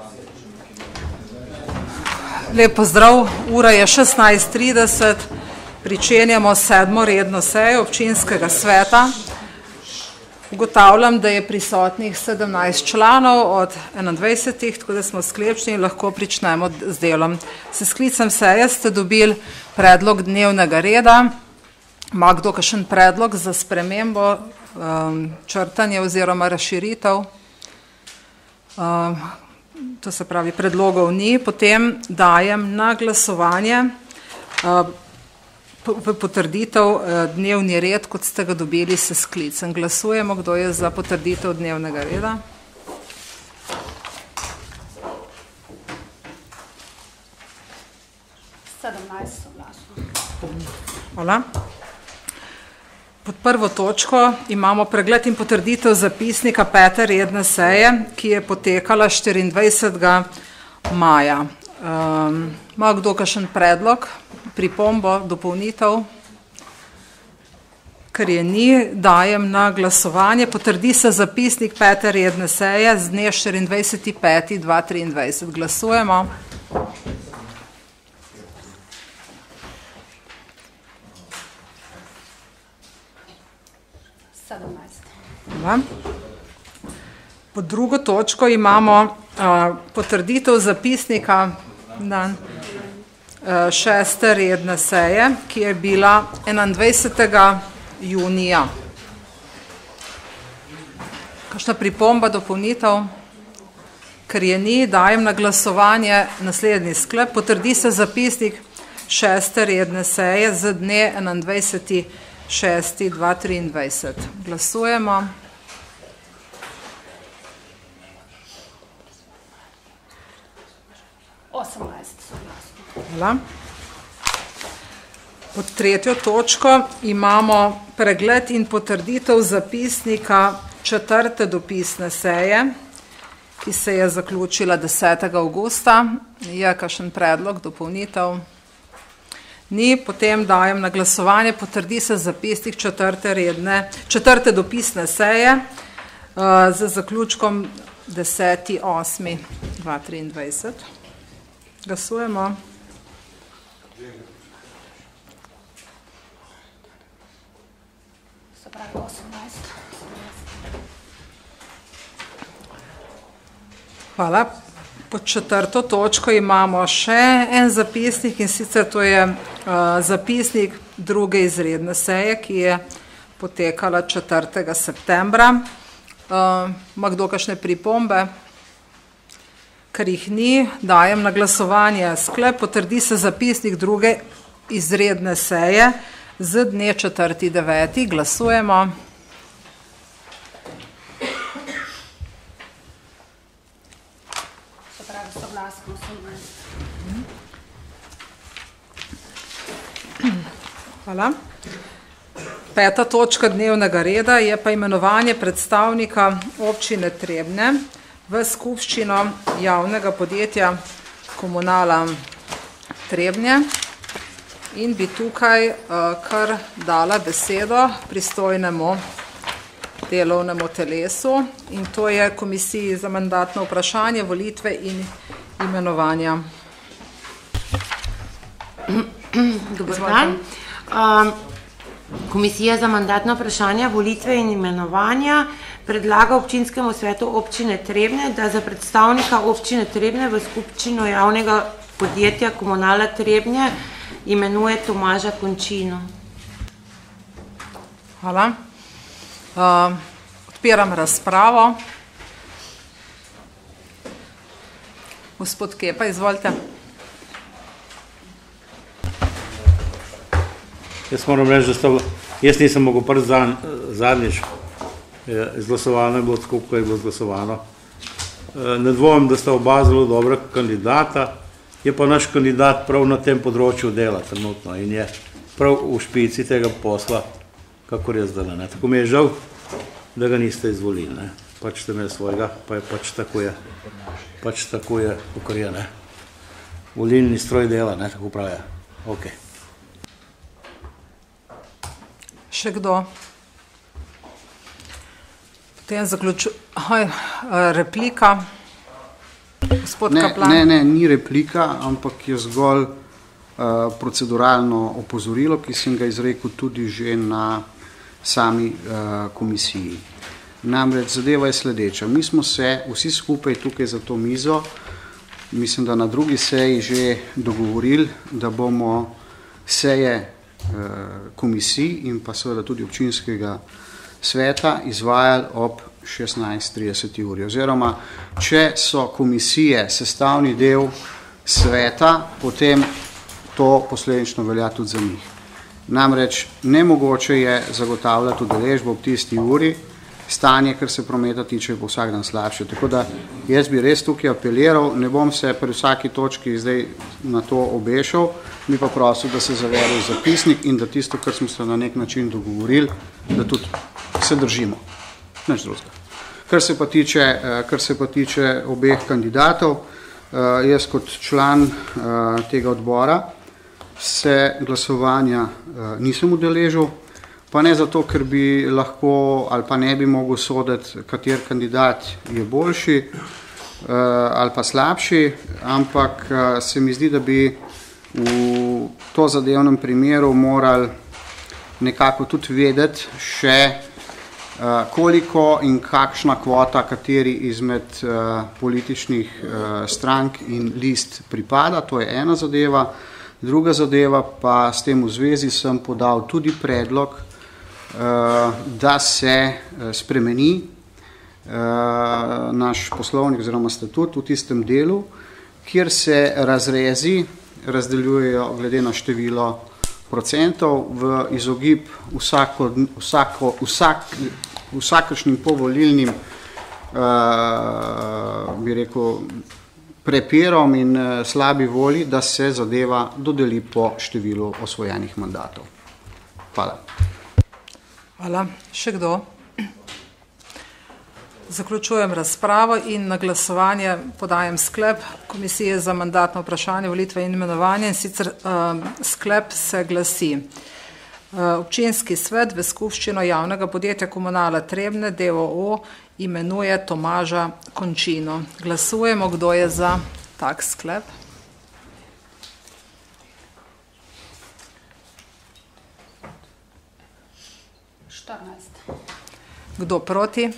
Lep pozdrav, ura je 16:30, pričenjamo 7. redno sejo občinskega sveta. Ugotavljam, da je prisotnih 17 članov od 21, tako da smo sklepčni in lahko pričnemo z delom. S sklicem seje ste dobili predlog dnevnega reda. Ima kdo kakšen predlog za spremembo, črtanje oziroma razširitev? To se pravi, predlogov ni. Potem dajem na glasovanje v potrditev dnevni red, kot ste ga dobili s sklicem. Glasujemo, kdo je za potrditev dnevnega reda. Hvala. Pod prvo točko imamo pregled in potrditev zapisnika 5. redne seje, ki je potekala 24. maja. Ima kdo kakšen predlog, pripombo, dopolnitev? Ker je ni, dajem na glasovanje. Potrdi se zapisnik 5. redne seje z dne 24.5.2023. Glasujemo. Pod drugo točko imamo potrditev zapisnika 6. redne seje, ki je bila 21. junija. Kakšna pripomba, dopolnitev? Ker je ni, dajem na glasovanje naslednji sklep. Potrdi se zapisnik 6. redne seje z dne 21.6.2023. Glasujemo. Hvala. Pod tretjo točko imamo pregled in potrditev zapisnika 4. dopisne seje, ki se je zaključila 10. avgusta. Je kakšen predlog, dopolnitev? Ni, potem dajem na glasovanje. Potrdi se zapisnik 4. dopisne seje z zaključkom 10.8.2023. Glasujemo. Hvala. Pod 4. točko imamo še en zapisnik, in sicer to je zapisnik 2. izredne seje, ki je potekala 4. septembra. Ima kdo kakšne pripombe? Ker jih ni, dajem na glasovanje sklep. Potrdi se zapisnik 2. izredne seje z dne 4.9. Glasujemo. Hvala. 5. točka dnevnega reda je pa imenovanje predstavnika občine Trebnje v skupščino javnega podjetja Komunala Trebnje, in bi tukaj kar dala besedo pristojnemu delovnemu telesu, in to je Komisiji za mandatno vprašanje, volitve in imenovanja. Dober dan. Komisija za mandatno vprašanje, volitve in imenovanja predlaga občinskemu svetu občine Trebnje, da za predstavnika občine Trebnje v skupščino javnega podjetja Komunala Trebnje imenuje Tomaža Končino. Hvala. Odpiram razpravo. Gospod Kepa, izvolite. Jaz moram reči, da jaz nisem mogel prvi zadnjič izglasovano, je bilo tako, ko je bilo izglasovano. Ne dvomim, da sta oba zelo dobra kandidata, je pa naš kandidat prav na tem področju dela trenutno in je prav v špici tega posla, kakor je zdaj. Tako mi je žal, da ga niste izvolili. Pač ste imeli svojega, pa je pač tako je. Pač tako je, kakor je. Volilni stroj dela, tako pravijo. Ok. Še kdo? Potem replika. Gospod Kaplan. Ne, ni replika, ampak je zgolj proceduralno opozorilo, ki sem ga izrekel tudi že na sami komisiji. Namreč zadeva je sledeča. Mi smo se vsi skupaj tukaj za to mizo, mislim, da na drugi seji že dogovorili, da bomo seje komisij in pa seveda tudi občinskega sveta izvajali ob 16:30 uri. Oziroma, če so komisije sestavni del sveta, potem to posledično velja tudi za njih. Namreč nemogoče je zagotavljati udeležbo ob tisti uri, stanje, kar se prometa tiče, bo vsak dan slabše. Tako da jaz bi res tukaj apeliral, ne bom se pri vsaki točki zdaj na to obešal, bi pa prosil, da se zaveri zapisnik in da tisto, kar smo se na nek način dogovorili, da tudi se držimo. Nič drugega. Kar se pa tiče obeh kandidatov, jaz kot član tega odbora se glasovanja nisem udeležil, pa ne zato, ker bi lahko ali pa ne bi mogel soditi, kater kandidat je boljši ali pa slabši, ampak se mi zdi, da bi v to zadevnem primeru morali nekako tudi vedeti še, koliko in kakšna kvota kateri izmed političnih strank in list pripada, to je ena zadeva. Druga zadeva pa s tem v zvezi sem podal tudi predlog, da se spremeni naš poslovnik oziroma statut v tistem delu, kjer se razrezi razdeljujejo glede na število procentov v izogib vsakršnim povolilnim bi rekel prepirom in slabi volji, da se zadeva dodeli po številu osvojenih mandatov. Hvala. Hvala. Še kdo? Zaključujem razpravo in na glasovanje podajem sklep Komisije za mandatno vprašanje, volitve in imenovanje, in sicer sklep se glasi. Občinski svet v skupščino javnega podjetja Komunala Trebnje d.o.o. imenuje Tomaža Končino. Glasujemo, kdo je za tak sklep. Kdo proti?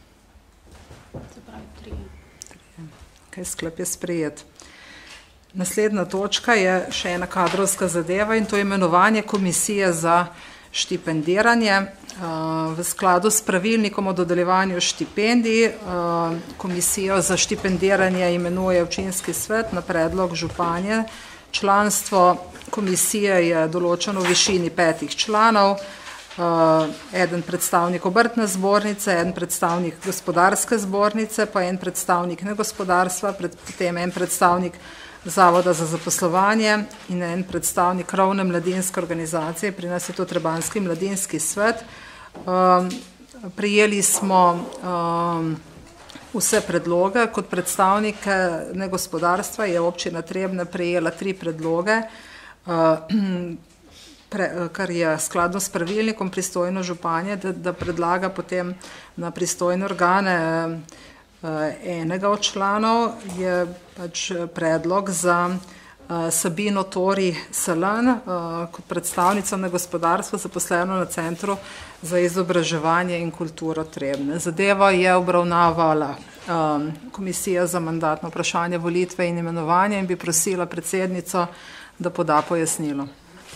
Okay, sklep je sprejet. Naslednja točka je še ena kadrovska zadeva in to je imenovanje komisije za štipendiranje. V skladu s pravilnikom o dodeljevanju štipendij komisijo za štipendiranje imenuje občinski svet na predlog županje. Članstvo komisije je določeno v višini 5 članov, eden predstavnik obrtne zbornice, eden predstavnik gospodarske zbornice, pa en predstavnik negospodarstva, potem en predstavnik Zavoda za zaposlovanje in en predstavnik krovne mladinske organizacije, pri nas je to Trebanjski mladinski svet. Prijeli smo vse predloge, kot predstavnike negospodarstva je občina Trebnje prejela 3 predloge, kar je skladno s pravilnikom pristojno županje, da predlaga potem na pristojne organe enega od članov, je pač predlog za Sabino Tori Selan kot predstavnico negospodarstva zaposleno na Centru za izobraževanje in kulturo Trebnje. Zadevo je obravnavala Komisija za mandatno vprašanje, volitve in imenovanje in bi prosila predsednico, da poda pojasnilo.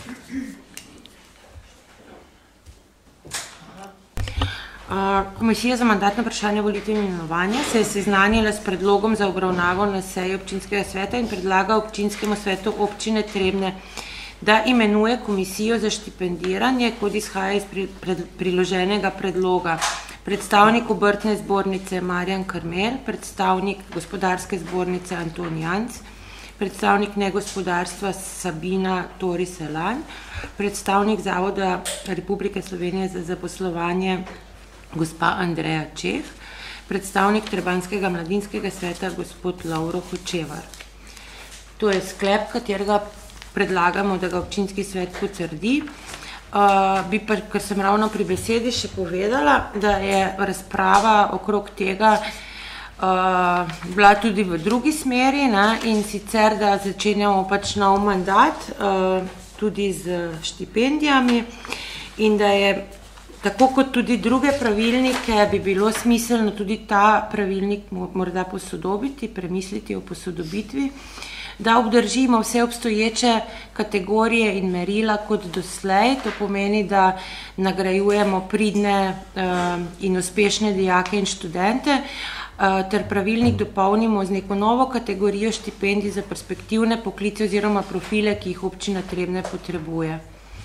Komisija za mandatno vprašanje, volitve in imenovanje se je seznanila s predlogom za obravnavo na seji občinskega sveta in predlaga občinskemu svetu občine Trebnje, da imenuje komisijo za štipendiranje, kot izhaja iz priloženega predloga. Predstavnik obrtne zbornice Marjan Karmel, predstavnik gospodarske zbornice Anton Janc, predstavnik negospodarstva Sabina Tori Selan, predstavnik Zavoda Republike Slovenije za zaposlovanje gospa Andreja Čeh, predstavnik Trebanjskega mladinskega sveta gospod Lovro Hočevar. To je sklep, katerega predlagamo, da ga občinski svet potrdi. Bi pa, ker sem ravno pri besedi, še povedala, da je razprava okrog tega bila tudi v drugi smeri, ne, in sicer, da začenjamo pač nov mandat, tudi z štipendijami in da je tako kot tudi druge pravilnike bi bilo smiselno tudi ta pravilnik morda posodobiti, premisliti o posodobitvi, da obdržimo vse obstoječe kategorije in merila kot doslej. To pomeni, da nagrajujemo pridne in uspešne dijake in študente, ter pravilnik dopolnimo z neko novo kategorijo štipendij za perspektivne poklice oziroma profile, ki jih občina Trebnje potrebuje.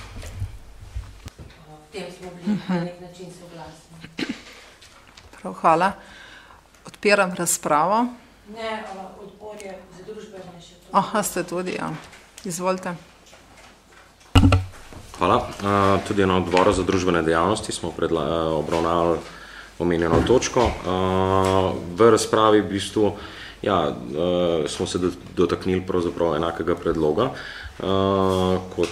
V tem smo bili na nek način soglasni. Prav, hvala. Odpiram razpravo. Ne, odbor je za družbene še to. Aha, ste tudi, ja. Izvolite. Hvala. Tudi na odboru za družbene dejavnosti smo obravnavali omenjeno točko. V razpravi v bistvu smo se dotaknili pravzaprav enakega predloga kot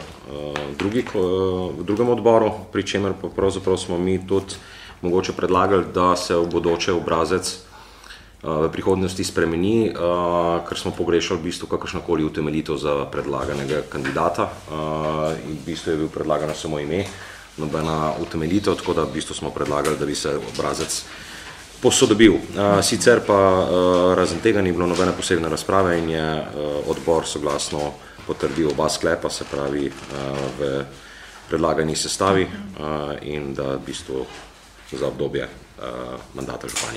v drugem odboru, pri čemer pa pravzaprav smo mi tudi mogoče predlagali, da se v bodoče obrazec v prihodnosti spremeni, ker smo pogrešali v bistvu kakršnakoli utemeljitev za predlaganega kandidata. In v bistvu je bil predlagano samo ime, nobena utemeljitev, tako da v bistvu smo predlagali, da bi se obrazec posodobil. Sicer pa razen tega ni bilo nobene posebne razprave in je odbor soglasno potrdil oba sklepa, se pravi v predlagani sestavi in da v bistvu za obdobje mandata županje.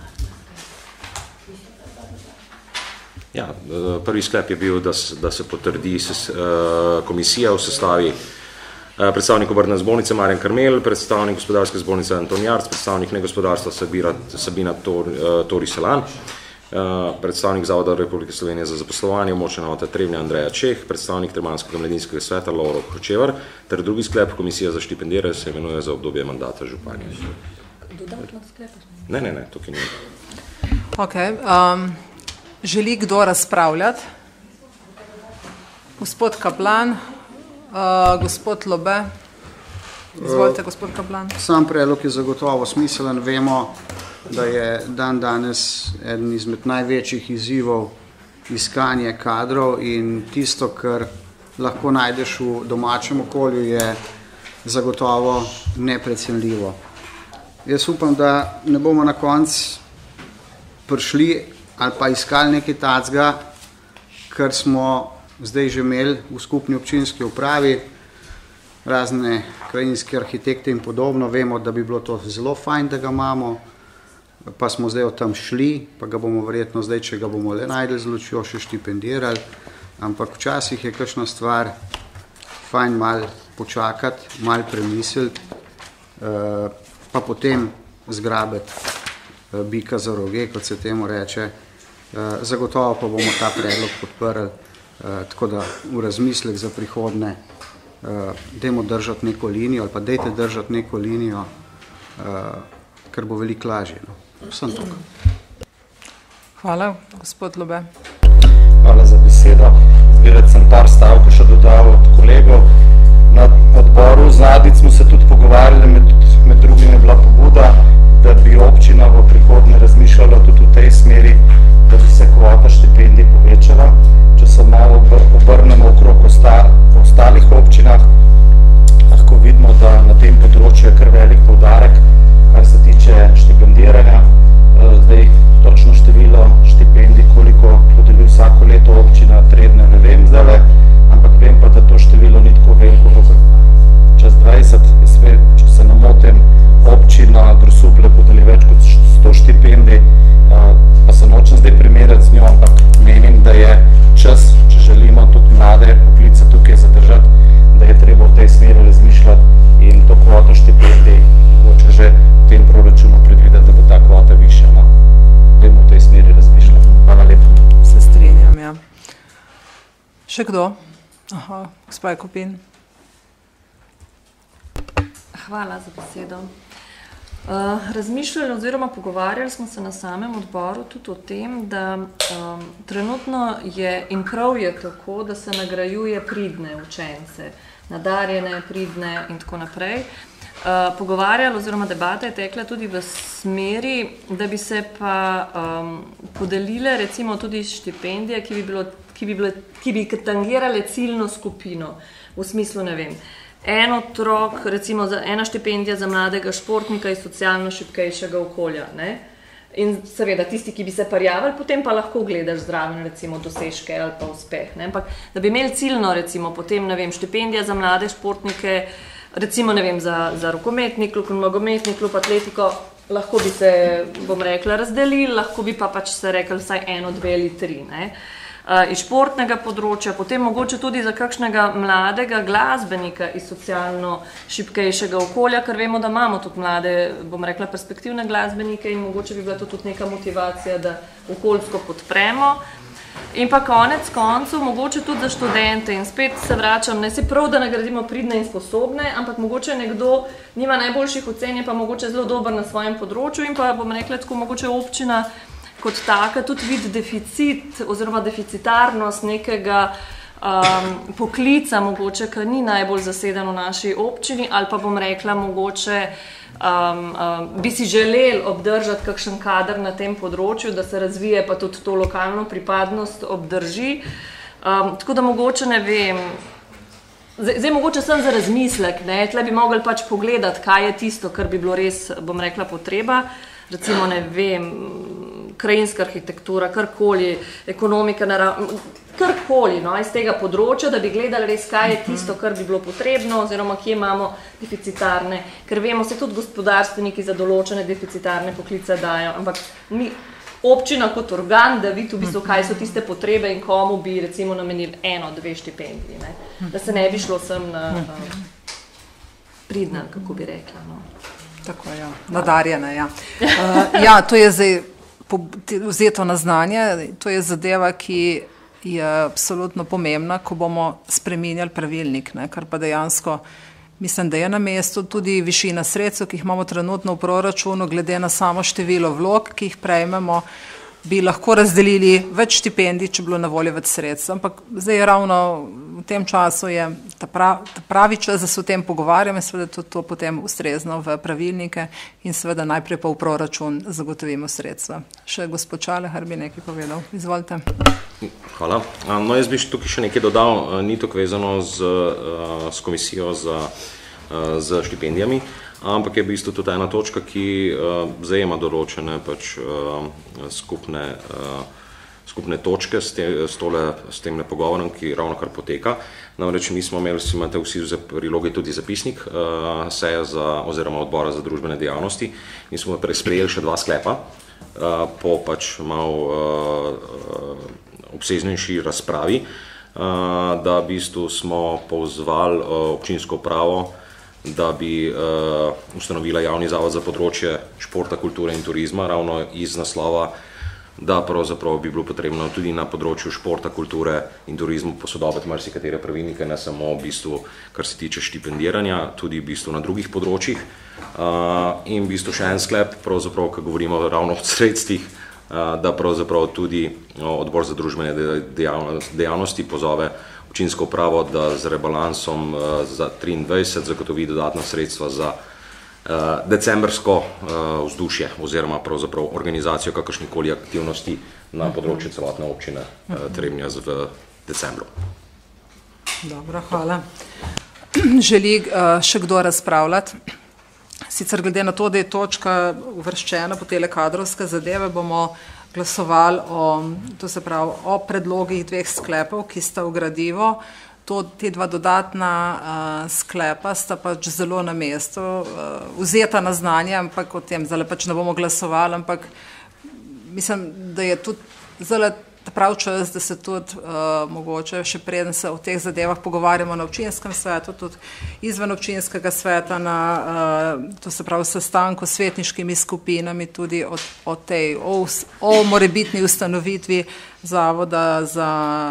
Ja, prvi sklep je bil, da se potrdi komisija v sestavi predstavnik Obrtne zbornice Marjan Karmel, predstavnik Gospodarske zbornice Anton Jarc, predstavnik negospodarstva Sabina Tori Selan, predstavnik Zavoda Republike Slovenije za zaposlovanje območne enote Trebnje Andreja Čeh, predstavnik Trebanjskega mladinskega sveta Lovro Kročevar ter drugi sklep komisija za štipendiranje se imenuje za obdobje mandata županje. Dodatno sklep? Ne, tukaj ni. Ok. Želi kdo razpravljati? Gospod Kaplan, gospod Lobe. Izvolite, gospod Kaplan. Sam predlog je zagotovo smiselen. Vemo, da je dan danes eden izmed največjih izzivov iskanje kadrov in tisto, kar lahko najdeš v domačem okolju, je zagotovo neprecenljivo. Jaz upam, da ne bomo na koncu prišli ali pa iskali nekaj tacga, kar smo zdaj že imeli v skupni občinski upravi, razne krajinske arhitekte in podobno. Vemo, da bi bilo to zelo fajn, da ga imamo, pa smo zdaj od tam šli, pa ga bomo verjetno zdaj, če ga bomo le najdeli z lučjo, še štipendirali, ampak včasih je kakšna stvar fajn malo počakati, malo premisliti, pa potem zgrabiti bika za roge, kot se temu reče. Zagotovo pa bomo ta predlog podprli, tako da v razmislek za prihodne dajmo držati neko linijo ali pa dajte držati neko linijo, ker bo veliko lažje. Vsem tukaj. Hvala, gospod Lobe. Hvala za besedo. Zbirati sem par stavkov še dodal od kolegov. Na odboru Zadic smo se tudi pogovarjali, med drugim je bila pobuda, da bi občina v prihodnje razmišljala tudi v tej smeri, da bi se kvota štipendij povečala. Če se malo obrnemo okrog v ostalih občinah, lahko vidimo, da na tem področju je kar velik poudarek, kar se tiče štipendiranja. Zdaj točno število štipendij, koliko podeli vsako leto občina Trebnje, ne vem zdaj, ampak vem pa, da to število ni tako veliko, čez 20, če se ne motim, občina Grosuplje podeli več kot 100 štipendij, pa se nočem zdaj primerjati z njo, ampak menim, da je čas, če želimo tudi mlade poklice tukaj zadržati, da je treba v tej smeri razmišljati in to kvoto štipendij mogoče že v tem proračunu predvideti, da bo ta kvota višja. Dajmo v tej smeri razmišljati. Hvala lepa. Se strinjam, ja. Še kdo? Aha, gospa Jakopin. Hvala za besedo. Razmišljali oziroma pogovarjali smo se na samem odboru tudi o tem, da trenutno je in prav je tako, da se nagrajuje pridne učence, nadarjene, pridne in tako naprej. pogovarjali oziroma debata je tekla tudi v smeri, da bi se pa podelile recimo tudi štipendije, ki bi tangirale ciljno skupino. V smislu, ne vem, en otrok, recimo ena štipendija za mladega športnika iz socialno šibkejšega okolja, ne? In seveda tisti, ki bi se prijavili, potem pa lahko gledaš zraven recimo dosežke ali pa uspeh, ne? Ampak da bi imeli ciljno recimo potem, ne vem, štipendija za mlade športnike, recimo, ne vem, za rokometni klub, nogometni klub, atletiko, lahko bi se, bom rekla, razdelili, lahko bi pa pač se rekli vsaj 1, 2 ali 3, ne? Iz športnega področja, potem mogoče tudi za kakšnega mladega glasbenika iz socialno šibkejšega okolja, ker vemo, da imamo tudi mlade, bom rekla, perspektivne glasbenike in mogoče bi bila to tudi neka motivacija, da okoljsko podpremo. In pa konec koncev, mogoče tudi za študente in spet se vračam, ne se prav, da nagradimo pridne in sposobne, ampak mogoče nekdo nima najboljših ocen, je pa mogoče zelo dober na svojem področju in pa bom rekla tako mogoče občina kot taka tudi vidi deficit oziroma deficitarnost nekega poklica mogoče, ki ni najbolj zaseden v naši občini ali pa bom rekla mogoče bi si želeli obdržati kakšen kader na tem področju, da se razvije pa tudi to lokalno pripadnost obdrži. Tako da mogoče ne vem, zdaj mogoče sem za razmislek, ne, tle bi mogli pač pogledati, kaj je tisto, kar bi bilo res, bom rekla, potreba. Recimo, ne vem, krajinska arhitektura, karkoli, ekonomika, karkoli, no, iz tega področja, da bi gledali res, kaj je tisto, kar bi bilo potrebno, oziroma kje imamo deficitarne, ker vemo, se tudi gospodarstveniki za določene deficitarne poklice dajo, ampak mi, občina kot organ, da vidi v bistvu, kaj so tiste potrebe in komu bi recimo namenili 1, 2 štipendiji, ne, da se ne bi šlo sem na pridna, kako bi rekla, no. Tako, ja, nadarjena, ja. Ja, to je zdaj vzeto na znanje, to je zadeva, ki je absolutno pomembna, ko bomo spreminjali pravilnik, ne, kar pa dejansko mislim, da je na mestu tudi višina sredstev, ki jih imamo trenutno v proračunu, glede na samo število vlog, ki jih prejmemo, bi lahko razdelili več štipendij, če bilo na voljo več sredstev. Ampak zdaj ravno v tem času je ta pravi čas, da se o tem pogovarjamo in seveda tudi to potem ustrezno v pravilnike in seveda najprej pa v proračun zagotovimo sredstva. Še gospod Čalehar bi nekaj povedal. Izvolite. Hvala. No, jaz bi tukaj še nekaj dodal, ni to vezano s komisijo z štipendijami, ampak je v bistvu tudi ena točka, ki zajema določene pač skupne točke s tem pogovorom, ki ravno kar poteka. Namreč mi smo imeli, imate vsi v prilogi tudi zapisnik seje oziroma odbora za družbene dejavnosti in smo sprejeli še 2 sklepa po pač malo obsežnejši razpravi, da v bistvu smo pozvali občinsko upravo, da bi ustanovila javni zavod za področje športa, kulture in turizma, ravno iz naslova, da pravzaprav bi bilo potrebno tudi na področju športa, kulture in turizmu posodobiti marsikatere pravilnike, ne samo v bistvu, kar se tiče štipendiranja, tudi v bistvu na drugih področjih. In v bistvu še en sklep, pravzaprav, ko govorimo ravno o sredstvih, da pravzaprav tudi odbor za družbene dejavnosti pozove občinsko upravo, da z rebalansom za 23 zagotovi dodatna sredstva za decembrsko vzdušje oziroma pravzaprav organizacijo kakršnikoli aktivnosti na področju celotne občine Trebnje v decembru. Dobro, hvala. Želi še kdo razpravljati? Sicer glede na to, da je točka uvrščena po tele kadrovske zadeve, bomo glasovali o predlogih 2 sklepov, ki sta v gradivo. Te 2 dodatna sklepa sta pač zelo na mestu, vzeta na znanje, ampak o tem zdaj pač ne bomo glasovali, ampak mislim, da je tudi zelo prav čas, da se tudi mogoče še preden se o teh zadevah pogovarjamo na občinskem svetu, tudi izven občinskega sveta, to se pravi sestanku s svetniškimi skupinami, tudi o morebitni ustanovitvi zavoda za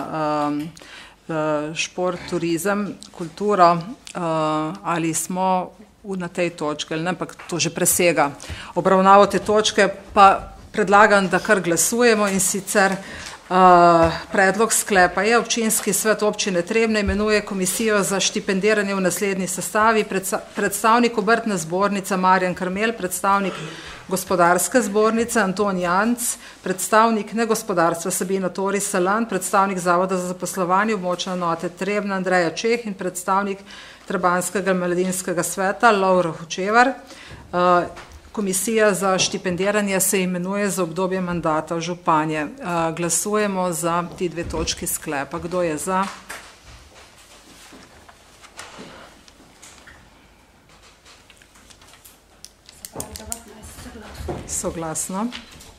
šport, turizem, kulturo, ali smo na tej točki, ali ne, ampak to že presega obravnavo te točke, pa predlagam, da kar glasujemo in sicer Predlog sklepa je: Občinski svet občine Trebnje imenuje komisijo za štipendiranje v naslednji sestavi: predstavnik Obrtne zbornice Marjan Karmel, predstavnik Gospodarske zbornice Anton Janc, predstavnik Negospodarstva Sabina Toris Salan, predstavnik Zavoda za zaposlovanje območne enote Trebnje Andreja Čeh in predstavnik Trebanjskega mladinskega sveta Lovro Hočevar. Komisija za štipendiranje se imenuje za obdobje mandata županje. Glasujemo za ti dve točki sklepa. Kdo je za? Soglasno.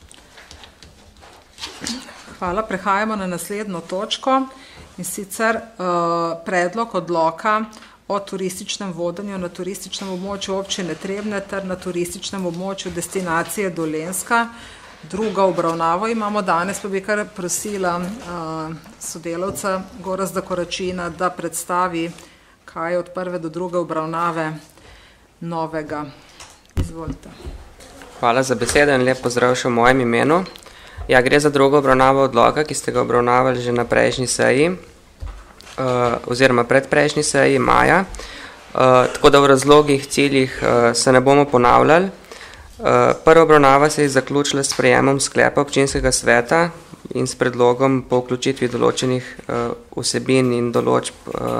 Hvala. Prehajamo na naslednjo točko, in sicer predlog odloka o turističnem vodenju na turističnem območju občine Trebnje ter na turističnem območju destinacije Dolenjska. Druga obravnava imamo danes, pa bi kar prosila sodelavca Gorazda Koračina, da predstavi, kaj je od prve do druge obravnave novega. Izvolite. Hvala za besedo in lep pozdrav še v mojem imenu. Ja, gre za drugo obravnavo odloka, ki ste ga obravnavali že na prejšnji seji, oziroma predprejšnji seji maja, tako da v razlogih, ciljih se ne bomo ponavljali. Prva obravnava se je zaključila s sprejemom sklepa občinskega sveta in s predlogom po vključitvi določenih vsebin in določb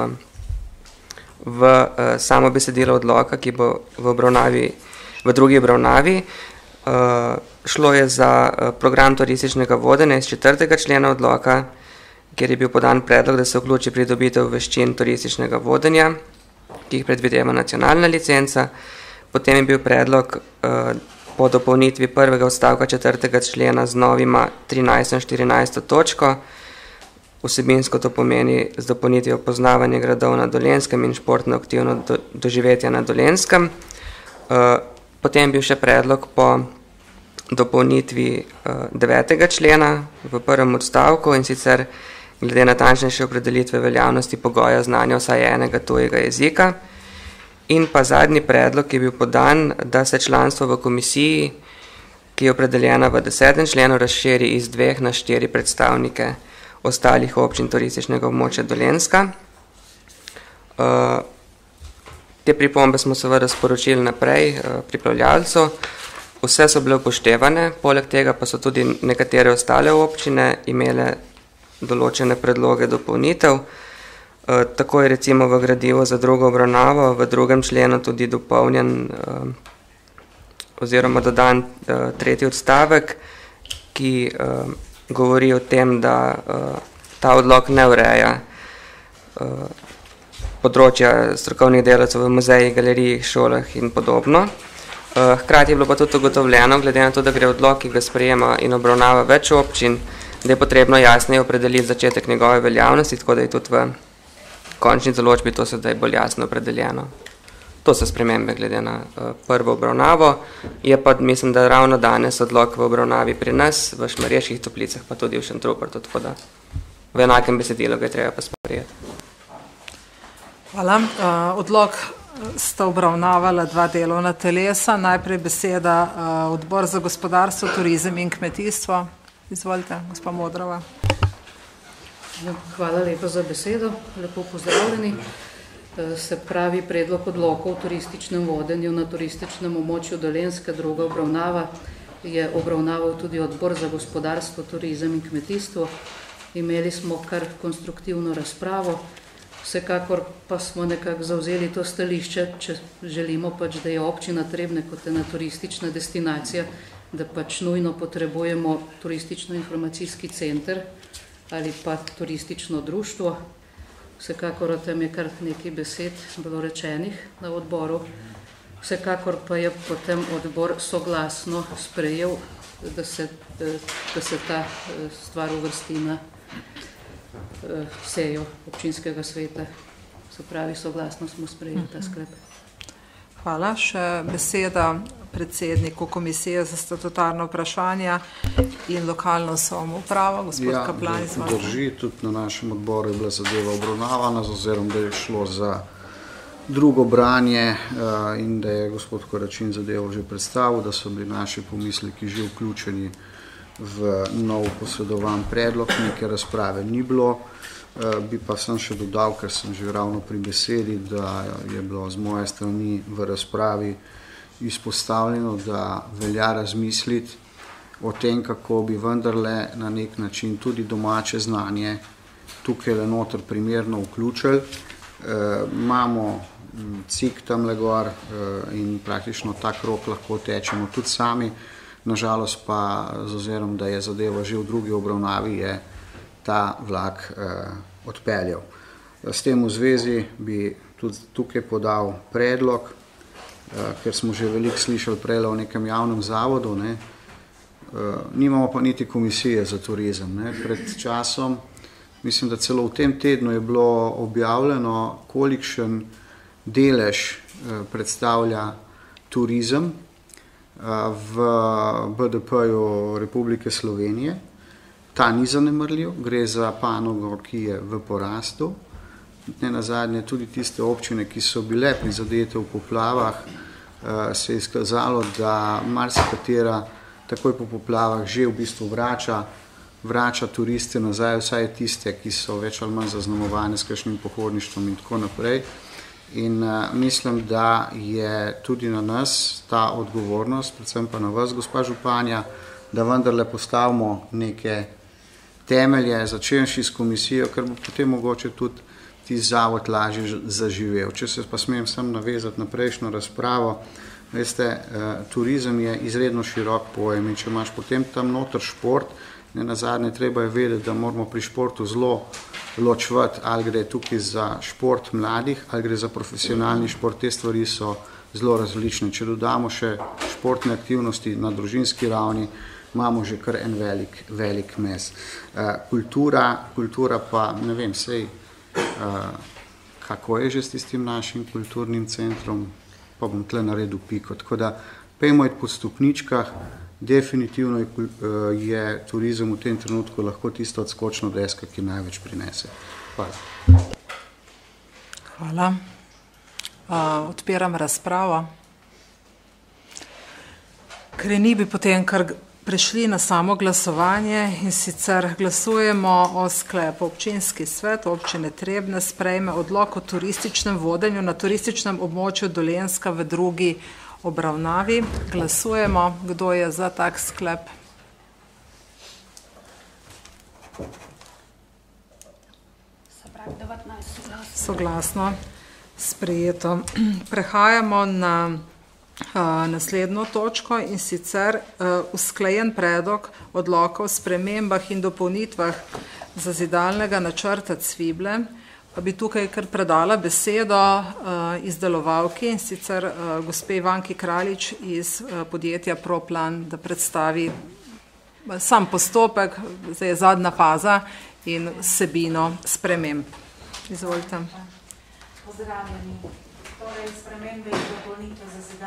v samo besedilo odloka, ki bo v drugi obravnavi. Šlo je za program turističnega vodenja iz 4. člena odloka, kjer je bil podan predlog, da se vključi pridobitev veščin turističnega vodenja, ki jih predvideva nacionalna licenca. Potem je bil predlog po dopolnitvi prvega odstavka 4. člena z novima 13. in 14. točko. Vsebinsko to pomeni z dopolnitvijo poznavanje gradov na Dolenjskem in športno aktivno doživetje na Dolenjskem. Potem je bil še predlog po dopolnitvi 9. člena v prvem odstavku, in sicer glede natančnejše opredelitve veljavnosti pogoja znanja vsaj enega tujega jezika. In pa zadnji predlog je bil podan, da se članstvo v komisiji, ki je opredeljena v 10. členu, razširi iz 2 na 4 predstavnike ostalih občin turističnega območja Dolenjska. Te pripombe smo seveda sporočili naprej pripravljalcu. Vse so bile upoštevane, poleg tega pa so tudi nekatere ostale občine imele določene predloge dopolnitev. Tako je recimo v gradivu za drugo obravnavo v 2. členu tudi dopolnjen oziroma dodan 3. odstavek, ki govori o tem, da ta odlok ne ureja področja strokovnih delavcev v muzejih, galerijih, šolah in podobno. Hkrati je bilo pa tudi ugotovljeno, glede na to, da gre odlok, ki ga sprejema in obravnava več občin, da je potrebno jasneje opredeliti začetek njegove veljavnosti, tako da je tudi v končni določbi to sedaj bolj jasno opredeljeno. To so spremembe glede na prvo obravnavo. Je pa, mislim, da ravno danes odlok v obravnavi pri nas, v Šmarjeških Toplicah, pa tudi v Šentrupertu, tako da v enakem besedilu ga je treba pa sprejeti. Hvala. Odlok sta obravnavala 2 delovna telesa. Najprej beseda Odbor za gospodarstvo, turizem in kmetijstvo. Izvolite, gospa Modrova. Hvala lepa za besedo. Lepo pozdravljeni. Se pravi, predlog odloka o turističnem vodenju na turističnem območju Dolenjske, druga obravnava, je obravnaval tudi Odbor za gospodarstvo, turizem in kmetijstvo. Imeli smo kar konstruktivno razpravo. Vsekakor pa smo nekako zavzeli to stališče, če želimo pač, da je občina Trebnje kot ena turistična destinacija, da pač nujno potrebujemo turistično-informacijski center ali pa turistično društvo. Vsekakor o tem je kar nekaj besed bilo rečenih na odboru. Vsekakor pa je potem odbor soglasno sprejel, da se ta stvar uvrsti na sejo občinskega sveta. Se pravi, soglasno smo sprejeli ta sklep. Hvala. Še beseda predsedniku Komisije za statutarno vprašanja in lokalno samoupravo, gospod Kaplan. Drži, tudi na našem odboru je bila zadeva obravnavana, z ozirom, da je šlo za drugo branje in da je gospod Koračin zadevo že predstavil, da so bili naši pomisleki že vključeni v nov posredovan predlog, neke razprave ni bilo. Bi pa sem še dodal, ker sem že ravno pri besedi, da je bilo z moje strani v razpravi izpostavljeno, da velja razmisliti o tem, kako bi vendarle na nek način tudi domače znanje tukaj le noter primerno vključili. Imamo cik tamle gor in praktično ta krog lahko tečemo tudi sami. Nažalost pa z ozirom, da je zadeva že v drugi obravnavi, je ta vlak odpeljal. S tem v zvezi bi tudi tukaj podal predlog, ker smo že veliko slišali prej o nekem javnem zavodu, ne. Nimamo pa niti komisije za turizem. Ne. Pred časom, mislim, da celo v tem tednu je bilo objavljeno, kolikšen delež predstavlja turizem v BDP-ju Republike Slovenije. Ta ni zanemrljiv, gre za panogo, ki je v porastu. Ne nazadnje tudi tiste občine, ki so bile prizadete v poplavah, se je izkazalo, da marsikatera takoj po poplavah že v bistvu vrača turiste nazaj, vsaj tiste, ki so več ali manj zaznamovane s kakšnim pohodništvom in tako naprej. In mislim, da je tudi na nas ta odgovornost, predvsem pa na vas, gospa županja, da vendarle postavimo neke temelje, začenši s komisijo, ker bo potem mogoče tudi ti zavod lažje zaživel. Če se pa smem sam navezati na prejšnjo razpravo, veste, turizem je izredno širok pojem in če imaš potem tam noter šport, ne nazadnje treba je vedeti, da moramo pri športu zelo ločevati, ali gre tukaj za šport mladih, ali gre za profesionalni šport, te stvari so zelo različne. Če dodamo še športne aktivnosti na družinski ravni, imamo že kar en velik mes. Kultura pa, ne vem, kako je že s tistim našim kulturnim centrom, pa bom tle naredil piko. Tako da pejmo iti po stopničkah, definitivno je turizem v tem trenutku lahko tisto odskočno deska, ki največ prinese. Hvala. Hvala. Odpiram razpravo. Kreni bi potem kar prešli na samo glasovanje in sicer glasujemo o sklepu. Občinski svet občine Trebnje sprejme odlok o turističnem vodenju na turističnem območju Dolenjska v drugi obravnavi. Glasujemo, kdo je za tak sklep. Soglasno, sprejeto. Prehajamo na naslednjo točko in sicer usklajen predlog odloka o spremembah in dopolnitvah zazidalnega načrta Cviblje. Pa bi tukaj kar predala besedo izdelovalki in sicer gospe Ivanki Kraljič iz podjetja ProPlan, da predstavi sam postopek, zdaj je zadnja faza in vsebino sprememb. Izvolite. Pozdravljeni. Torej, spremembe in dopolnitve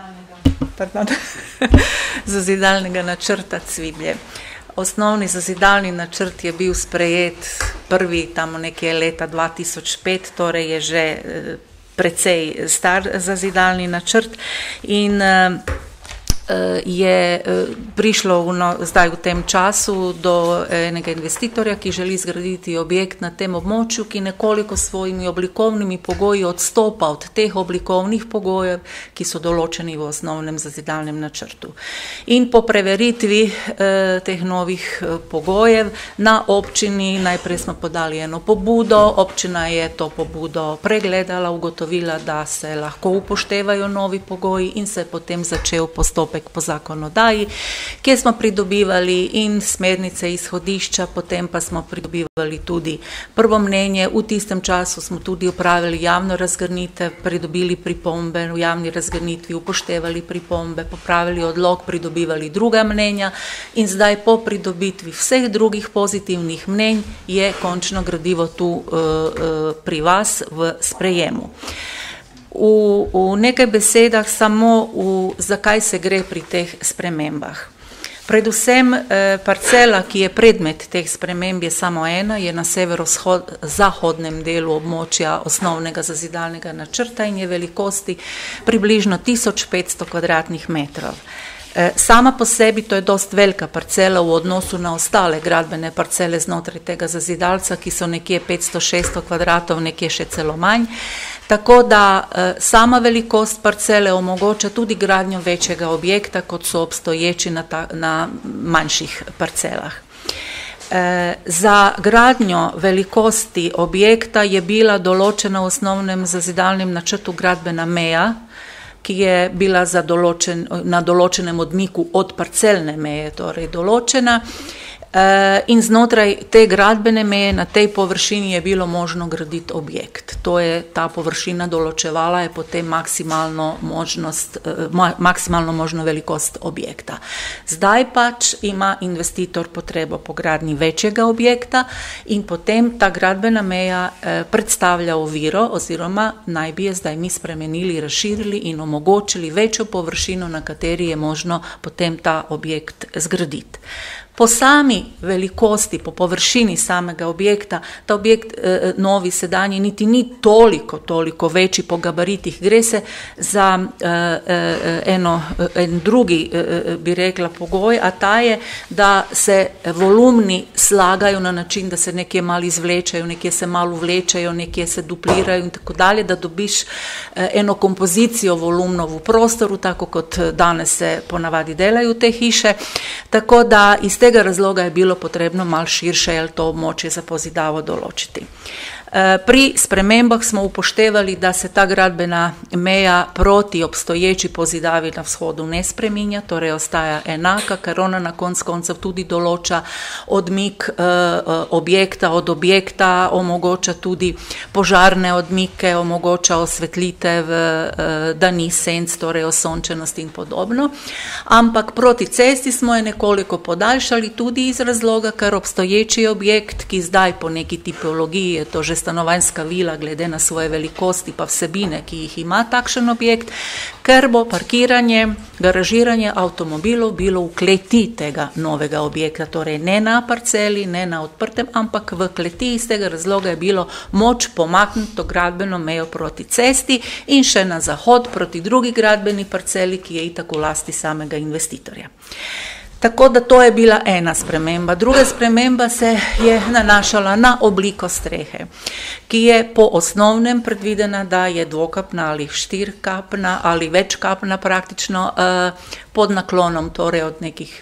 zazidalnega načrta Cviblje. Osnovni zazidalni načrt je bil sprejet prvi tam nekje leta 2005, torej je že precej star zazidalni načrt in je prišlo zdaj v tem času do enega investitorja, ki želi zgraditi objekt na tem območju, ki nekoliko svojimi oblikovnimi pogoji odstopa od teh oblikovnih pogojev, ki so določeni v osnovnem zazidalnem načrtu. In po preveritvi teh novih pogojev na občini, najprej smo podali eno pobudo, občina je to pobudo pregledala, ugotovila, da se lahko upoštevajo novi pogoji in se je potem začel postopek po zakonodaji, kjer smo pridobivali in smernice izhodišča, potem pa smo pridobivali tudi prvo mnenje. V tistem času smo tudi upravili javno razgrnitev, pridobili pripombe v javni razgrnitvi, upoštevali pripombe, popravili odlok, pridobivali druga mnenja in zdaj po pridobitvi vseh drugih pozitivnih mnenj je končno gradivo tu pri vas v sprejemu. V nekaj besedah samo zakaj se gre pri teh spremembah. Predvsem parcela, ki je predmet teh sprememb, je samo ena, je na severozahodnem delu območja osnovnega zazidalnega načrta in je velikosti približno 1500 kvadratnih metrov. Sama po sebi to je dost velika parcela v odnosu na ostale gradbene parcele znotraj tega zazidalca, ki so nekje 500-600 kvadratov, nekje še celo manj. Tako da sama velikost parcele omogoča tudi gradnjo večjega objekta, kot so obstoječi na manjših parcelah. Za gradnjo velikosti objekta je bila določena v osnovnem zazidalnem načrtu gradbena meja, ki je bila na določenem odmiku od parcelne meje, torej določena. In znotraj te gradbene meje na tej površini je bilo možno graditi objekt. To je ta površina določevala, je potem maksimalno možno velikost objekta. Zdaj pač ima investitor potrebo po gradnji večjega objekta in potem ta gradbena meja predstavlja oviro oziroma naj bi je zdaj mi spremenili, razširili in omogočili večjo površino, na kateri je možno potem ta objekt zgraditi. Po sami velikosti, po površini samega objekta, ta objekt novi sedanji niti ni toliko večji po gabaritih. Gre se za en drugi, bi rekla, pogoj, a ta je, da se volumni slagajo na način, da se nekje malo izvlečajo, nekje se malo vlečajo, nekje se duplirajo in tako dalje, da dobiš eno kompozicijo volumnov v prostoru, tako kot danes se ponavadi delajo te hiše. Tako da iz tega razloga je bilo potrebno malo širše ali to območje za pozidavo določiti. Pri spremembah smo upoštevali, da se ta gradbena meja proti obstoječi pozidavi na vzhodu ne spreminja, torej ostaja enaka, ker ona na koncev tudi določa odmik objekta od objekta, omogoča tudi požarne odmike, omogoča osvetlitev, da ni senc, torej osončenost in podobno. Ampak proti cesti smo je nekoliko podaljšali tudi iz razloga, ker obstoječi objekt, ki zdaj po neki tipologiji je to že stanovanjska vila glede na svoje velikosti pa vsebine, ki jih ima takšen objekt, ker bo parkiranje, garažiranje avtomobilov bilo v kleti tega novega objekta, torej ne na parceli, ne na odprtem, ampak v kleti. Iz tega razloga je bilo moč pomakniti to gradbeno mejo proti cesti in še na zahod proti drugi gradbeni parceli, ki je itak v lasti samega investitorja. Tako da to je bila ena sprememba. Druga sprememba se je nanašala na obliko strehe, ki je po osnovnem predvidena, da je dvokapna ali štirikapna ali večkapna praktično pod naklonom, torej od nekih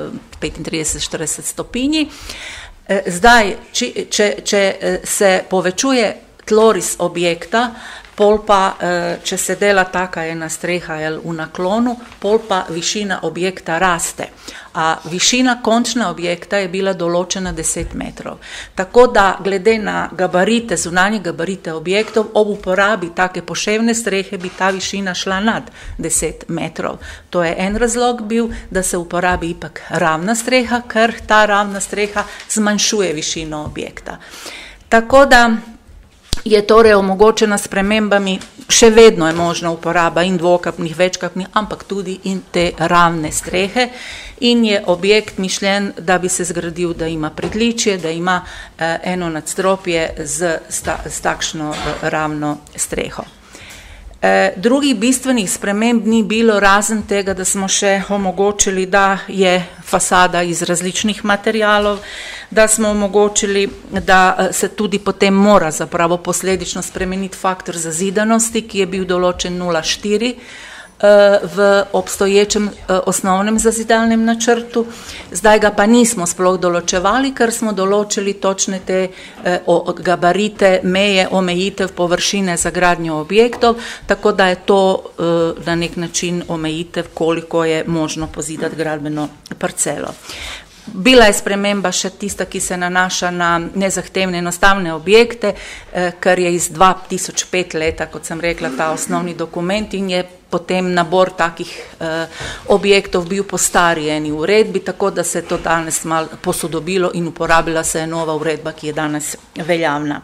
35-40 stopinji. Zdaj, če se povečuje tloris objekta, pol pa, če se dela taka ena streha v naklonu, pol pa višina objekta raste. A višina končna objekta je bila določena 10 metrov. Tako da glede na gabarite, zunanje gabarite objektov, ob uporabi take poševne strehe bi ta višina šla nad 10 metrov. To je en razlog bil, da se uporabi ipak ravna streha, ker ta ravna streha zmanjšuje višino objekta. Tako da je torej omogočena s spremembami, še vedno je možna uporaba in dvokapnih, večkapnih, ampak tudi in te ravne strehe in je objekt mišljen, da bi se zgradil, da ima pritličje, da ima eno nadstropje s takšno ravno streho. Drugih bistvenih sprememb ni bilo razen tega, da smo še omogočili, da je fasada iz različnih materialov, da smo omogočili, da se tudi potem mora zapravo posledično spremeniti faktor zazidanosti, ki je bil določen 0,4 v obstoječem osnovnem zazidalnem načrtu. Zdaj ga pa nismo sploh določevali, ker smo določili točne te gabarite, meje, omejitev površine za gradnjo objektov, tako da je to na nek način omejitev, koliko je možno pozidati gradbeno parcelo. Bila je sprememba še tista, ki se nanaša na nezahtevne enostavne objekte, ker je iz 2005 leta, kot sem rekla, ta osnovni dokument in je potem nabor takih objektov bil po stari eni uredbi, tako da se je to danes malo posodobilo in uporabila se je nova uredba, ki je danes veljavna.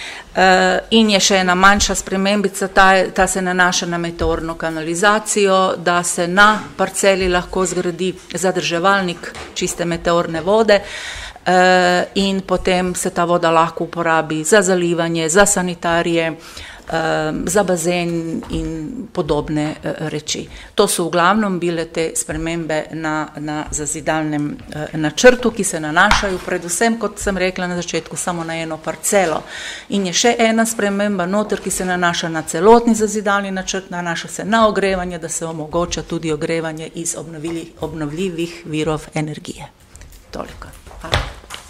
In je še ena manjša spremembica, ta se nanaša na meteorno kanalizacijo, da se na parceli lahko zgradi zadrževalnik čiste meteorne vode in potem se ta voda lahko uporabi za zalivanje, za sanitarije, za bazen in podobne reči. To so v glavnem bile te spremembe na zazidalnem načrtu, ki se nanašajo predvsem, kot sem rekla na začetku, samo na eno parcelo. In je še ena sprememba noter, ki se nanaša na celotni zazidalni načrt, nanaša se na ogrevanje, da se omogoča tudi ogrevanje iz obnovljivih virov energije. Toliko. Hvala.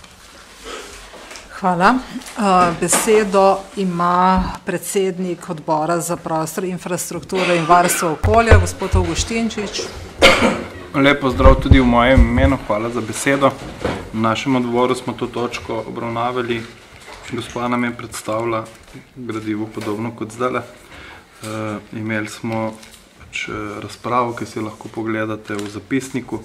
Hvala. Besedo ima predsednik odbora za prostor, infrastrukturo in varstvo okolja, gospod Avguštinčič. Lep pozdrav tudi v mojem imenu, hvala za besedo. V našem odboru smo to točko obravnavali, gospa nam je predstavila gradivo podobno kot zdajle. Imeli smo razpravo, ki si lahko pogledate v zapisniku.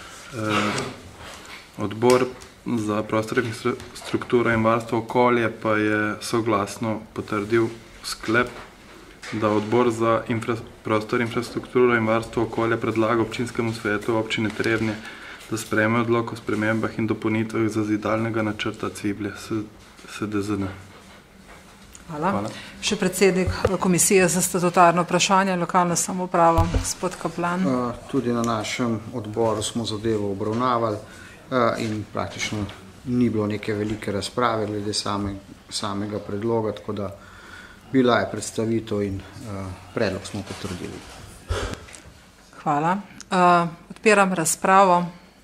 Odbor za prostor, infrastrukturo in varstvo okolje pa je soglasno potrdil sklep, da odbor za prostor, infrastrukturo in varstvo okolja predlaga občinskemu svetu občine Trebnje, da sprejme odlok o spremembah in dopolnitvah zazidalnega načrta Cviblje SDZN. Hvala. Še predsednik komisije za statutarno vprašanje, lokalna samouprava, gospod Kaplan. Tudi na našem odboru smo zadevo obravnavali in praktično ni bilo neke velike razprave glede samega predloga, tako da bila je predstavitev in predlog smo potrdili. Hvala. Odpiram razpravo.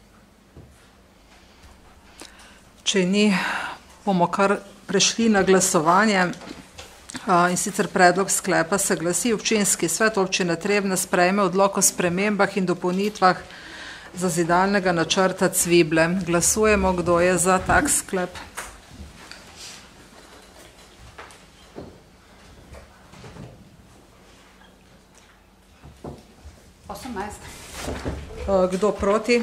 Če ni, bomo kar prešli na glasovanje. In sicer predlog sklepa se glasi: občinski svet občine Trebnje sprejme odlok o spremembah in dopolnitvah zazidalnega načrta Cviblje. Glasujemo, kdo je za tak sklep. Kdo proti?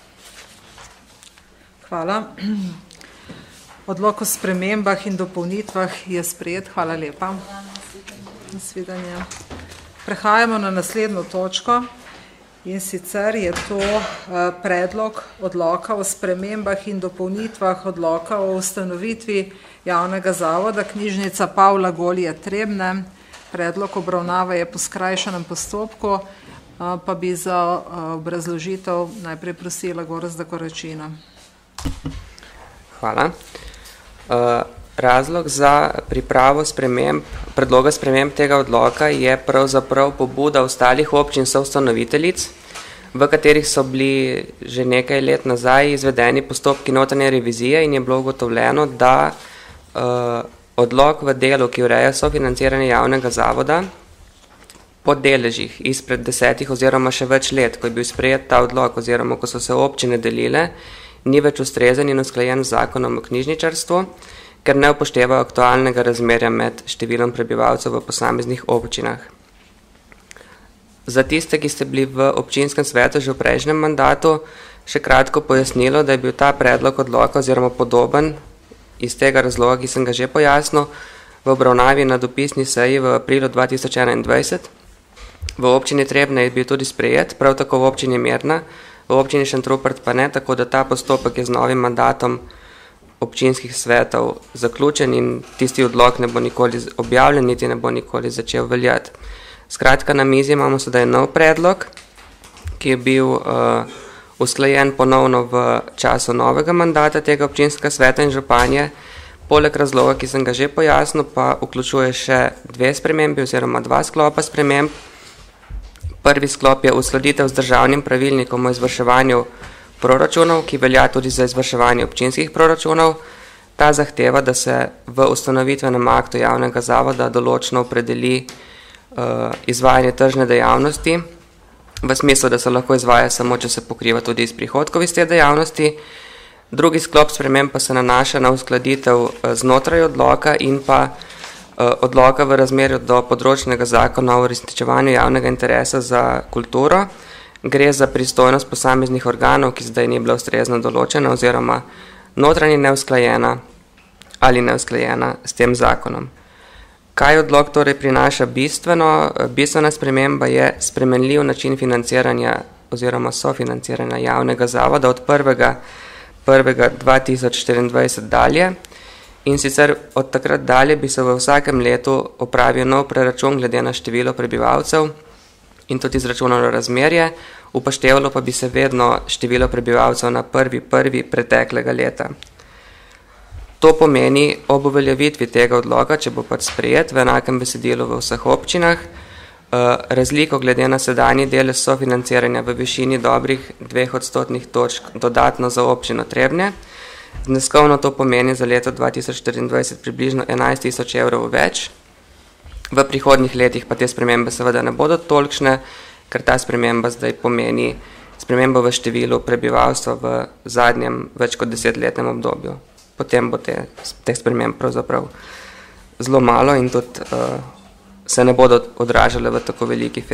Hvala. Odlok o spremembah in dopolnitvah je sprejet. Hvala lepa. Nasvidenje. Prehajamo na naslednjo točko. In sicer je to predlog odloka o spremembah in dopolnitvah odloka o ustanovitvi javnega zavoda Knjižnica Pavla Golije Trebnje. Predlog obravnave je po skrajšanem postopku, pa bi za obrazložitev najprej prosila Gorazda Koračina. Hvala. Razlog za pripravo predloga sprememb tega odloka je pravzaprav pobuda ostalih občin soustanoviteljic, v katerih so bili že nekaj let nazaj izvedeni postopki notranje revizije in je bilo ugotovljeno, da odlok v delu, ki ureja sofinanciranje javnega zavoda, po deležih izpred 10 oziroma še več let, ko je bil sprejet ta odlok oziroma ko so se občine delile, ni več ustrezen in usklajen z zakonom o knjižničarstvu, ker ne upošteva aktualnega razmerja med številom prebivalcev v posameznih občinah. Za tiste, ki ste bili v občinskem svetu že v prejšnjem mandatu, še kratko pojasnilo, da je bil ta predlog odloka oziroma podoben iz tega razloga, ki sem ga že pojasnil, v obravnavi na dopisni seji v aprilu 2021. V občini Trebnje je bil tudi sprejet, prav tako v občini Mirna, v občini Šentrupert pa ne, tako da ta postopek je z novim mandatom občinskih svetov zaključen in tisti odlok ne bo nikoli objavljen, niti ne bo nikoli začel veljati. Skratka, na mizi imamo sedaj nov predlog, ki je bil usklajen ponovno v času novega mandata tega občinskega sveta in županje. Poleg razloga, ki sem ga že pojasnil, pa vključuje še 2 spremembe oziroma 2 sklopa sprememb. Prvi sklop je uskladitev z državnim pravilnikom o izvrševanju proračunov, ki velja tudi za izvrševanje občinskih proračunov. Ta zahteva, da se v ustanovitvenem aktu javnega zavoda določno opredeli izvajanje tržne dejavnosti, v smislu, da se lahko izvaja samo, če se pokriva tudi iz prihodkov iz te dejavnosti. Drugi sklop sprememb pa se nanaša na uskladitev znotraj odloka in pa odloka v razmerju do področnega zakona o uresničevanju javnega interesa za kulturo. Gre za pristojnost posameznih organov, ki zdaj ni bila ustrezno določena oziroma notranje neusklajena ali neusklajena s tem zakonom. Kaj odlok torej prinaša bistvena sprememba je spremenljiv način financiranja oziroma sofinanciranja javnega zavoda od 1.1.2024 dalje In sicer od takrat dalje bi se v vsakem letu opravil nov preračun glede na število prebivalcev in tudi izračunalo razmerje, upoštevalo pa bi se vedno število prebivalcev na 1.1. preteklega leta. To pomeni ob uveljavitvi tega odloka, če bo pač sprejet v enakem besedilu v vseh občinah, razliko glede na sedanji delež sofinanciranja v višini dobrih 2 odstotnih točk dodatno za občino Trebnje. Zneskovno to pomeni za leto 2024 približno 11.000 evrov več. V prihodnjih letih pa te spremembe seveda ne bodo tolikšne, ker ta sprememba zdaj pomeni spremembo v številu prebivalstva v zadnjem več kot 10-letnem obdobju. Potem bo te sprememb pravzaprav zelo malo in tudi se ne bodo odražale v tako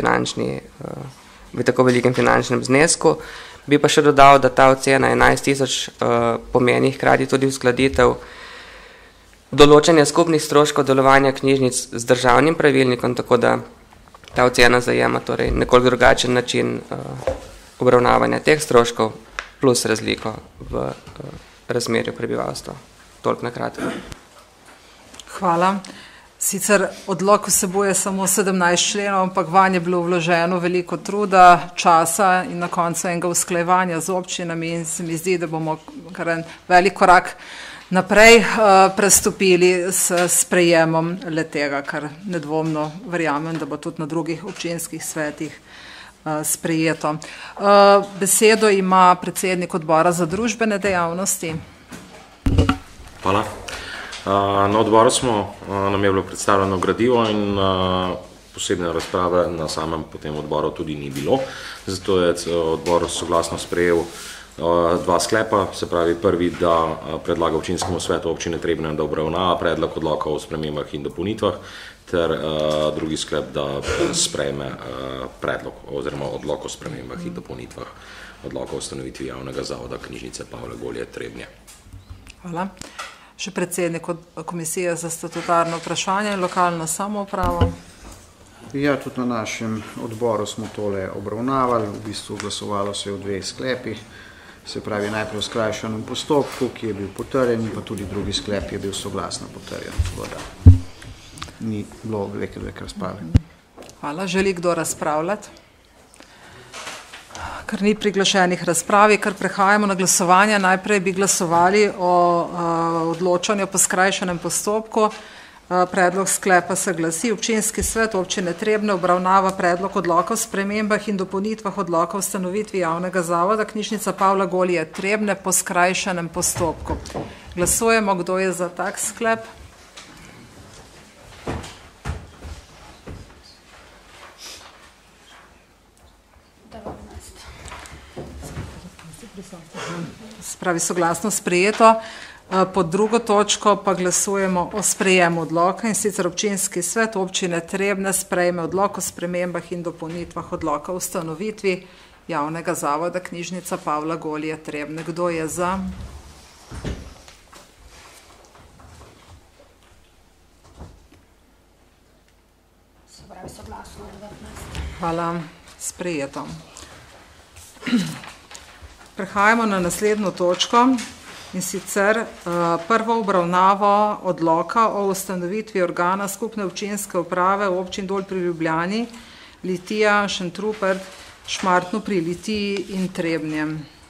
velikem finančnem znesku. Bi pa še dodal, da ta ocena 11.000 pomeni hkrati tudi uskladitev določanja skupnih stroškov delovanja knjižnic z državnim pravilnikom, tako da ta ocena zajema torej nekoliko drugačen način obravnavanja teh stroškov plus razliko v razmerju prebivalstva. Toliko na kratko. Hvala. Sicer odlok vsebuje samo 17 členov, ampak vanje je bilo vloženo veliko truda, časa in na koncu enega usklajevanja z občinami in se mi zdi, da bomo kar en velik korak naprej prestopili s sprejemom letega, kar nedvomno verjamem, da bo tudi na drugih občinskih svetih sprejeto. Besedo ima predsednik odbora za družbene dejavnosti. Hvala. Na odboru nam je bilo predstavljeno gradivo in posebne razprave na samem potem odboru tudi ni bilo. Zato je odbor soglasno sprejel 2 sklepa, se pravi prvi, da predlaga občinskemu svetu občine Trebnje, da obravnava predlog odloka o spremembah in dopolnitvah, ter drugi sklep, da sprejme predlog oziroma odlok o spremembah in dopolnitvah odloka o ustanovitvi javnega zavoda knjižnice Pavla Golije Trebnje. Hvala. Še predsednik Komisije za statutarno vprašanje in lokalno samoupravo. Ja, tudi na našem odboru smo tole obravnavali, v bistvu glasovalo se je v 2 sklepih, se pravi najprej v skrajšanem postopku, ki je bil potrjen, pa tudi drugi sklep je bil soglasno potrjen. Ni bilo velike razprave. Hvala. Želi kdo razpravljati? Ker ni priglašenih razpravi, ker prehajamo na glasovanje. Najprej bi glasovali o odločanju po skrajšanem postopku. Predlog sklepa se glasi: Občinski svet občine Trebnje obravnava predlog odloka o spremembah in dopolnitvah odloka o ustanovitvi javnega zavoda knjižnica Pavla Golije Trebnje po skrajšanem postopku. Glasujemo, kdo je za tak sklep. Spravi soglasno sprejeto. Pod drugo točko pa glasujemo o sprejemu odloka, in sicer občinski svet občine Trebnje sprejme odlok o spremembah in dopolnitvah odloka o ustanovitvi javnega zavoda knjižnica Pavla Golije Trebnje. Kdo je za? Hvala. Sprejeto. Prehajamo na naslednjo točko, in sicer prvo obravnavo odloka o ustanovitvi organa skupne občinske uprave občin Dol pri Ljubljani, Litija, Šentrupert, Šmartno pri Litiji in Trebnje.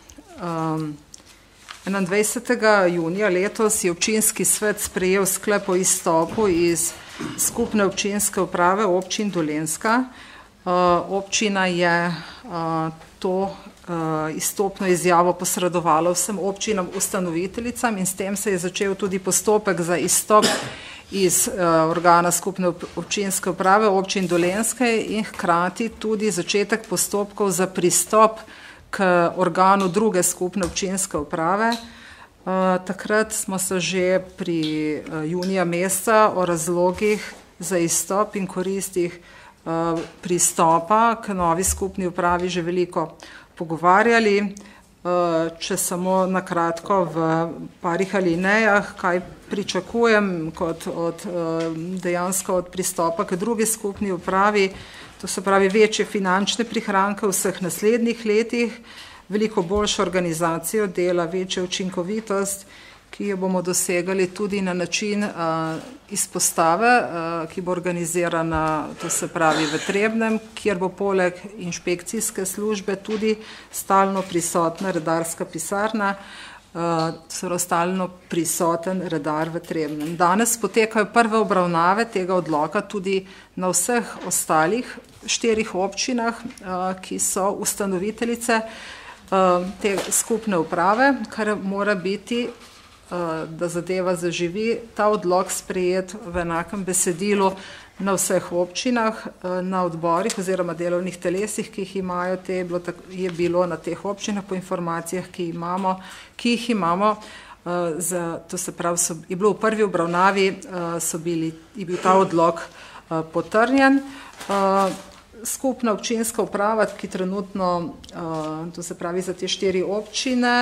21. junija letos je občinski svet sprejel sklep o izstopu iz skupne občinske uprave občin Dolenjska. Občina je to izstopno izjavo posredovalo vsem občinam ustanoviteljicam in s tem se je začel tudi postopek za izstop iz organa skupne občinske uprave občin Dolenjske in hkrati tudi začetek postopkov za pristop k organu druge skupne občinske uprave. Takrat smo se že pri junija meseca o razlogih za izstop in koristih pristopa k novi skupni upravi že veliko pogovarjali. Če samo na kratko v parih alinejah, kaj pričakujem kot dejansko od pristopa k drugi skupni upravi, to se pravi večje finančne prihranke v vseh naslednjih letih, veliko boljšo organizacijo dela, večjo učinkovitost ki jo bomo dosegali tudi na način izpostave, ki bo organizirana, to se pravi v Trebnjem, kjer bo poleg inšpekcijske službe tudi stalno prisotna redarska pisarna, stalno prisoten redar v Trebnjem. Danes potekajo prve obravnave tega odloka tudi na vseh ostalih 4 občinah, ki so ustanoviteljice te skupne uprave, kar mora biti, da zadeva zaživi, ta odlok sprejet v enakem besedilu na vseh občinah, na odborih oziroma delovnih telesih, ki jih imajo, je bilo na teh občinah po informacijah, ki jih imamo, to se pravi, je bilo v prvi obravnavi, je bil ta odlok potrjen. Skupna občinska uprava, ki trenutno, to se pravi za te 4 občine,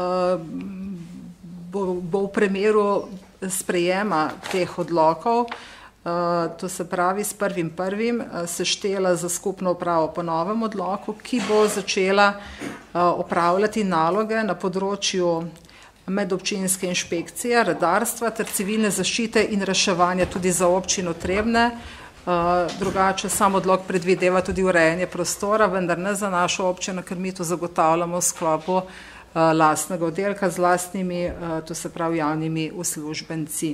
bo v primeru sprejema teh odlokov, to se pravi s 1.1. seštela za skupno upravo po novem odloku, ki bo začela opravljati naloge na področju medobčinske inšpekcije, redarstva ter civilne zaščite in reševanja tudi za občino Trebnje. Drugače sam odlok predvideva tudi urejanje prostora, vendar ne za našo občino, ker mi to zagotavljamo v sklopu lastnega oddelka z lastnimi, to se pravi javnimi uslužbenci.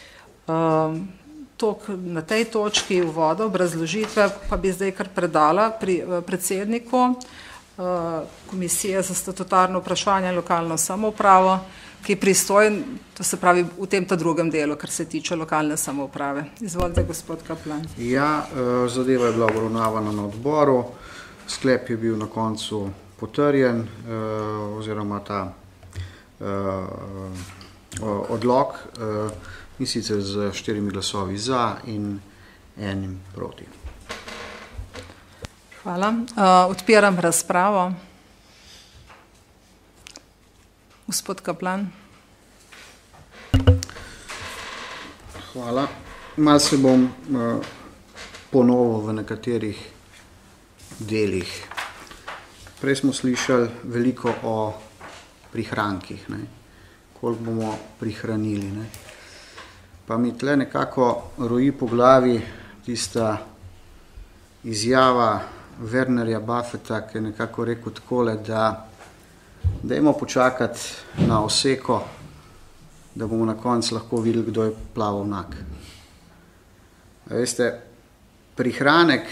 Na tej točki uvoda, obrazložitve pa bi zdaj kar predala predsedniku Komisije za statutarno vprašanje in lokalno samoupravo, ki je pristojen, to se pravi v tem drugem delu, kar se tiče lokalne samouprave. Izvolite, gospod Kaplan. Ja, zadeva je bila obravnavana na odboru, sklep je bil na koncu potrjen, oziroma ta odlok, in sicer z 4 glasovi za in 1 proti. Hvala. Odpiram razpravo. Gospod Kaplan. Hvala. Malo se bom ponovil v nekaterih delih. Prej smo slišali veliko o prihrankih, koliko bomo prihranili. Pa mi tle nekako roji po glavi tista izjava Wernerja Buffetta, ki je nekako rekel takole, da dajmo počakati na oseko, da bomo na koncu lahko videli, kdo je plaval nag. Veste, prihranek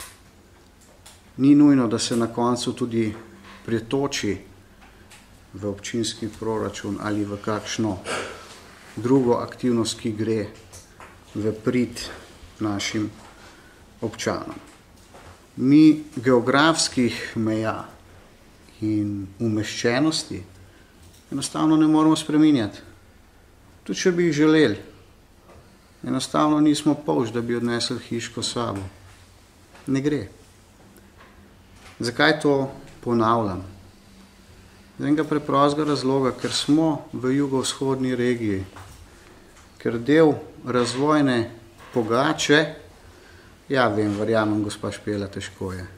ni nujno, da se na koncu tudi pretoči v občinski proračun ali v kakšno drugo aktivnost, ki gre v prid našim občanom. Mi geografskih meja in umeščenosti enostavno ne moremo spreminjati. Tudi če bi jih želeli. Enostavno nismo polž, da bi odnesli hiško s sabo. Ne gre. Zakaj to ponavljam? Z enega preprostega razloga, ker smo v jugovzhodni regiji, ker del razvojne pogače, ja vem, verjamem, gospa Špela, težko je.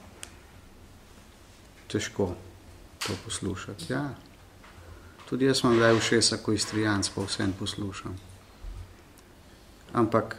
Težko to poslušati, ja. Tudi jaz imam gledaj ušesa, ko Istrijanc, pa vsem poslušam. Ampak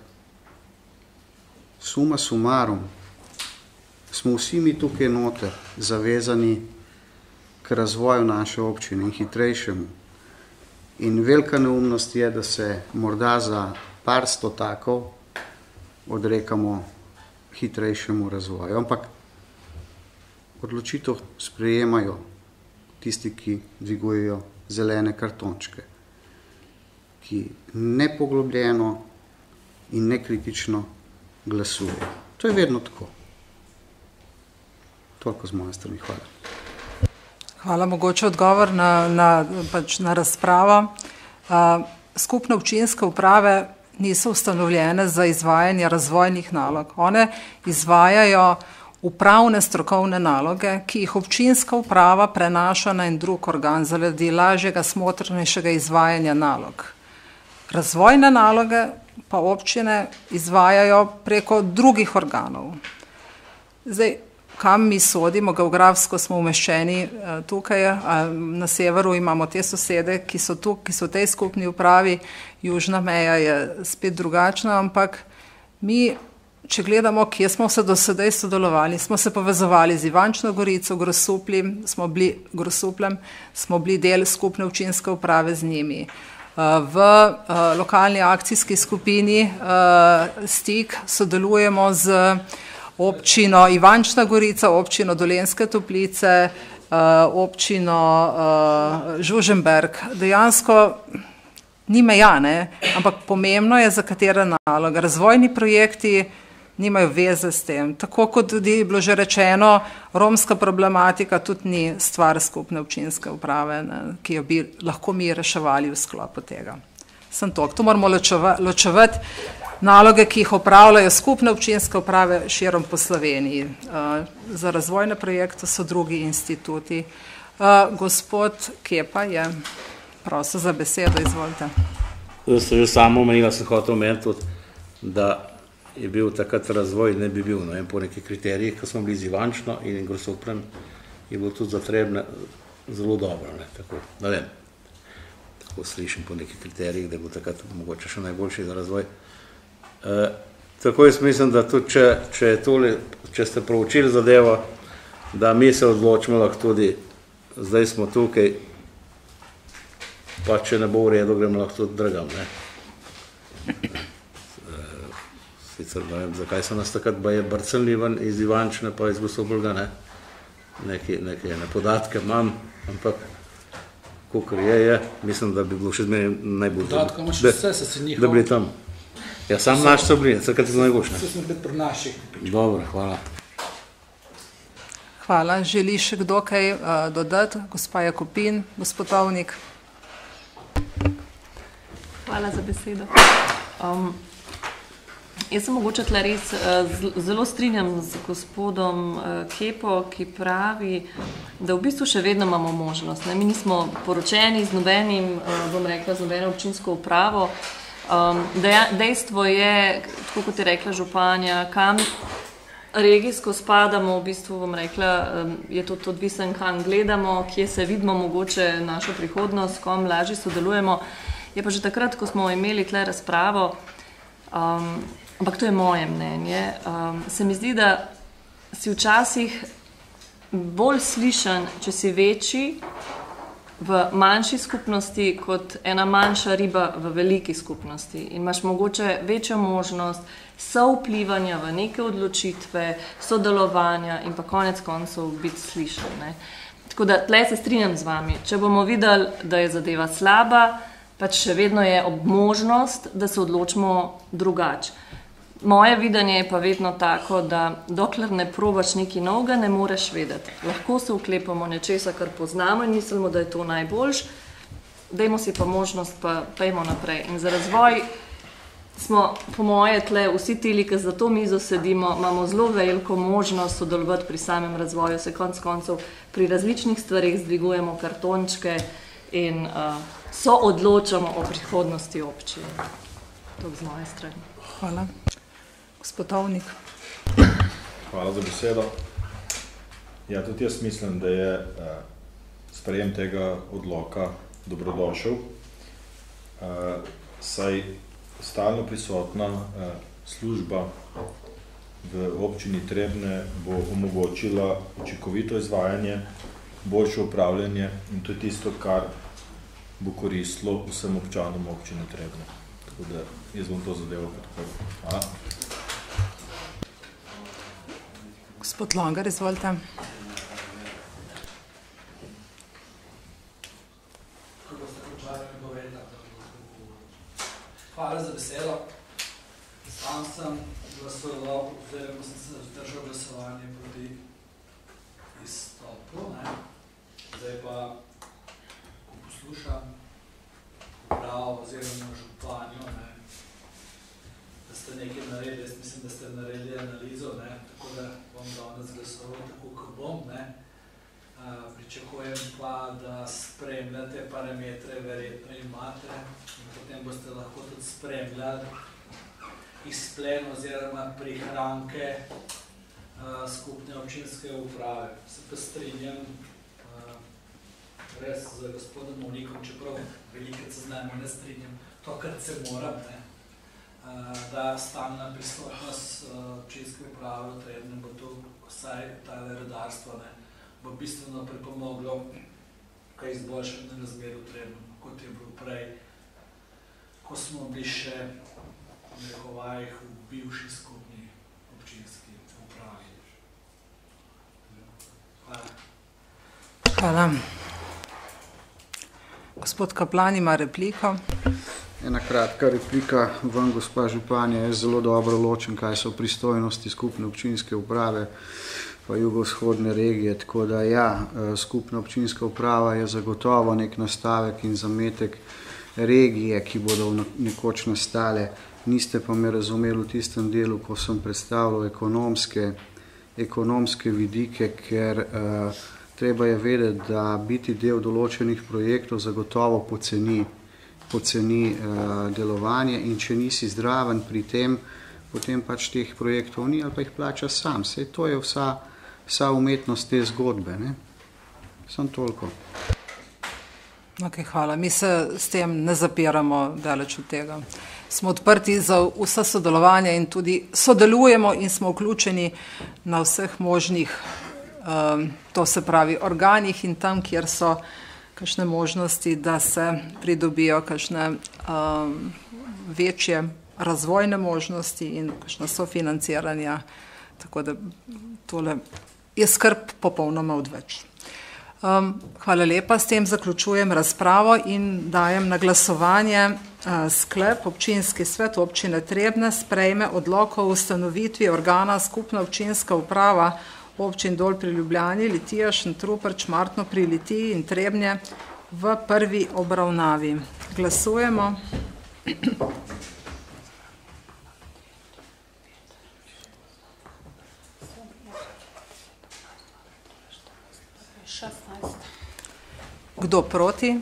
suma sumarum, smo vsi mi tukaj noter zavezani k razvoju naše občine in hitrejšemu. In velika neumnost je, da se morda za par stotakov odrekamo hitrejšemu razvoju. Ampak odločitev sprejemajo tisti, ki dvigujejo zelene kartončke, ki nepoglobljeno in nekritično glasujejo. To je vedno tako. Toliko z moje strani. Hvala. Hvala. Mogoče odgovor na razpravo. Skupne občinske uprave niso ustanovljene za izvajanje razvojnih nalog. One izvajajo upravne strokovne naloge, ki jih občinska uprava prenaša na en drug organ zaradi lažjega, smotrnejšega izvajanja nalog. Razvojne naloge pa občine izvajajo preko drugih organov. Zdaj, kam mi sodimo, geografsko smo umeščeni tukaj, na severu imamo te sosede, ki so v tej skupni upravi, južna meja je spet drugačna, ampak mi, če gledamo, kje smo se do sedaj sodelovali, smo se povezovali z Ivančno Gorico, Grosupljem, smo bili del skupne občinske uprave z njimi. V lokalni akcijski skupini Stik sodelujemo z občino Ivančna Gorica, občino Dolenjske Toplice, občino Žužemberk. Dejansko ni meja, ampak pomembno je, za katere naloge. Razvojni projekti nimajo veze s tem. Tako kot tudi je bilo že rečeno, romska problematika tudi ni stvar skupne občinske uprave, ki jo bi lahko mi reševali v sklopu tega. To moramo ločevati naloge, ki jih opravljajo skupne občinske uprave širom po Sloveniji. Za razvojne projekte so drugi instituti. Gospod Kepa je prosil za besedo, izvolite. Že samo omenila sem hotel omeniti tudi, da je bil takrat razvoj, ne bi bil, po nekih kriterijih, ko smo bili z Ivančno in Grosupljem, je bilo tudi za Trebnje zelo dobro, tako slišim po nekih kriterijih, da je bilo takrat mogoče še najboljši za razvoj. Tako jaz mislim, da tudi če ste proučili zadevo, da mi se odločimo lahko tudi, zdaj smo tukaj, pa če ne bo v redu, gremo lahko tudi drugam. Sicer ne vem, zakaj so nas takrat brcali ven iz Ivančne pa iz Grosuplja, neke podatke imam, ampak kakor je, mislim, da bi bilo še zmeraj najbolj, da bili tam. Ja, sam naš so bili, takrat je to najboljše. Se sem pri naših. Dobro, hvala. Hvala. Želi še kdo kaj dodati? Gospa Jakopin, gospod Pavnik. Hvala za besedo. Jaz sem mogoče tle res zelo strinjam z gospodom Kepo, ki pravi, da v bistvu še vedno imamo možnost. Mi nismo poročeni z nobenim, bom rekla, z nobeno občinsko upravo. Dejstvo je, tako kot je rekla županja, kam regijsko spadamo, v bistvu bom rekla, je to odvisen, kam gledamo, kje se vidimo mogoče našo prihodnost, s kom lažje sodelujemo. Je pa že takrat, ko smo imeli tle razpravo, ampak to je moje mnenje, se mi zdi, da si včasih bolj slišan, če si večji v manjši skupnosti, kot ena manjša riba v veliki skupnosti. In imaš mogoče večjo možnost souvplivanja v neke odločitve, sodelovanja in pa konec koncev biti slišan. Tako da tle se strinjam z vami. Če bomo videli, da je zadeva slaba, pač še vedno je možnost, da se odločimo drugače. Moje videnje je pa vedno tako, da dokler ne probaš nekaj novega, ne moreš vedeti. Lahko se uklepamo nečesa, kar poznamo in mislimo, da je to najboljš, dajmo si pa možnost, pa pejmo naprej. In za razvoj smo, po moje, tle vsi tili, ki za to mizo sedimo, imamo zelo veliko možnost sodelovati pri samem razvoju, se konec koncev pri različnih stvarih zdvigujemo kartončke in so odločamo o prihodnosti občine. To z moje strani. Hvala. Gospod Pavnik. Hvala za besedo. Ja, tudi jaz mislim, da je sprejem tega odloka dobrodošel, saj stalno prisotna služba v občini Trebnje bo omogočila učinkovito izvajanje, boljše upravljanje in to je tisto, kar bo koristilo vsem občanom občine Trebnje. Tako da jaz bom to zadevo podprl. Hvala. Gospod Logar, izvolite. Hvala za besedo. Sam sem glasoval, oziroma sem se vzdržal glasovanje proti izstopu. Zdaj pa, ko poslušam upravo oziroma županjo, da ste nekaj naredili, jaz mislim, da ste naredili analizo, tako da bom danes glasoval tako, kot bom. Pričakujem pa, da spremljate parametre, verjetno imate in potem boste lahko tudi spremljali izplen oziroma prihranke skupne občinske uprave. Se pa strinjam res z gospodom Monikom, čeprav velikrat se z nami ne strinjam, to, kar se moram, da stalna prisotnost občinske uprave v Trebnjem bo to vsaj tale redarstvo bo bistveno pripomoglo k izboljšanju razmer v Trebnjem, kot je bilo prej, ko smo bili še v nekovajih v bivši skupni občinski upravi. Hvala. Hvala. Gospod Kaplan ima repliko. Ena kratka replika vam, gospa županja, je zelo dobro ločen, kaj so pristojnosti skupne občinske uprave pa jugovzhodne regije, tako da ja, skupna občinska uprava je zagotovo nek nastavek in zametek regije, ki bodo nekoč nastale. Niste pa me razumeli v tistem delu, ko sem predstavljal ekonomske vidike, ker treba je vedeti, da biti del določenih projektov zagotovo poceni delovanje in če nisi zdraven pri tem, potem pač teh projektov ni ali pa jih plača sam. Sej to je vsa umetnost te zgodbe. Ne? Samo toliko. Ok, hvala. Mi se s tem ne zapiramo daleč od tega. Smo odprti za vsa sodelovanja in tudi sodelujemo in smo vključeni na vseh možnih, to se pravi, organih in tam, kjer so kakšne možnosti, da se pridobijo kakšne večje razvojne možnosti in kakšna sofinanciranja. Tako da tole je skrb popolnoma odveč. Hvala lepa, s tem zaključujem razpravo in dajem na glasovanje sklep. Občinski svet občine Trebnje sprejme odlok o ustanovitvi organa skupna občinska uprava občin Dol pri Ljubljani, Litija, Šentruperč, Martno pri Litiji in Trebnje v prvi obravnavi. Glasujemo. Kdo proti?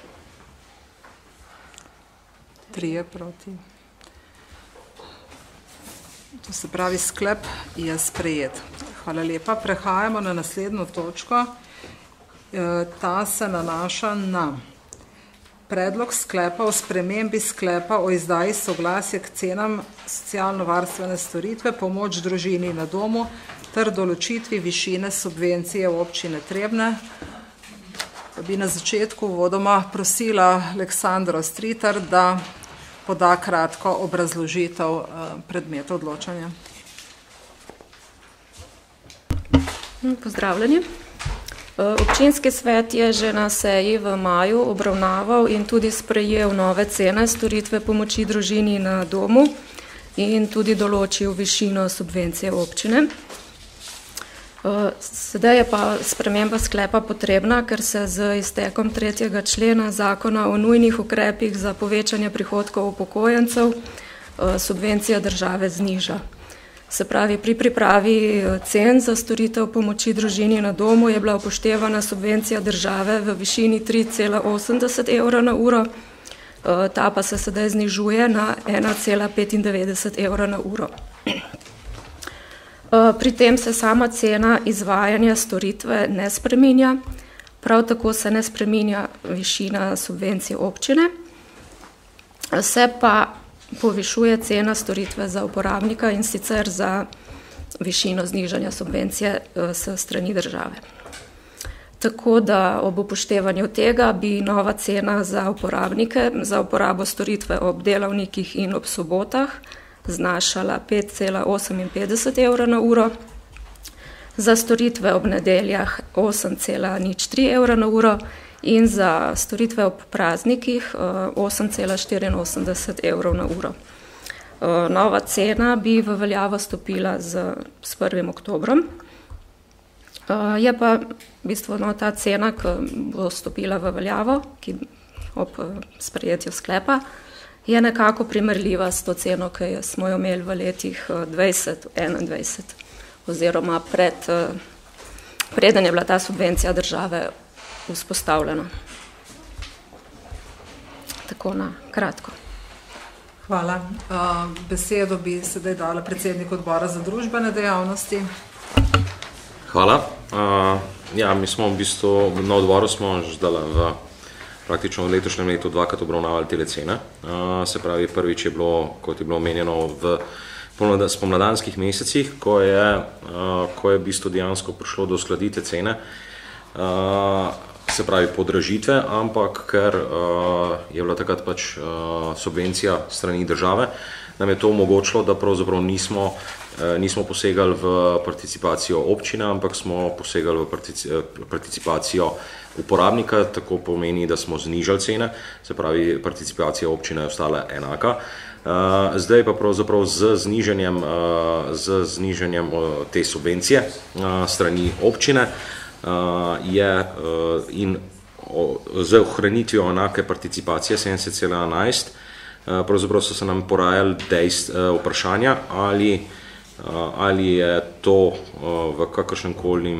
3 proti. To se pravi, sklep je sprejet. Hvala lepa. Prehajamo na naslednjo točko. Ta se nanaša na predlog sklepa o spremembi sklepa o izdaji soglasja k cenam socialno-varstvene storitve, pomoč družini na domu ter določitvi višine subvencije v občine Trebnje. Bi na začetku vodoma prosila Aleksandro Stritar, da poda kratko obrazložitev predmeta odločanja. Pozdravljeni. Občinski svet je že na seji v maju obravnaval in tudi sprejel nove cene storitve pomoči družini na domu in tudi določil višino subvencije občine. Sedaj je pa sprememba sklepa potrebna, ker se z iztekom 3. člena zakona o nujnih ukrepih za povečanje prihodkov upokojencev subvencija države zniža. Se pravi, pri pripravi cen za storitev pomoči družini na domu je bila upoštevana subvencija države v višini 3,80 evra na uro, ta pa se sedaj znižuje na 1,95 evra na uro. Pri tem se sama cena izvajanja storitve ne spreminja, prav tako se ne spreminja višina subvencije občine, se pa povišuje cena storitve za uporabnika in sicer za višino znižanja subvencije s strani države. Tako da ob upoštevanju tega bi nova cena za uporabnike za uporabo storitve ob delavnikih in ob sobotah znašala 5,58 evra na uro, za storitve ob nedeljah 8,03 evra na uro in za storitve ob praznikih 8,84 evrov na uro. Nova cena bi v veljavo stopila s 1. oktobrom. Je pa v bistvu ta cena, ki bo stopila v veljavo, ki ob sprejetju sklepa, je nekako primerljiva s to ceno, ki smo jo imeli v letih 2021 oziroma preden je bila ta subvencija države vzpostavljena. Tako na kratko. Hvala. Besedo bi sedaj dala predsednik odbora za družbene dejavnosti. Hvala. Ja, mi smo v bistvu na odboru smo že zdaj praktično v letošnjem letu dvakrat obravnavali te cene. Se pravi, prvič je bilo, kot je bilo omenjeno, v spomladanskih mesecih, ko je v bistvu dejansko prišlo do uskladitve cene, se pravi podražitve, ampak ker je bila takrat pač subvencija strani države, nam je to omogočilo, da pravzaprav nismo posegali v participacijo občine, ampak smo posegali v participacijo uporabnika, tako pomeni, da smo znižali cene, se pravi, participacija občine je ostala enaka. Zdaj pa pravzaprav z znižanjem te subvencije strani občine in z ohranitvijo enake participacije 70,11, pravzaprav so se nam porajali vprašanja, ali je to v kakršnemkoli,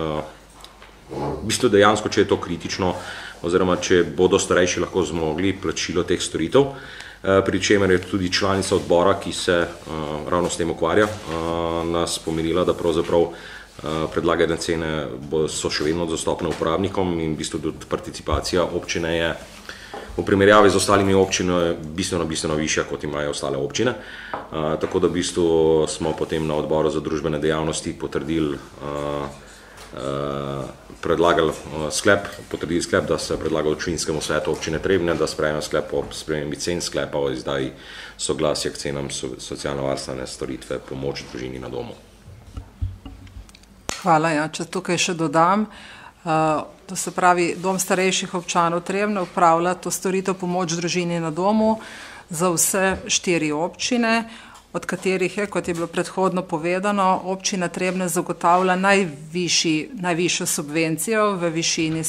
v bistvu dejansko, če je to kritično, oziroma če bodo starejši lahko zmogli plačilo teh storitev, pri čemer je tudi članica odbora, ki se ravno s tem ukvarja, nas pomirila, da pravzaprav predlagane cene so še vedno dostopne uporabnikom in v bistvu tudi participacija občine je v primerjavi z ostalimi občinami bistveno višja, kot imajo ostale občine. Tako da v bistvu smo potem na odboru za družbene dejavnosti potrdili sklep, da se predlaga občinskemu svetu občine Trebnje, da sprejme sklep o spremembi cen, sklepa o izdaji soglasja k cenam socialno-varstvene storitve pomoč družini na domu. Hvala, ja. Če tukaj še dodam, to se pravi, Dom starejših občanov Trebnje upravlja to storitev pomoč družini na domu za vse 4 občine, od katerih je, kot je bilo predhodno povedano, občina Trebnje zagotavlja najvišjo subvencijo v višini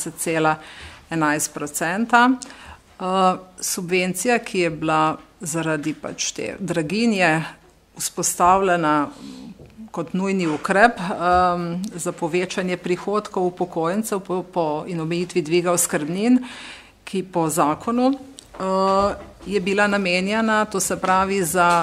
70,11%. Subvencija, ki je bila zaradi pač te draginje vzpostavljena kot nujni ukrep za povečanje prihodkov upokojencev in omejitvi dviga oskrbnin, ki po zakonu je bila namenjena, to se pravi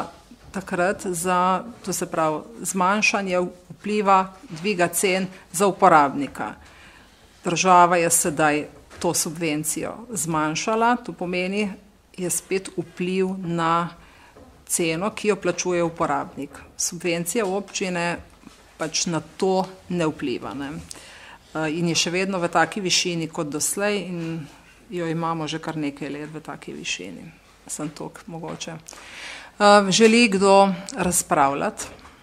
zmanjšanje vpliva dviga cen za uporabnika. Država je sedaj to subvencijo zmanjšala, to pomeni, je spet vpliv na ceno, ki jo plačuje uporabnik. Subvencija občine pač na to ne vpliva. In je še vedno v taki višini kot doslej in jo imamo že kar nekaj let v taki višini. Sem toliko mogoče. Želi kdo razpravljati?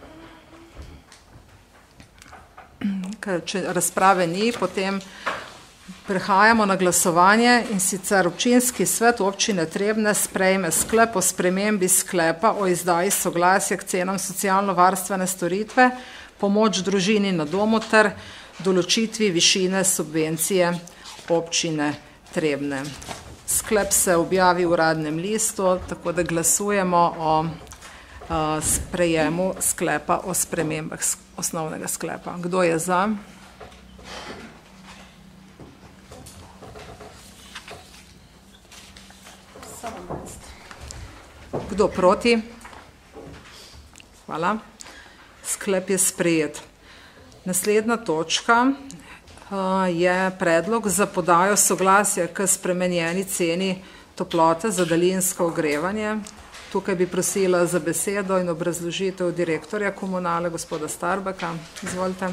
Če razprave ni, potem prehajamo na glasovanje in sicer občinski svet občine Trebnje sprejme sklep o spremembi sklepa o izdaji soglasja k cenam socialno-varstvene storitve, pomoč družini na domu ter določitvi višine subvencije občine Trebnje. Sklep se objavi v uradnem listu, tako da glasujemo o sprejemu sklepa o spremembah osnovnega sklepa. Kdo je za? Kdo proti? Hvala. Sklep je sprejet. Naslednja točka je predlog za podajo soglasja k spremenjeni ceni toplote za daljinsko ogrevanje. Tukaj bi prosila za besedo in obrazložitev direktorja komunale, gospoda Starbeka. Izvolite.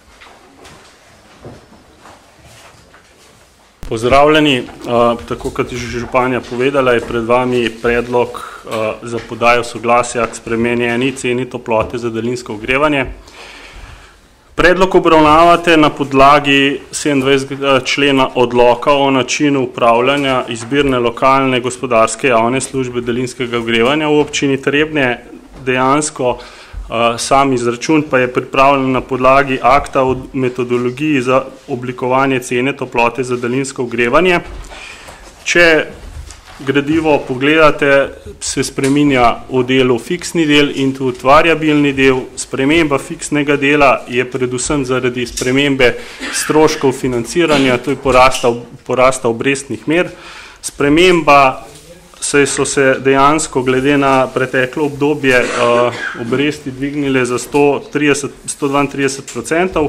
Pozdravljeni, tako kot je že županja povedala, je pred vami predlog za podajo soglasja k spremenjeni ceni toplote za daljinsko ogrevanje. Predlog obravnavate na podlagi 27. člena odloka o načinu upravljanja izbirne lokalne gospodarske javne službe daljinskega ogrevanja v občini Trebnje. Dejansko sam izračun pa je pripravljen na podlagi akta o metodologiji za oblikovanje cene toplote za daljinsko ogrevanje. Če gradivo pogledate, se spreminja v delu fiksni del in tudi variabilni del. Sprememba fiksnega dela je predvsem zaradi spremembe stroškov financiranja, to je porasta obrestnih mer. Sprememba saj so se dejansko glede na preteklo obdobje obresti dvignile za 132%.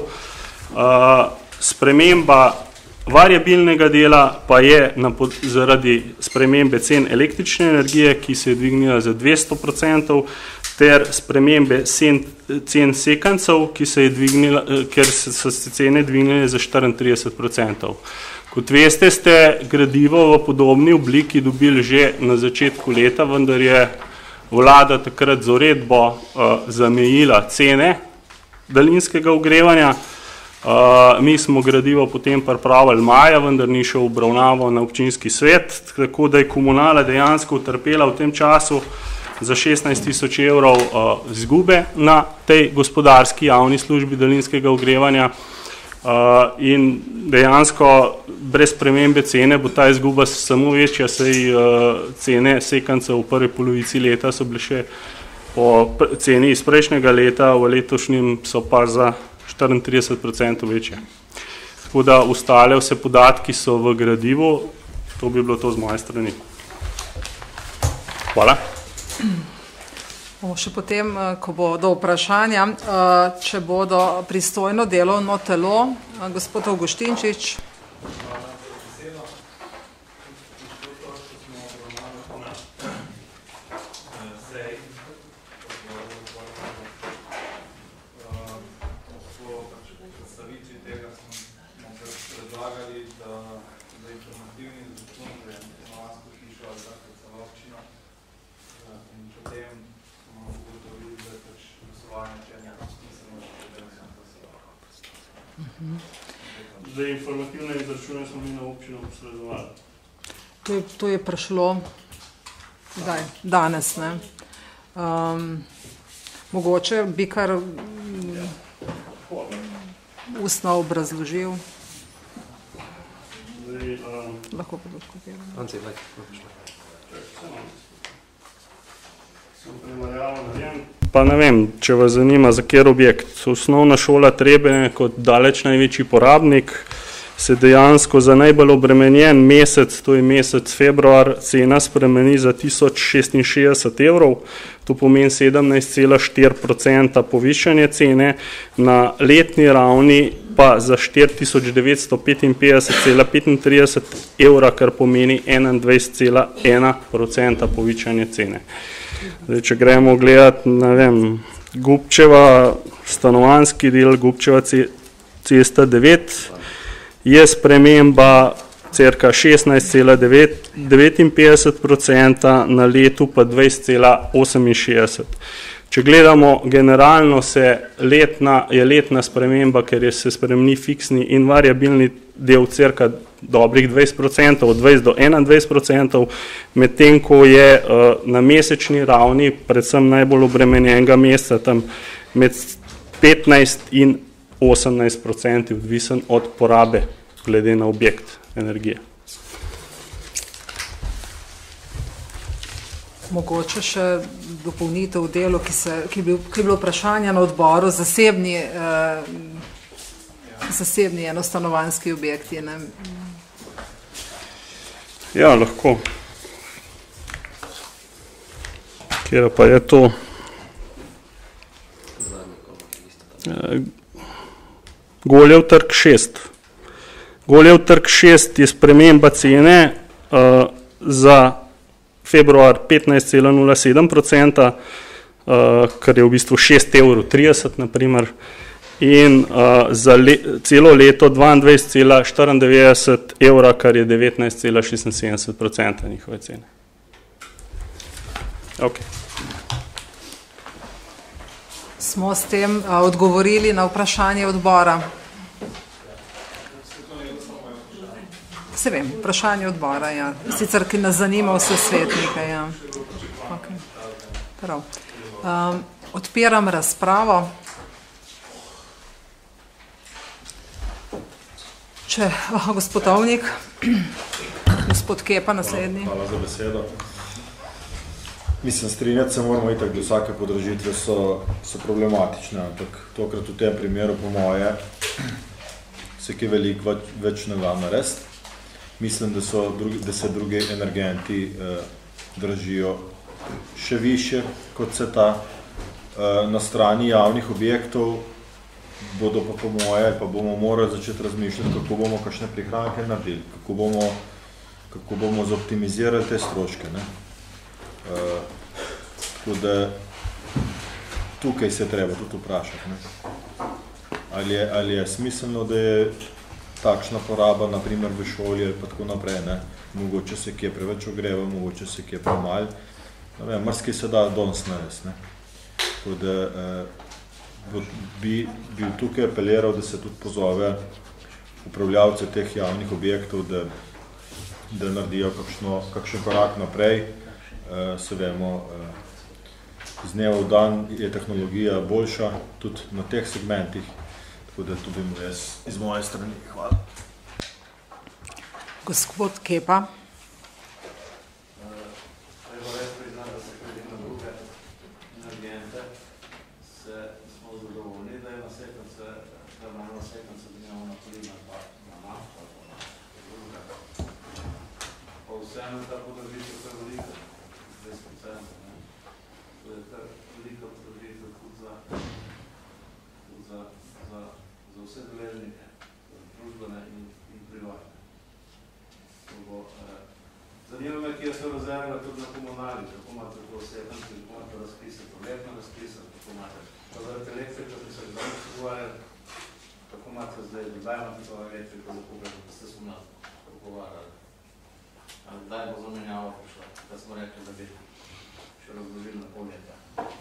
Sprememba variabilnega dela pa je zaradi spremembe cen električne energije, ki se je dvignila za 200%, ter spremembe cen sekancev, ker so se cene dvignile za 34%. Kot veste, ste gradivo v podobni obliki dobili že na začetku leta, vendar je vlada takrat z uredbo zamejila cene daljinskega ogrevanja. Mi smo gradivo potem pripravili maja, vendar ni šel obravnavo na občinski svet, tako da je komunala dejansko utrpela v tem času za 16.000 evrov izgube na tej gospodarski javni službi daljinskega ogrevanja. In dejansko brez spremembe cene bo ta izguba samo večja, saj cene sekancev v prvi polovici leta so bile še po ceni iz prejšnjega leta, v letošnjem so pa za 34% večje. Tako da ostale vse podatki so v gradivu, to bi bilo to z moje strani. Hvala. Bomo še potem, ko bo do vprašanja, če bodo pristojno delovno telo, gospod Avguštinčič. Zdaj, informativne izračune smo mi na občino posredovali. To je prišlo danes, ne? Mogoče bi kar ustno obrazložil. Lahko pa tudi kopiram. Pa ne vem, če vas zanima, za kjer objekt. Osnovna šola Trebnje kot daleč največji porabnik se dejansko za najbolj obremenjen mesec, to je mesec februar, cena spremeni za 1066 evrov, to pomeni 17,4% povišanje cene, na letni ravni pa za 4955,35 evra, kar pomeni 21,1% povišanje cene. Zdaj, če gremo gledati, ne vem, Gubčeva, stanovanjski del, Gubčeva cesta 9, je sprememba cirka 16,59%, na letu pa 20,68%. Če gledamo generalno, je letna sprememba, ker se spremeni fiksni in variabilni del cirka dobrih 20%, od 20 do 21%, medtem ko je na mesečni ravni, predvsem najbolj obremenjenega meseca, tam med 15 in 18% odvisen od porabe glede na objekt energije. Mogoče še dopolnitev v delu, ki je bilo vprašanje na odboru, zasebni enostanovanjski objekti. Ne? Ja, lahko. Kjer pa je to? Goljev trg 6. Goljev trg 6 je sprememba cene za februar 15,07%, kar je v bistvu 6,30 € naprimer, in za celo leto 22,94 evra, kar je 19,76% njihove cene. Okay. Smo s tem odgovorili na vprašanje odbora. Se vem, vprašanje odbora, ja. Sicer, ki nas zanima vse svetnike, ja. Okay. Prav. Odpiram razpravo. Če, gospod Ovnik, gospod Kepa, naslednji. Hvala za besedo. Mislim, strinjati se moramo itak, da vsake podražitve so problematične, ampak tokrat v tem primeru, po moje, se kaj veliko več ne da narediti. Mislim, da se drugi energenti dražijo še više kot se ta. Na strani javnih objektov bodo pa po moje, ali pa bomo morali začeti razmišljati, kako bomo kakšne prihranke naredili, kako bomo zoptimizirali te stroške. Ne? Tako da tukaj se treba tudi vprašati. Ne? Ali je smiselno, da je takšna poraba, naprimer v šoli ali pa tako naprej, ne? Mogoče se kje preveč ogreva, mogoče se kje premalj. Marsikaj se da danes narediti. Ne? Tako da bi tukaj apeliral, da se tudi pozove upravljavce teh javnih objektov, da naredijo kakšen korak naprej. Se vemo, z dneva v dan je tehnologija boljša tudi na teh segmentih, tako da to bi mu jaz iz moje strani. Hvala. Gospod Kepa. Zanima me, kje so rezerve tudi na komunali, kako imate tako osebnosti, kako imate razpise, prometne razpise, kako imate zaradi elektrika, ki so danes pogovarjali, kako imate zdaj, kdaj imate to elektriko, za koga ste smo nas pogovarjali. Ali kdaj bo zamenjava prišla, da smo rekli, da bi še razložili na pol leta.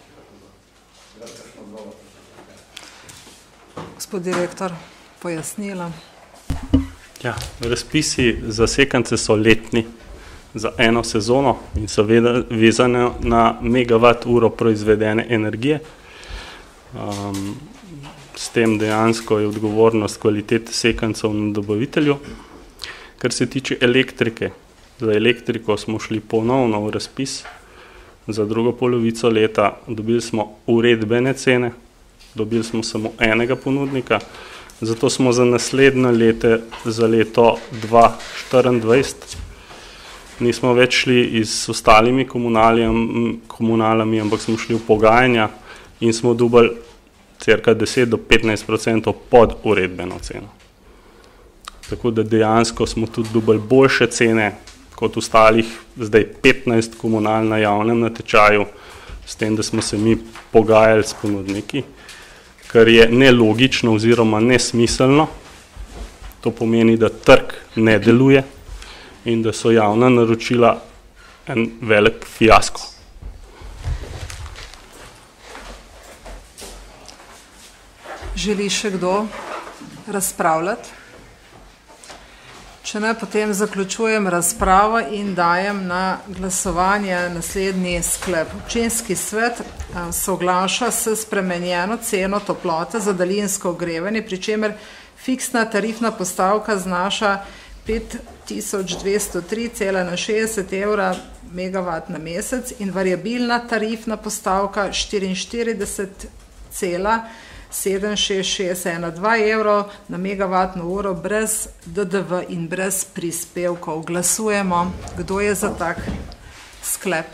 Gospod direktor, pojasnila. Ja, razpisi za sekance so letni za eno sezono in so vezane na megawatt uro proizvedene energije. S tem dejansko je odgovornost kvalitete sekancev na dobavitelju. Kar se tiče elektrike, za elektriko smo šli ponovno v razpis. Za drugo polovico leta dobili smo uredbene cene, dobili smo samo enega ponudnika, zato smo za naslednje lete, za leto 2024, nismo več šli z ostalimi komunalami, ampak smo šli v pogajanja in smo dobili cirka 10 do 15% pod uredbeno ceno. Tako da dejansko smo tudi dobili boljše cene kot ostalih, zdaj 15 komunal na javnem natečaju, s tem, da smo se mi pogajali s ponudniki, kar je nelogično oziroma nesmiselno. To pomeni, da trg ne deluje in da so javna naročila en velik fiasko. Želi še kdo razpravljati? Če ne, potem zaključujem razpravo in dajem na glasovanje naslednji sklep. Občinski svet soglaša s spremenjeno ceno toplote za daljinsko ogrevanje, pri čemer fiksna tarifna postavka znaša 5203,60 evra megawatt na mesec in variabilna tarifna postavka 44,76612 evrov na megawattno uro brez DDV in brez prispevkov. Glasujemo. Kdo je za tak sklep?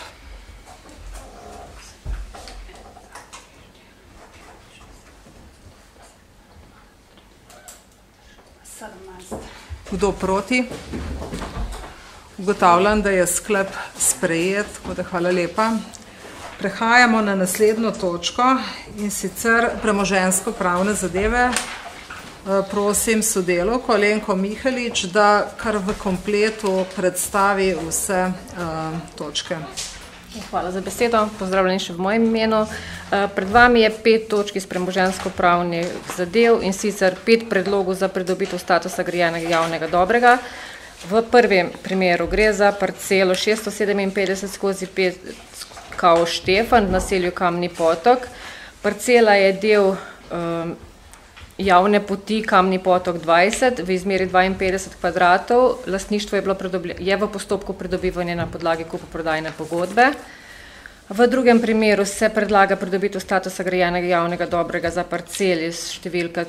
Kdo proti? Ugotavljam, da je sklep sprejet, tako da hvala lepa. Prehajamo na naslednjo točko in sicer premoženjsko-pravne zadeve. Prosim sodelavko Alenko Mihelič, da kar v kompletu predstavi vse točke. Hvala za besedo, pozdravljeni še v mojem imenu. Pred vami je 5 točk iz premoženjsko-pravnih zadev in sicer 5 predlogov za pridobitev statusa grajenega javnega dobrega. V prvem primeru gre za parcelo 657/5 Kao Štefan v naselju Kamni potok. Parcela je del javne poti Kamni potok 20 v izmeri 52 kvadratov. Lastništvo je v postopku pridobivanja na podlagi kupoprodajne pogodbe. V drugem primeru se predlaga pridobitev statusa grajenega javnega dobrega za parceli številka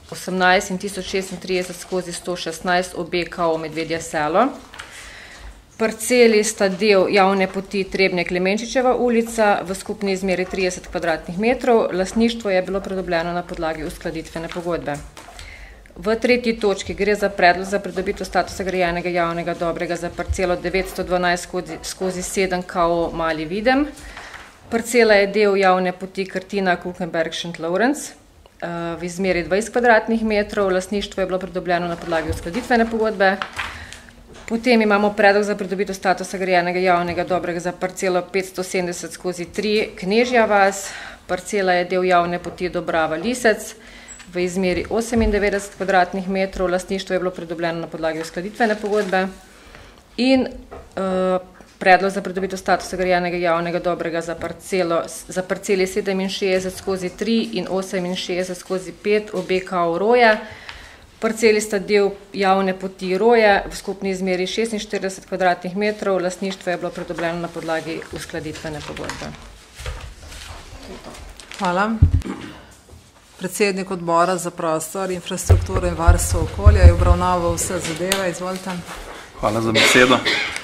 1036/118 in 1036/116 obe Kao Medvedje selo. Parceli sta del javne poti Trebnje Klemenčičeva ulica v skupni izmeri 30 kvadratnih metrov. Lastništvo je bilo pridobljeno na podlagi uskladitvene pogodbe. V tretji točki gre za predlog za pridobitev statusa grajenega javnega dobrega za parcelo 912/7 KO Mali Videm. Parcela je del javne poti Krtina Kukenberg-St. Lawrence v izmeri 20 kvadratnih metrov. Lastništvo je bilo pridobljeno na podlagi uskladitvene pogodbe. Potem imamo predlog za pridobitev statusa grajenega javnega dobrega za parcelo 570/3 Knežja vas. Parcela je del javne poti Dobrava Lisec v izmeri 98 kvadratnih metrov. Lastništvo je bilo pridobljeno na podlagi uskladitvene pogodbe. In predlog za pridobitev statusa grajenega javnega dobrega za parceli 67/3 in 68/5 obe KO Roje. Parceli sta del javne poti Roje v skupni izmeri 46 kvadratnih metrov. Lastništvo je bilo pridobljeno na podlagi uskladitvene pogodbe. Hvala. Predsednik odbora za prostor, infrastrukturo in varstvo okolja je obravnaval vse zadeve. Izvolite. Hvala za besedo.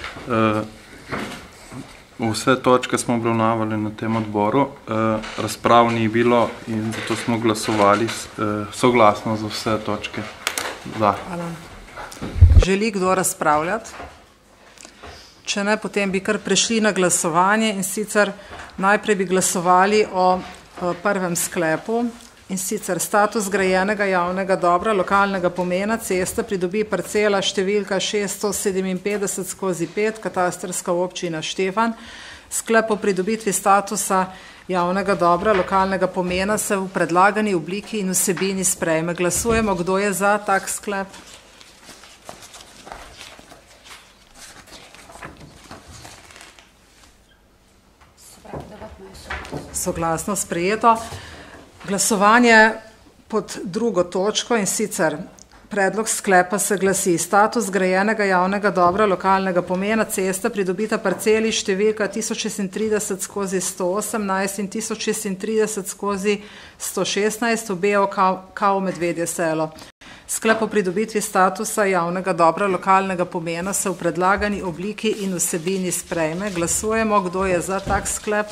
Vse točke smo obravnavali na tem odboru. Razprav ni bilo in zato smo glasovali soglasno za vse točke. Da. Hvala. Želi kdo razpravljati? Če ne, potem bi kar prešli na glasovanje in sicer najprej bi glasovali o prvem sklepu. In sicer status grajenega javnega dobra lokalnega pomena cesta pridobi parcela številka 657/5 katastrska občina Štefan. Sklep o pridobitvi statusa javnega dobra lokalnega pomena se v predlagani obliki in vsebini sprejme. Glasujemo, kdo je za tak sklep. Soglasno sprejeto. Glasovanje pod drugo točko in sicer predlog sklepa se glasi: status grajenega javnega dobra lokalnega pomena cesta pridobita parceli številka 1036/118 in 1036/116 obe KO Medvedje selo. Sklep o pridobitvi statusa javnega dobra lokalnega pomena se v predlagani obliki in vsebini sprejme. Glasujemo, kdo je za tak sklep.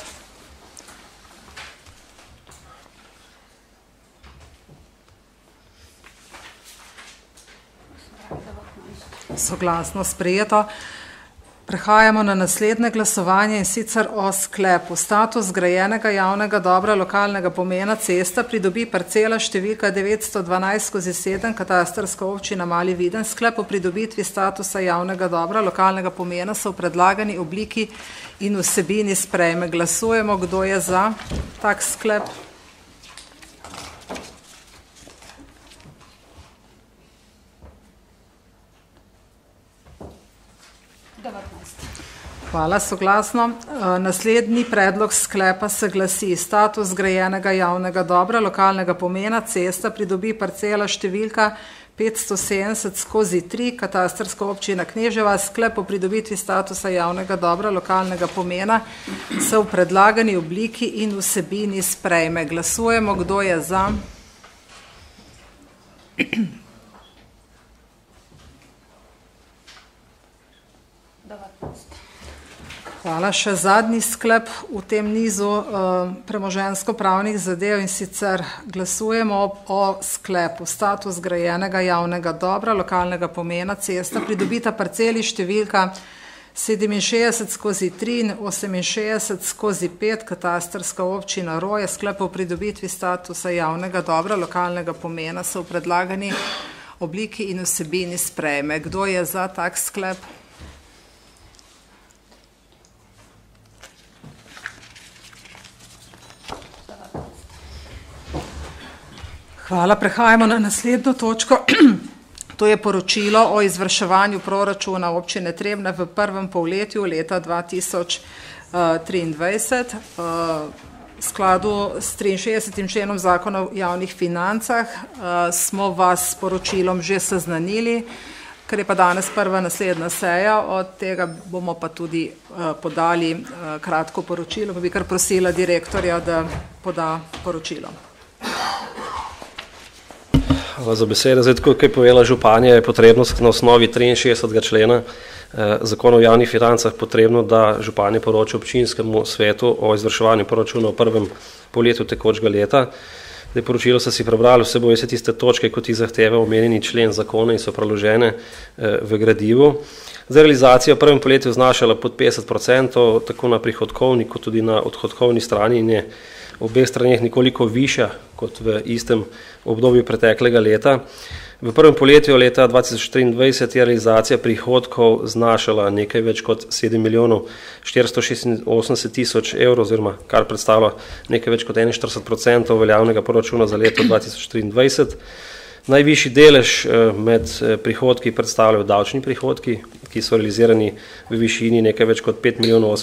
Soglasno sprejeto. Prehajamo na naslednje glasovanje in sicer o sklepu. Status grajenega javnega dobra lokalnega pomena cesta pridobi parcela številka 912/7 katastrska občina Mali Viden. Sklep o pridobitvi statusa javnega dobra lokalnega pomena se v predlagani obliki in vsebini sprejme. Glasujemo, kdo je za tak sklep. Hvala, soglasno. Naslednji predlog sklepa se glasi: status grajenega javnega dobra lokalnega pomena cesta pridobi parcela številka 570/3 katastrska občina Kneževa. Sklep o pridobitvi statusa javnega dobra lokalnega pomena se v predlagani obliki in vsebini sprejme. Glasujemo, kdo je za. Hvala. Še zadnji sklep v tem nizu premoženjsko-pravnih zadev in sicer glasujemo o sklepu. Status grajenega javnega dobra lokalnega pomena cesta pridobita parceli številka 67/3 in 68/5 katastrska občina Roje. Sklep o pridobitvi statusa javnega dobra lokalnega pomena se v predlagani obliki in vsebini sprejme. Kdo je za tak sklep? Hvala. Prehajamo na naslednjo točko. To je poročilo o izvrševanju proračuna občine Trebnje v prvem polletju leta 2023. V skladu s 63. členom zakona o javnih financah smo vas s poročilom že seznanili, ker je pa danes prva naslednja seja, od tega bomo pa tudi podali kratko poročilo. Bi kar prosila direktorja, da poda poročilo. Hvala za besedo. Zdaj, tako, kot je povedala županja, je potrebno na osnovi 63. člena Zakona o javnih financah potrebno, da županje poroča občinskemu svetu o izvrševanju proračuna v prvem polletju tekočega leta. Poročilo so si prebrali, vsebuje se tiste točke, kot jih zahteva omenjeni člen zakona in so preložene v gradivu. Za realizacijo v prvem poletju znašala pod 50%, tako na prihodkovni kot tudi na odhodkovni strani in je v obeh straneh nekoliko višja kot v istem obdobju preteklega leta. V prvem poletju leta 2023 je realizacija prihodkov znašala nekaj več kot 7 milijonov 486 tisoč evrov, oziroma kar predstavlja nekaj več kot 41% veljavnega proračuna za leto 2023. Najvišji delež med prihodki predstavljajo davčni prihodki, ki so realizirani v višini nekaj več kot 5 milijonov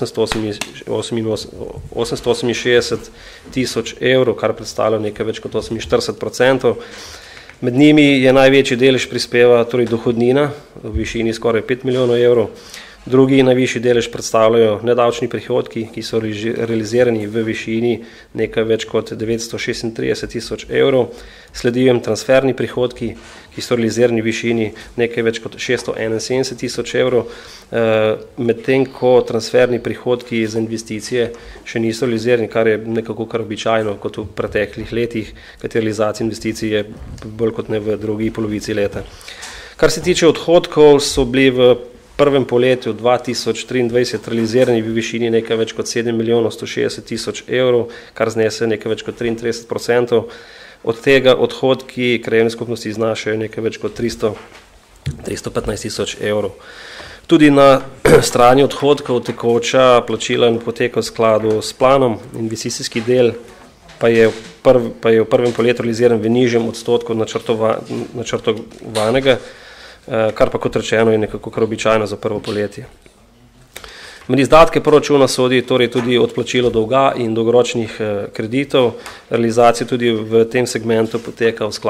868 tisoč evrov, kar predstavlja nekaj več kot 48%. Med njimi je največji delež prispeva torej dohodnina v višini skoraj 5 milijonov evrov. Drugi najvišji delež predstavljajo nedavčni prihodki, ki so realizirani v višini nekaj več kot 936 tisoč evrov. Sledijo jim transferni prihodki, ki so realizirani v višini nekaj več kot 671 tisoč evrov, medtem ko transferni prihodki za investicije še niso realizirani, kar je nekako kar običajno kot v preteklih letih, kateri realizacija investicij je bolj kot ne v drugi polovici leta. Kar se tiče odhodkov, so bili v prvem poletju 2023 realizirani v višini nekaj več kot 7 milijonov 160 tisoč evrov, kar znese nekaj več kot 33%. Od tega odhodki krajevne skupnosti znašajo nekaj več kot 315 tisoč evrov. Tudi na strani odhodkov tekoča plačila poteka v skladu s planom, investicijski del pa je v prvem poletju realiziran v nižjem odstotku načrtovanega, kar pa kot rečeno je nekako kar običajno za prvo poletje. Med izdatke proračuna sodi torej tudi odplačilo dolga in dolgoročnih kreditov. Realizacija tudi v tem segmentu poteka v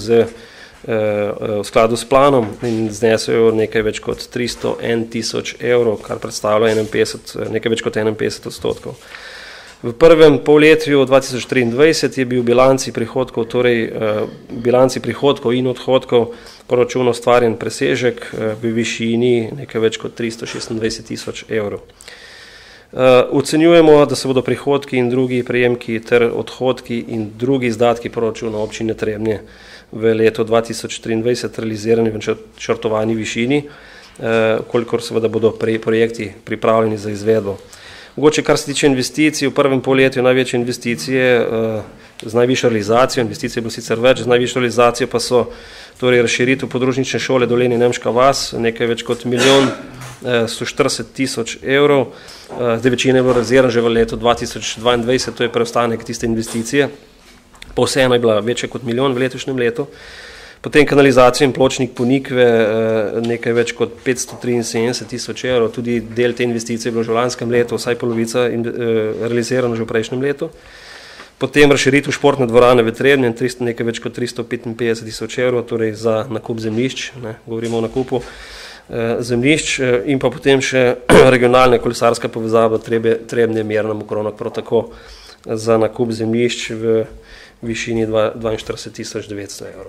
skladu s planom in znesejo nekaj več kot 301 tisoč evrov, kar predstavlja nekaj več kot 51%. V prvem polletju 2023 je bil v bilanci prihodkov, torej bilanci prihodkov in odhodkov proračuna ustvarjen presežek v višini nekaj več kot 326 tisoč evrov. Ocenjujemo, da se bodo prihodki in drugi prejemki ter odhodki in drugi izdatki proračuna občine Trebnje v letu 2023 realizirani v načrtovani višini, kolikor seveda bodo projekti pripravljeni za izvedbo. Mogoče, kar se tiče investicij, v prvem polletju največje investicije z najvišjo realizacijo, investicije je bilo sicer več, z najvišjo realizacijo pa so torej razširitev podružnične šole Dolenje Nemška vas, nekaj več kot 1 140 tisoč evrov, zdaj večina je bilo realizirana že v letu 2022, to je preostanek tiste investicije, pa vseeno je bila večja kot 1 milijon v letošnjem letu. Potem kanalizacijo in pločnik Ponikve, nekaj več kot 573 tisoč evrov, tudi del te investicije je bilo že v lanskem letu, vsaj polovica realizirano že v prejšnjem letu. Potem razširitev športne dvorane v Trebnje, nekaj več kot 355 tisoč evrov, torej za nakup zemljišč, govorimo o nakupu zemljišč, in pa potem še regionalna kolesarska povezava Trebnje Mirna Mokronog, prav tako za nakup zemljišč v višini 42 900 evrov.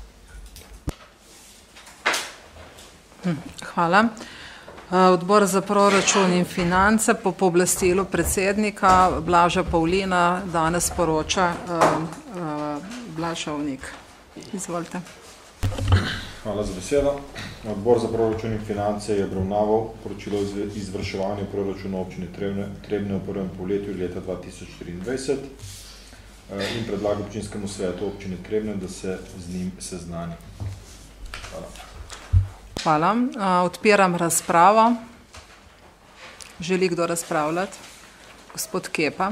Hvala. Odbor za proračun in finance po pooblastilu predsednika Blaža Pavlina danes poroča Blaž Ovnik. Izvolite. Hvala za besedo. Odbor za proračun in finance je obravnaval poročilo o izvrševanju proračuna občine Trebnje v prvem polletju leta 2023 in predlaga občinskemu svetu občine Trebnje, da se z njim seznani. Hvala. Hvala. Odpiram razpravo. Želi kdo razpravljati? Gospod Kepa.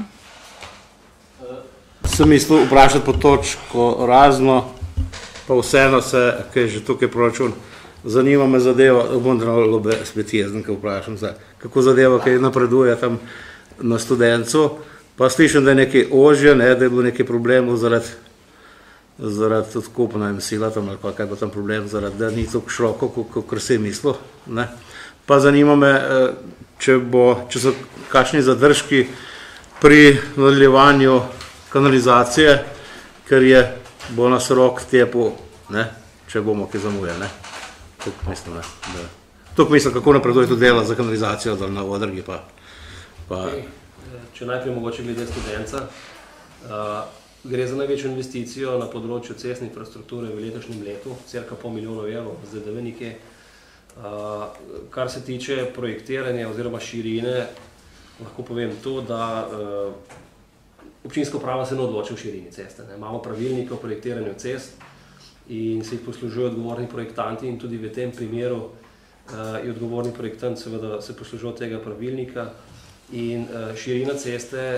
Sem mislil vprašati po točko razno, pa vseeno se, kaj je že tukaj proračun, zanima me zadeva, bom dralo spet jezen, kaj vprašam, kako zadeva, kaj napreduje tam na Studencu, pa slišam, da je nekaj ožje, da je bilo nekaj problemov zaradi odkupa, sila tam ali kaj bo tam problem, zaradi da ni tako široko, kot se je mislil. Pa zanima me, če so kakšni zadržki pri nadaljevanju kanalizacije, ker bo nas rok tepu, če bomo kaj zamujali. Tukaj mislim, da to mislim, kako napreduje to dela za kanalizacijo na Odrgi pa. Če najprej mogoče glede Studenca, gre za največjo investicijo na področju cestne infrastrukture v letošnjem letu, cirka $500 milijonov, ZDV nekje. Kar se tiče projektiranja oziroma širine, lahko povem to, da občinska uprava se ne odloči v širini ceste. Imamo pravilnike o projektiranju cest in se jih poslužujejo odgovorni projektanti in tudi v tem primeru je odgovorni projektant seveda se poslužil tega pravilnika in širina ceste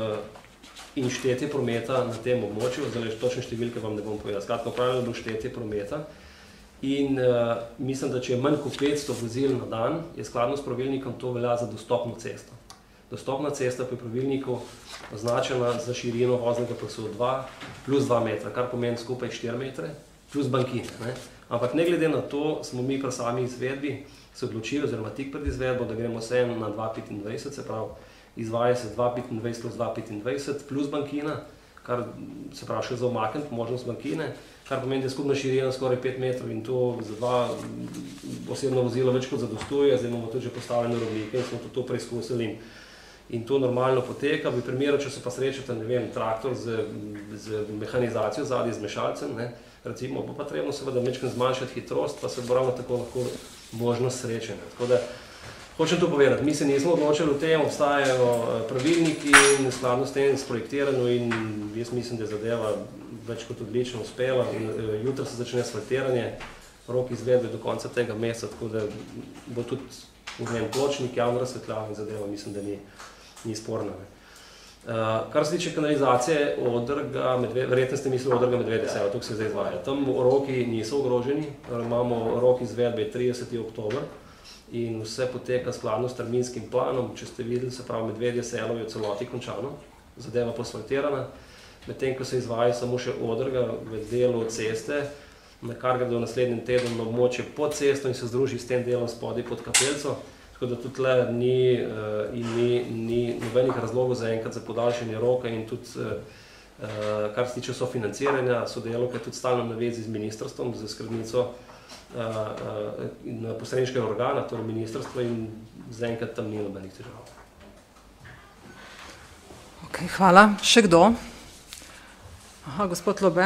in štetje prometa na tem območju, zdaj točne številke vam ne bom povedal, skratka upravljeno bo štetje prometa in mislim, da če je manj kot 500 vozil na dan, je skladno s pravilnikom to velja za dostopno cesto. Dostopna cesta pri pravilniku označena za širino voznega pasu 2 plus 2 metra, kar pomeni skupaj 4 metre, plus bankine. Ampak ne glede na to, smo mi pri sami izvedbi se odločili, oziroma tik pred izvedbo, da gremo vsem na 2,25, se pravi, izvaja se 2,25 plus 2,25 plus bankina, kar se pravi še za omakniti možnost bankine, kar pomeni, da je skupna širina skoraj 5 metrov in to za 2 osebna vozila več kot zadostuje, zdaj imamo tudi že postavljene robnike in smo to preizkusili in to normalno poteka. V primeru, če se pa srečate, ne vem, traktor z mehanizacijo zadaj, z mešalcem, recimo, bo pa trebno seveda mečkrat zmanjšati hitrost, pa se bo ravno tako lahko možnost srečanja. Tako da, hočem to povedati, mi se nismo odločili v tem, obstajajo pravilniki in skladno s tem sprojektirano in jaz mislim, da je zadeva več kot odlično uspela in jutri se začne asfaltiranje, rok izvedbe do konca tega meseca, tako da bo tudi pločnik, javno razsvetljava in zadeva, mislim, da ni sporna. Kar se tiče kanalizacije Odrga, verjetno ste mislili Odrga Medvedje, tukaj se zdaj izvaja. Tam roki niso ogroženi, imamo rok izvedbe 30. oktober in vse poteka skladno s terminskim planom. Če ste videli, se pravi, Medvedje selo je v celoti končano, zadeva posfaltirana, medtem ko se izvaja samo še Odrga v delu ceste, na kar gre do naslednjem tednu na območje pod cesto in se združi s tem delom spodaj pod kapelco. Tako da tudi tle ni nobenih razlogov za enkrat za podaljšanje roka in tudi, kar se tiče sofinanciranja, sodelavke tudi stalno na vezi z ministrstvom, z skrbnico posredniškega organa, torej ministrstvo in zaenkrat tam ni nobenih težav. Ok, hvala. Še kdo? Aha, gospod Lobe.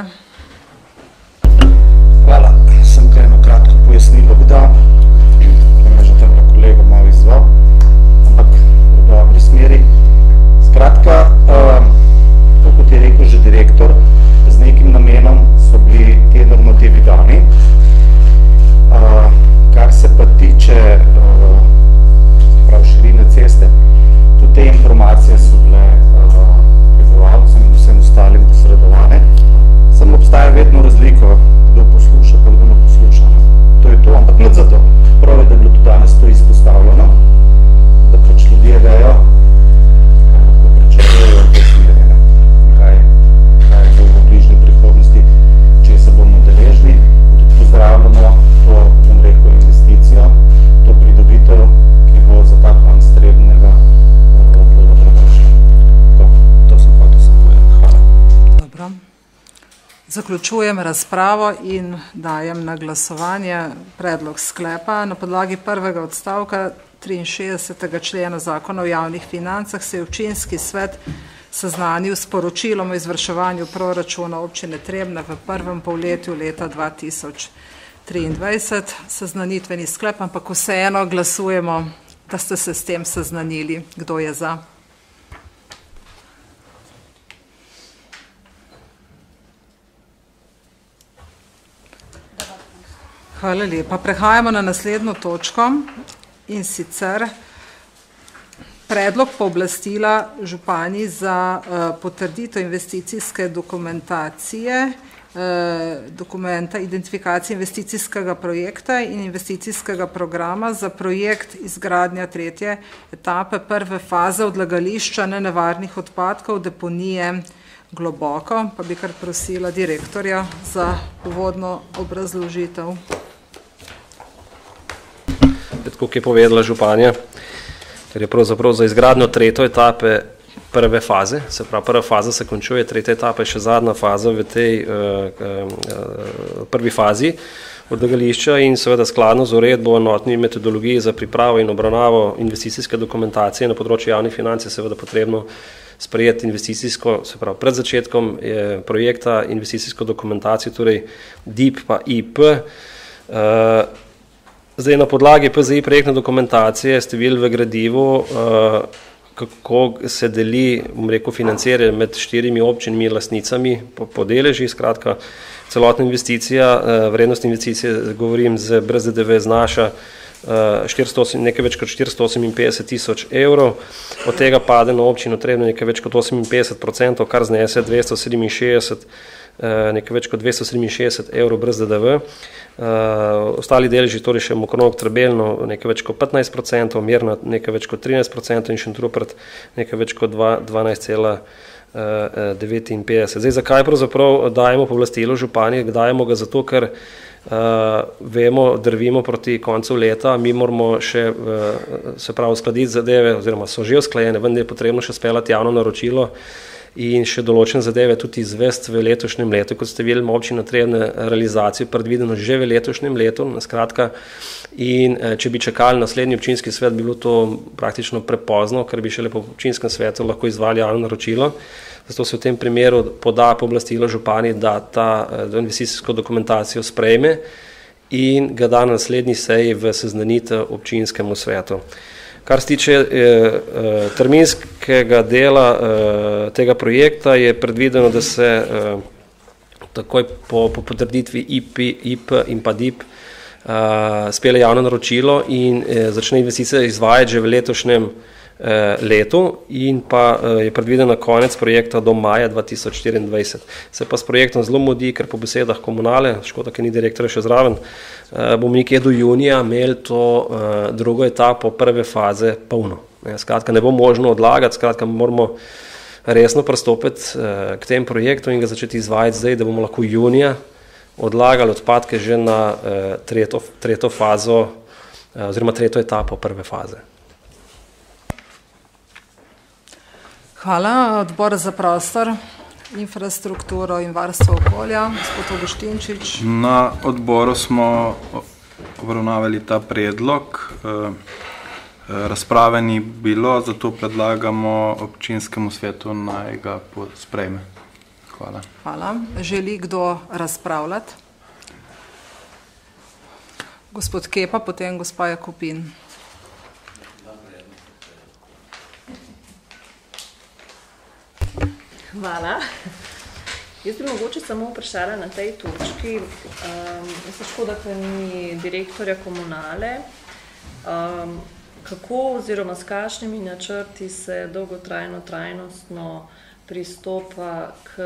Hvala. Sem kaj eno kratko pojasnilo bi dal. Ampak v dobri smeri. Skratka, kot je rekel že direktor, z nekim namenom so bili te normativi dani. Kar se pa tiče širine ceste, tudi te informacije so bile prebivalcem in vsem ostalim posredovane. Samo obstaja vedno razliko, kdo posluša pa kdo ne posluša. To je to, ampak nič za to. Prav je, da je bilo tudi danes to izpostavljeno, da pač ljudje vejo, kaj lahko pričakujejo v tej smeri, kaj bo v bližnji prihodnosti, če se bomo deležni. Tudi pozdravljamo to, bom rekel, investicijo, to pridobitev, ki bo za ta konc Trebnjega zelo dobrodošla. To sem hotel samo povedati. Hvala. Dobro. Zaključujem razpravo in dajem na glasovanje predlog sklepa. Na podlagi prvega odstavka 63. člena Zakona o javnih financah se je občinski svet seznanil s poročilom o izvrševanju proračuna občine Trebnje v prvem polletju leta 2023. Seznanitveni sklep, ampak vseeno glasujemo, da ste se s tem seznanili. Kdo je za? Hvala lepa. Prehajamo na naslednjo točko in sicer predlog pooblastila županji za potrditev investicijske dokumentacije, dokumenta identifikacije investicijskega projekta in investicijskega programa za projekt izgradnja 3. etape prve faze odlagališča nenevarnih odpadkov deponije Globoko, pa bi kar prosila direktorja za uvodno obrazložitev. Tako je povedala županja, ker je pravzaprav za izgradnjo 3. etape prve faze, se pravi prva faza se končuje, 3. etapa je še zadnja faza v tej prvi fazi, odlagališča in seveda skladno z uredbo o enotni metodologiji za pripravo in obravnavo investicijske dokumentacije na področju javnih financ je seveda potrebno sprejeti investicijsko, se pravi pred začetkom projekta investicijsko dokumentacijo, torej DIP pa IP. Zdaj na podlagi PZI projektne dokumentacije ste videli v gradivu, kako se deli, bom rekel, financiranje med 4 občinami lastnicami po deleži, skratka celotna investicija, vrednost investicije, govorim brez DDV znaša nekaj več kot 458 tisoč evrov, od tega pade na občino Trebnje nekaj več kot 58%, kar znese 267, nekaj več kot 267 evrov brez DDV. Ostali deleži, torej še Mokronog Trebelno nekaj več kot 15%, Mirna nekaj več kot 13% in Šentrupert nekaj več kot 12,59. Zdaj, zakaj pravzaprav dajemo pooblastilo župani? Dajemo ga zato, ker vemo, drvimo proti koncu leta, mi moramo še se pravi uskladiti zadeve, oziroma so že usklajene, vendar je potrebno še speljati javno naročilo in še določene zadeve tudi izvesti v letošnjem letu, kot ste videli, občina Trebnje realizacijo predvideno že v letošnjem letu, skratka, in če bi čakali naslednji občinski svet, bi bilo to praktično prepozno, ker bi šele po občinskem svetu lahko izvali javno naročilo. Zato se v tem primeru poda pooblastilo župani, da ta investicijsko dokumentacijo sprejme in ga da na naslednji seji v seznanitev občinskemu svetu. Kar se tiče terminskega dela tega projekta, je predvideno, da se takoj po potrditvi IP in pa DIP spelje javno naročilo in začne investicija izvajati že v letošnjem letu in pa je predvidena konec projekta do maja 2024. Se pa s projektom zelo mudi, ker po besedah komunale, škoda, ker ni direktorja še zraven, bomo nekje do junija imeli to drugo etapo prve faze polno. Skratka, ne bo možno odlagati, skratka, moramo resno pristopiti k tem projektu in ga začeti izvajati zdaj, da bomo lahko junija odlagali odpadke že na tretjo fazo oziroma tretjo etapo prve faze. Hvala. Odbor za prostor, infrastrukturo in varstvo okolja, gospod Augustinčič. Na odboru smo obravnavali ta predlog, razprave ni bilo, zato predlagamo občinskemu svetu, naj ga sprejme. Hvala. Hvala. Želi kdo razpravljati? Gospod Kepa, potem gospa Jakopin. Hvala. Jaz bi mogoče samo vprašala na tej točki, se škoda, ker ni direktorja komunale, kako oziroma s kakšnimi načrti se dolgotrajno, trajnostno pristopa k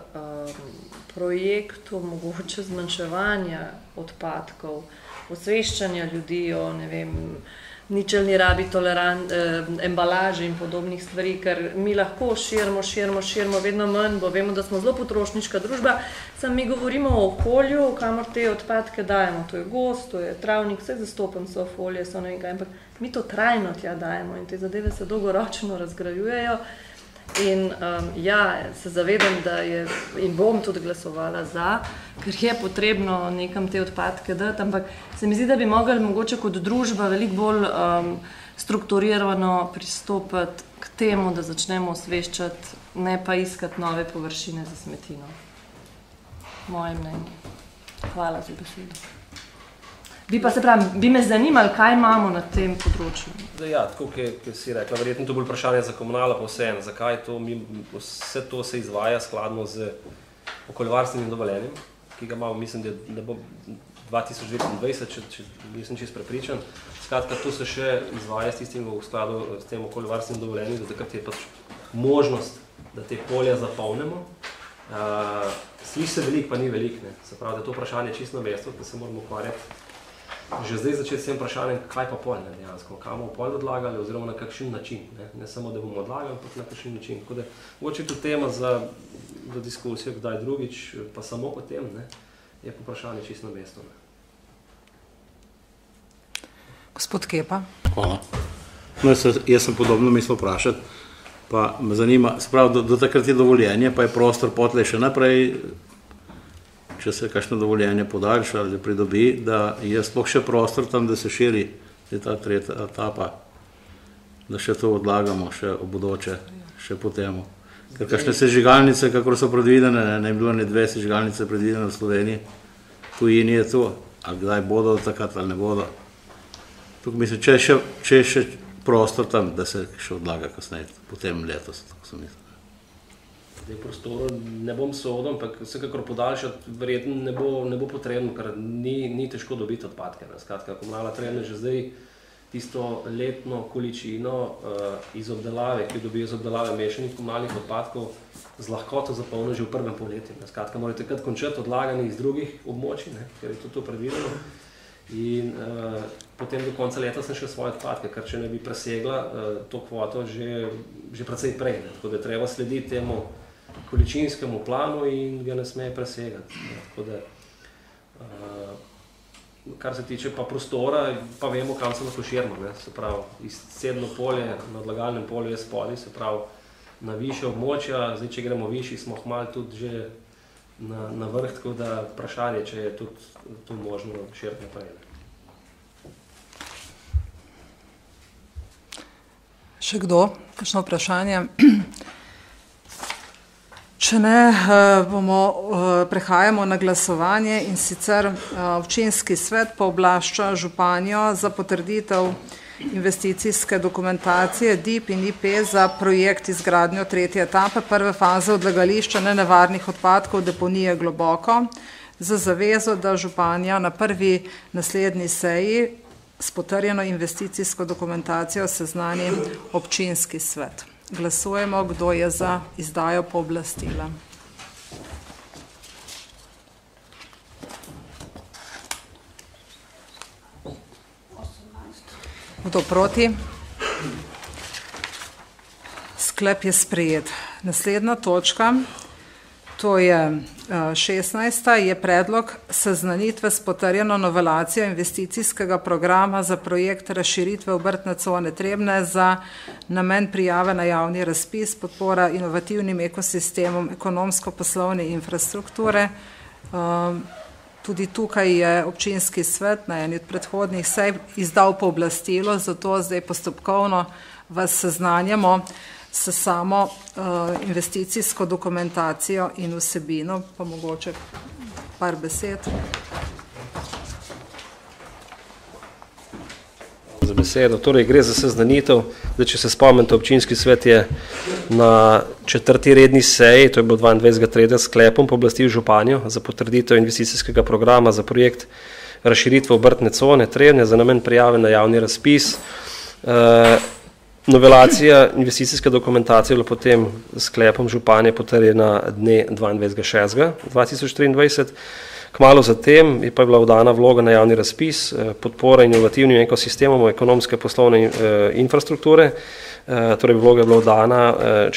projektu mogoče zmanjševanja odpadkov, osveščanja ljudi o, ne vem, ničelni rabi embalaže in podobnih stvari, ker mi lahko širimo vedno manj, bo vemo, da smo zelo potrošniška družba, samo mi govorimo o okolju, kamor te odpadke dajemo, to je gozd, to je travnik, vse zastopen so folije, so ne vem kaj, ampak mi to trajno tja dajemo in te zadeve se dolgoročno razgrajujejo in se zavedam, da je, in bom tudi glasovala za, ker je potrebno nekam te odpadke dati, ampak se mi zdi, da bi mogli mogoče kot družba veliko bolj strukturirano pristopiti k temu, da začnemo osveščati, ne pa iskati nove površine za smetino. Moje mnenje. Hvala za besedo. Bi me zanimali, kaj imamo na tem področju. Ja, tako, ki si rekla, verjetno to bolj vprašanje za komunala, pa vseeno, zakaj to, vse to se izvaja skladno z okoljevarstvenim dovoljenjem, ki ga imamo, mislim, da bo 2029, če nisem čist prepričan. Skratka, to se še izvaja s tistim v skladu s tem okoljevarstvenim dovoljenjem, da takrat je pač možnost, da te polja zapolnimo. Sliši se veliko, pa ni veliko, se pravi, da to vprašanje čisto vesto, da se moramo ukvarjati že zdaj začeti s tem vprašanjem, kaj pa polj dejansko, kam bomo polj odlagali oziroma na kakšen način. Ne samo, da bomo odlagali, ampak na kakšen način. Tako da, mogoče je to tema za diskusijo, kdaj drugič, pa samo o tem, je pa vprašanje čisto na mestu. Gospod Kepa. Hvala. No, jaz sem podobno mislil vprašati, pa me zanima, se pravi, do takrat je dovoljenje, pa je prostor potlej še naprej če se kakšno dovoljenje podaljša ali pridobi, da je sploh še prostor tam, da se širi ta tretja etapa, da še to odlagamo, še v bodoče, še po temu. Ker kakšne sežigalnice, kakor so predvidene, ne bi bilo ne 2 sežigalnice predvidene v Sloveniji, tujini je to, a kdaj bodo takrat ali ne bodo. Tukaj mislim, če je še prostor tam, da se še odlaga kasneje, potem letos, tako sem mislil. V prostoru ne bom sodil, ampak vsekakor podaljšati verjetno ne bo potrebno, ker ni težko dobiti odpadke. Skratka, komunalna Trebnje že zdaj tisto letno količino iz obdelave, ki jo dobijo iz obdelave mešanih komunalnih odpadkov, z lahkoto zapolnijo že v prvem polletju. Skratka, morate takrat končati odlaganje iz drugih območij, ker je to predvideno. In potem do konca leta sem še svoje odpadke, ker če ne bi presegla to kvoto že precej prej. Tako da treba slediti temu količinskemu planu in ga ne sme presegati. Tako da, kar se tiče pa prostora, pa vemo, kam se lahko širimo. Se pravi, izcedno polje, na odlagalnem polju je spodaj, se pravi, na više območja. Zdaj, če gremo višji, smo hmalo tudi že na vrh, tako da vprašanje, če je tudi tu možno širiti naprej. Še kdo? Kakšno vprašanje? Če ne, prehajamo na glasovanje in sicer občinski svet pooblašča županjo za potrditev investicijske dokumentacije DIP in IP za projekt izgradnjo 3. etape prve faze odlagališča nenevarnih odpadkov deponije Globoko za zavezo, da županja na prvi naslednji seji s potrjeno investicijsko dokumentacijo seznani občinski svet. Glasujemo, kdo je za izdajo pooblastila. Kdo proti? Sklep je sprejet. Naslednja točka, to je 16. je predlog seznanitve s potrjeno novelacijo investicijskega programa za projekt razširitve obrtne cone Trebnje za namen prijave na javni razpis podpora inovativnim ekosistemom ekonomsko-poslovne infrastrukture. Tudi tukaj je občinski svet na eni od predhodnih sej izdal pooblastilo, zato zdaj postopkovno vas seznanjamo s samo investicijsko dokumentacijo in vsebino, pa mogoče par besed. Za besedo. Torej, gre za seznanitev. Zdaj, če se spomnite, občinski svet je na 4. redni seji, to je bilo 22.3. sklepom pooblastil županjo za potrditev investicijskega programa za projekt razširitve obrtne cone Trebnje za namen prijave na javni razpis. Novelacija investicijske dokumentacije je bila potem sklepom županje potrjena dne 22.6.2023. Kmalu zatem je pa bila vdana vloga na javni razpis podpora inovativnim ekosistemom ekonomske poslovne infrastrukture. Torej vloga je bila vdana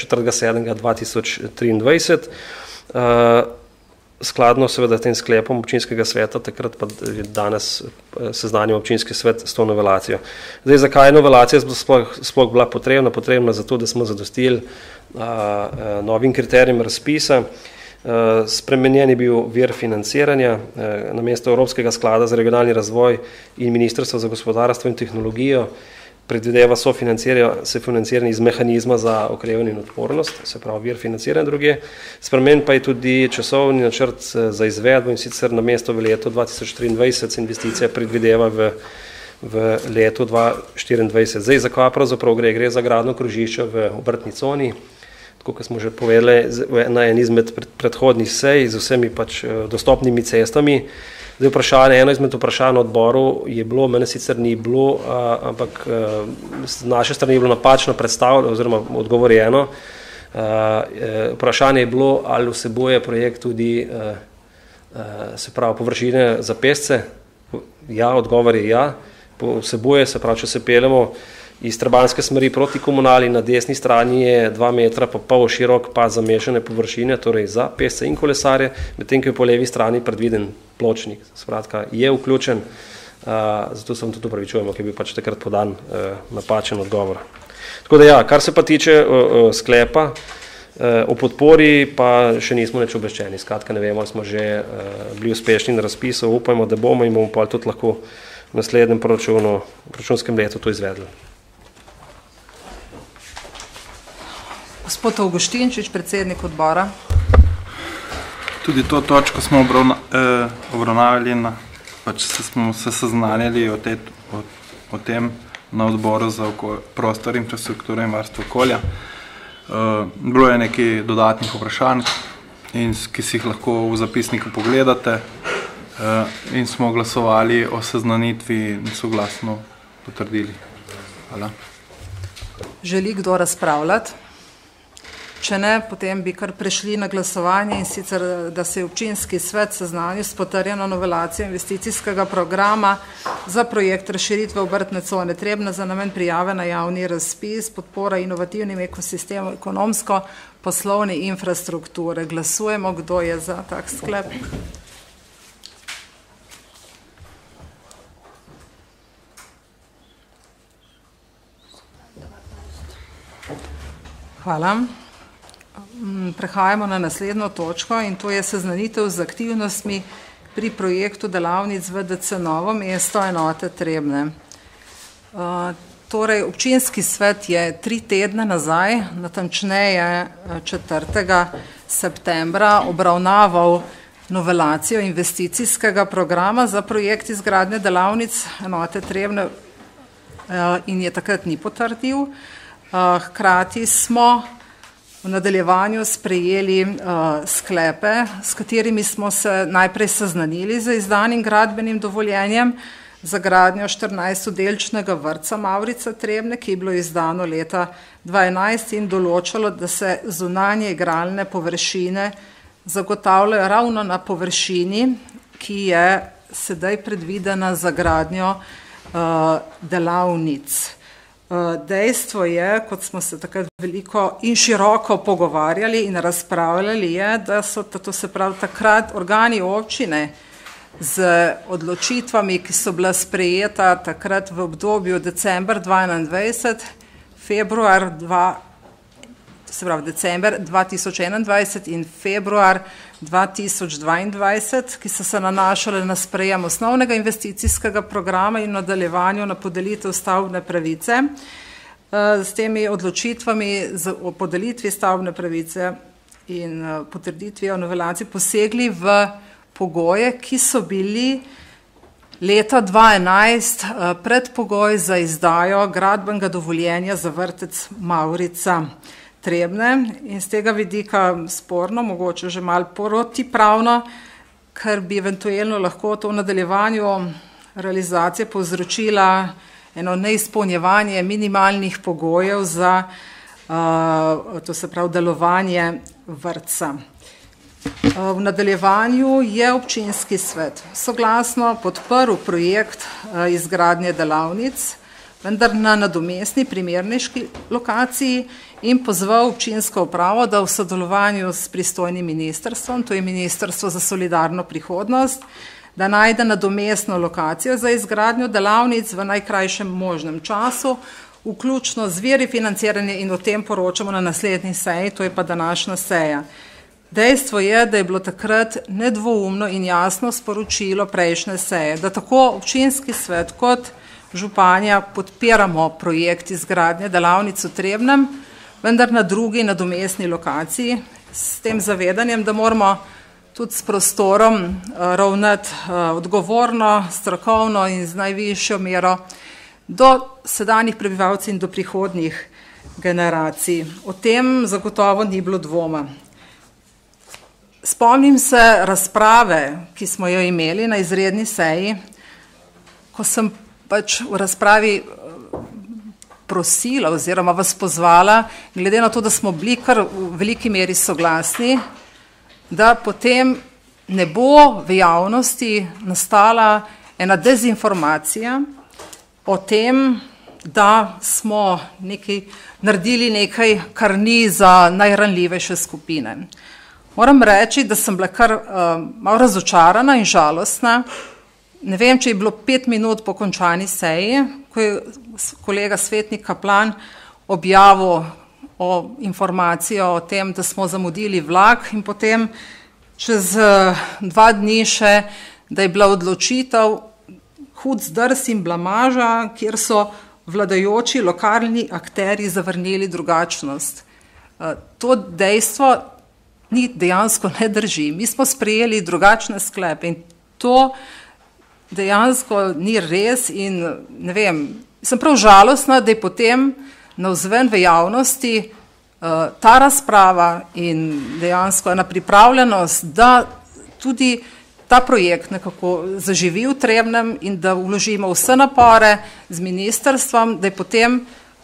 4.7.2023. Skladno seveda tem sklepom občinskega sveta, takrat pa danes seznanjamo občinski svet s to novelacijo. Zdaj, zakaj je novelacija sploh bila potrebna? Potrebna zato, da smo zadostili novim kriterijem razpisa. Spremenjen je bil vir financiranja, namesto Evropskega sklada za regionalni razvoj in Ministrstvo za gospodarstvo in tehnologijo predvideva financiranje iz mehanizma za okrevanje in odpornost, se pravi vir financiranja druge. Spremenjen pa je tudi časovni načrt za izvedbo in sicer namesto v letu 2023 se investicija predvideva v letu 2024. Zdaj, zakaj pravzaprav gre za gradnjo krožišča v obrtni coni, tako kot smo že povedali na en izmed predhodnih sej z vsemi pač dostopnimi cestami. Zdaj, eno izmed vprašanj odboru je bilo, mene sicer ni bilo, ampak z naše strani je bilo napačno predstavljeno oziroma odgovorjeno. Vprašanje je bilo, ali vsebuje projekt tudi se pravi površine za pešce. Ja, odgovor je ja. Vsebuje, se pravi, če se peljemo iz Trebanjske smeri proti komunali, na desni strani je 2 metra pa pol širok pas za mešane površine, torej za pešce in kolesarje, medtem ko je po levi strani predviden pločnik. Skratka, je vključen, zato se vam tudi opravičujemo, ki je bil pač takrat podan napačen odgovor. Tako da ja, kar se pa tiče sklepa, O podpori pa še nismo nič obveščeni, skratka ne vemo, ali smo že bili uspešni na razpisu, upajmo, da bomo in bomo pa tudi lahko v naslednjem proračunskem letu to izvedli. Gospod Avguštinčič, predsednik odbora. Tudi to točko smo obravnavali, pač smo se seznanjali o tem na odboru za prostor, infrastrukturo in varstvo okolja. Bilo je nekaj dodatnih vprašanj, ki si jih lahko v zapisniku pogledate, in smo glasovali o seznanitvi in soglasno potrdili. Hvala. Želi kdo razpravljati? Če ne, potem bi kar prešli na glasovanje, in sicer, da se je občinski svet seznanil s potrjeno novelacijo investicijskega programa za projekt razširitve obrtne cone Trebnje za namen prijave na javni razpis, podpora inovativnim ekosistemom ekonomsko-poslovne infrastrukture. Glasujemo, kdo je za tak sklep. Hvala. Prehajamo na naslednjo točko, in to je seznanitev z aktivnostmi pri projektu delavnic VDC Novo mesto enote Trebnje. Torej, občinski svet je 3 tedne nazaj, natančneje 4. septembra, obravnaval novelacijo investicijskega programa za projekt izgradnje delavnic enote Trebnje in je takrat ni potrdil. Hkrati smo v nadaljevanju sprejeli sklepe, s katerimi smo se najprej seznanili z izdanim gradbenim dovoljenjem za gradnjo 14-delčnega vrtca Mavrica Trebnje, ki je bilo izdano leta 2011 in določalo, da se zunanje igralne površine zagotavljajo ravno na površini, ki je sedaj predvidena za gradnjo delavnic. Dejstvo je, kot smo se takrat veliko in široko pogovarjali in razpravljali, je, da so to se pravi takrat organi občine z odločitvami, ki so bila sprejeta takrat v obdobju december 2021, december 2021 in februar 2022, ki so se nanašale na sprejem osnovnega investicijskega programa in nadaljevanju na podelitev stavbne pravice. S temi odločitvami o podelitvi stavbne pravice in potrditvi o novelaciji posegli v pogoje, ki so bili leta 2011 predpogoj za izdajo gradbenega dovoljenja za vrtec Mavrica Trebnje, in z tega vidika sporno, mogoče že malo protipravno, ker bi eventualno lahko to v nadaljevanju realizacije povzročila eno neizpolnjevanje minimalnih pogojev za to se pravi delovanje vrtca. V nadaljevanju je občinski svet soglasno podprl projekt izgradnje delavnic, vendar na nadomestni primernejši lokaciji, in pozval občinsko upravo, da v sodelovanju s pristojnim ministrstvom, to je Ministrstvo za solidarno prihodnost, da najde nadomestno lokacijo za izgradnjo delavnic v najkrajšem možnem času, vključno z viri financiranja, in o tem poročamo na naslednji seji, to je pa današnja seja. Dejstvo je, da je bilo takrat nedvoumno in jasno sporočilo prejšnje seje, da tako občinski svet kot županja podpiramo projekt izgradnje delavnic v Trebnjem, vendar na drugi nadomestni lokaciji, s tem zavedanjem, da moramo tudi s prostorom ravnati odgovorno, strokovno in z najvišjo mero do sedanjih prebivalcev in do prihodnjih generacij. O tem zagotovo ni bilo dvoma. Spomnim se razprave, ki smo jo imeli na izredni seji, ko sem pač v razpravi prosila oziroma vas pozvala, glede na to, da smo bili kar v veliki meri soglasni, da potem ne bo v javnosti nastala ena dezinformacija o tem, da smo naredili nekaj, kar ni za najranljivejše skupine. Moram reči, da sem bila kar malo razočarana in žalostna. Ne vem, če je bilo 5 minut po končani seji, ko je kolega svetnik Kaplan objavil o informacijo o tem, da smo zamudili vlak in potem čez 2 dni še, da je bila odločitev hud zdrs in blamaža, kjer so vladajoči lokalni akteri zavrnili drugačnost. To dejstvo dejansko ne drži. Mi smo sprejeli drugačne sklepe in to dejansko ni res in ne vem, sem prav žalostna, da je potem navzven v javnosti ta razprava in dejansko ena pripravljenost, da tudi ta projekt nekako zaživi v Trebnjem in da vložimo vse napore z ministrstvom, da je potem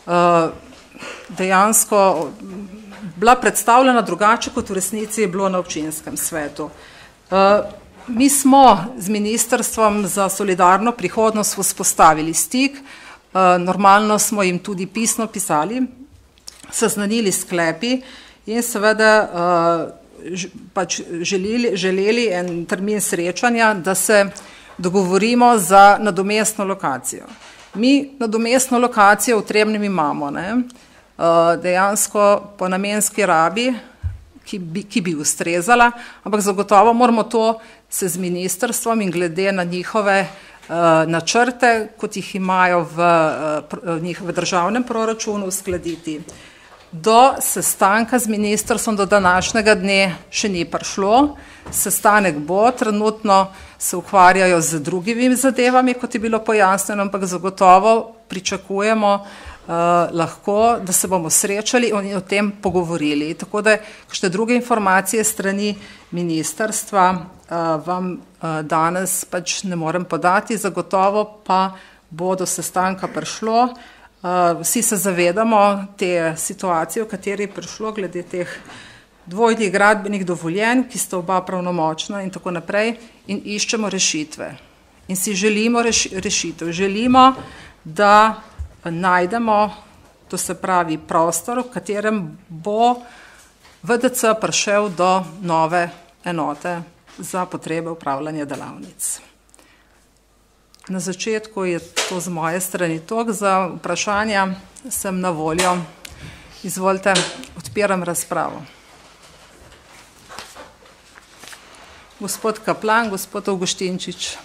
dejansko bila predstavljena drugače, kot v resnici je bilo na občinskem svetu. Mi smo z Ministrstvom za solidarno prihodnost vzpostavili stik, normalno smo jim tudi pisno pisali, seznanili sklepi in seveda pač želeli en termin srečanja, da se dogovorimo za nadomestno lokacijo. Mi nadomestno lokacijo v Trebnjem imamo, dejansko po namenski rabi, ki bi ustrezala, ampak zagotovo moramo to se z ministrstvom in glede na njihove načrte, kot jih imajo v državnem proračunu, uskladiti. Do sestanka z ministrstvom do današnjega dne še ni prišlo. Sestanek bo, trenutno se ukvarjajo z drugimi zadevami, kot je bilo pojasnjeno, ampak zagotovo pričakujemo lahko, da se bomo srečali in o tem pogovorili. Tako da kakšne druge informacije strani ministrstva vam danes pač ne morem podati, zagotovo pa bo do sestanka prišlo. Vsi se zavedamo te situacije, v kateri je prišlo glede teh dvojnih gradbenih dovoljenj, ki sta oba pravnomočna in tako naprej, in iščemo rešitve. In si želimo rešitev. Želimo, da najdemo, to se pravi prostor, v katerem bo VDC prišel do nove enote za potrebe upravljanja delavnic. Na začetku je to z moje strani toliko, za vprašanja sem na voljo. Izvolite, odpiram razpravo. Gospod Kaplan, gospod Avguštinčič.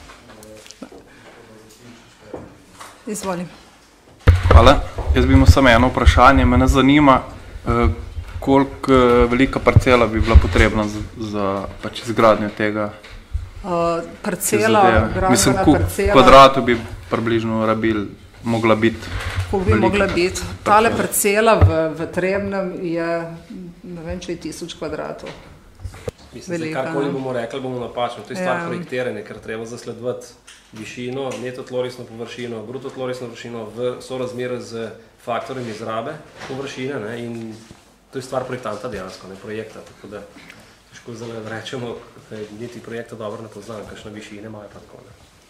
Izvolim. Hvala. Jaz bi imel samo eno vprašanje. Mene zanima, koliko velika parcela bi bila potrebna za pač izgradnjo tega parcela, mislim, koliko kvadratov bi približno mogla biti? Koliko bi mogla biti? Tale parcela v Trebnjem je, ne vem, če je 1000 kvadratov. Mislim, da karkoli bomo rekli, bomo napačno. To je stvar projektiranja, ker treba zasledovati višino, neto tlorisno površino, bruto tlorisno površino v sorazmerju z faktorjem izrabe površine, in to je stvar projektanta dejansko, ne projekta. Tako da težko zdaj rečemo, da niti projekta dobro ne poznam, kakšne višine imajo pa tako.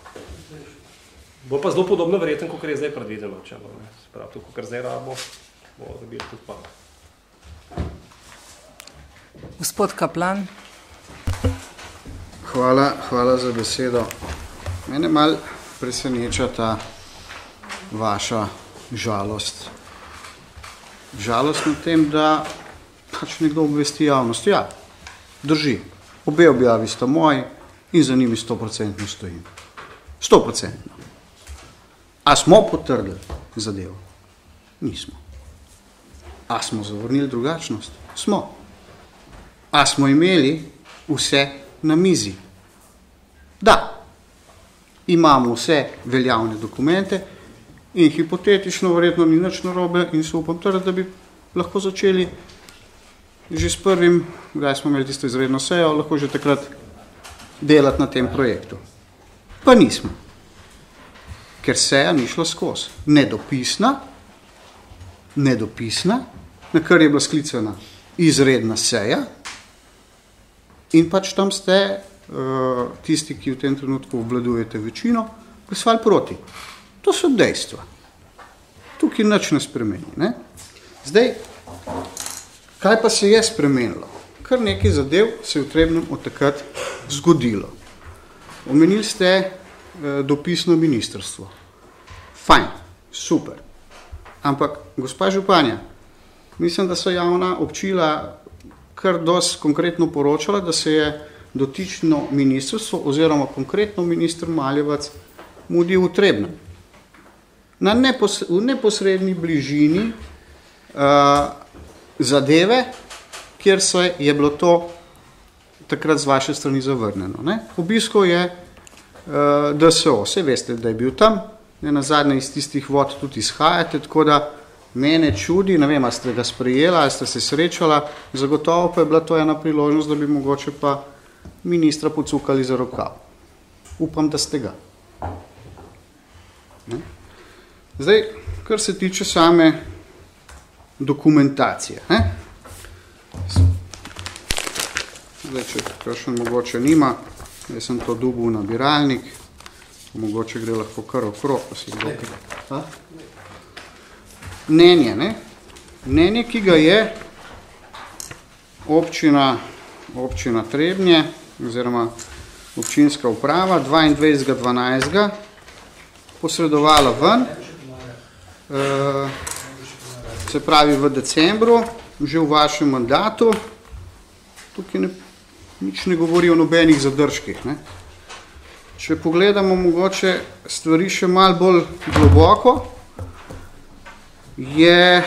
Bo pa zelo podobno verjetno, kot je zdaj predvideno. Sprav, to, kot zdaj rabo, bo dobili tudi pa. Gospod Kaplan. Hvala za besedo. Mene malo preseneča ta vaša žalost. Žalost na tem, da pač nekdo obvesti javnost. Ja, drži. Obe objavi sta moji in za njimi 100% stojim. 100%. A smo potrdili zadevo? Nismo. A smo zavrnili drugačnost? Smo. A smo imeli vse na mizi? Da. Imamo vse veljavne dokumente in hipotetično verjetno ni nič narobe in se upam trditi, da bi lahko začeli že s prvim, kdaj smo imeli tisto izredno sejo, lahko že takrat delati na tem projektu. Pa nismo. Ker seja ni šla skozi. Nedopisna, na kar je bila sklicana izredna seja in pač tam ste tisti, ki v tem trenutku obvladujete večino, glasovali proti. To so dejstva. Tukaj nič ne spremeni. Ne? Zdaj, kaj pa se je spremenilo? Kar nekaj zadev se je v Trebnjem od takrat zgodilo. Omenili ste dopisno ministrstvo. Fajn, super. Ampak, gospa županja, mislim, da so javna občila kar dosti konkretno poročala, da se je dotično ministrstvo oziroma konkretno minister Maljevac mudi v Trebnjem. V neposredni bližini zadeve, kjer se je bilo to takrat z vaše strani zavrnjeno. Obiskal je DSO, vse veste, da je bil tam, nazadnje iz tistih vod tudi izhajate, tako da mene čudi, ne vem, ali ste ga sprejela, ali ste se srečala, zagotovo pa je bila to ena priložnost, da bi mogoče pa ministra pocukali za rokav. Upam, da ste ga. Zdaj, kar se tiče same dokumentacije. Zdaj, če kakšen mogoče nima, jaz sem to dobil v nabiralnik, mogoče gre lahko kar okrog, pa si kdo. Mnenje, ki ga je občina Trebnje oziroma občinska uprava 22.12. posredovala ven, se pravi v decembru, že v vašem mandatu. Tukaj nič ne govori o nobenih zadržkih. Če pogledamo mogoče stvari še malo bolj globoko, je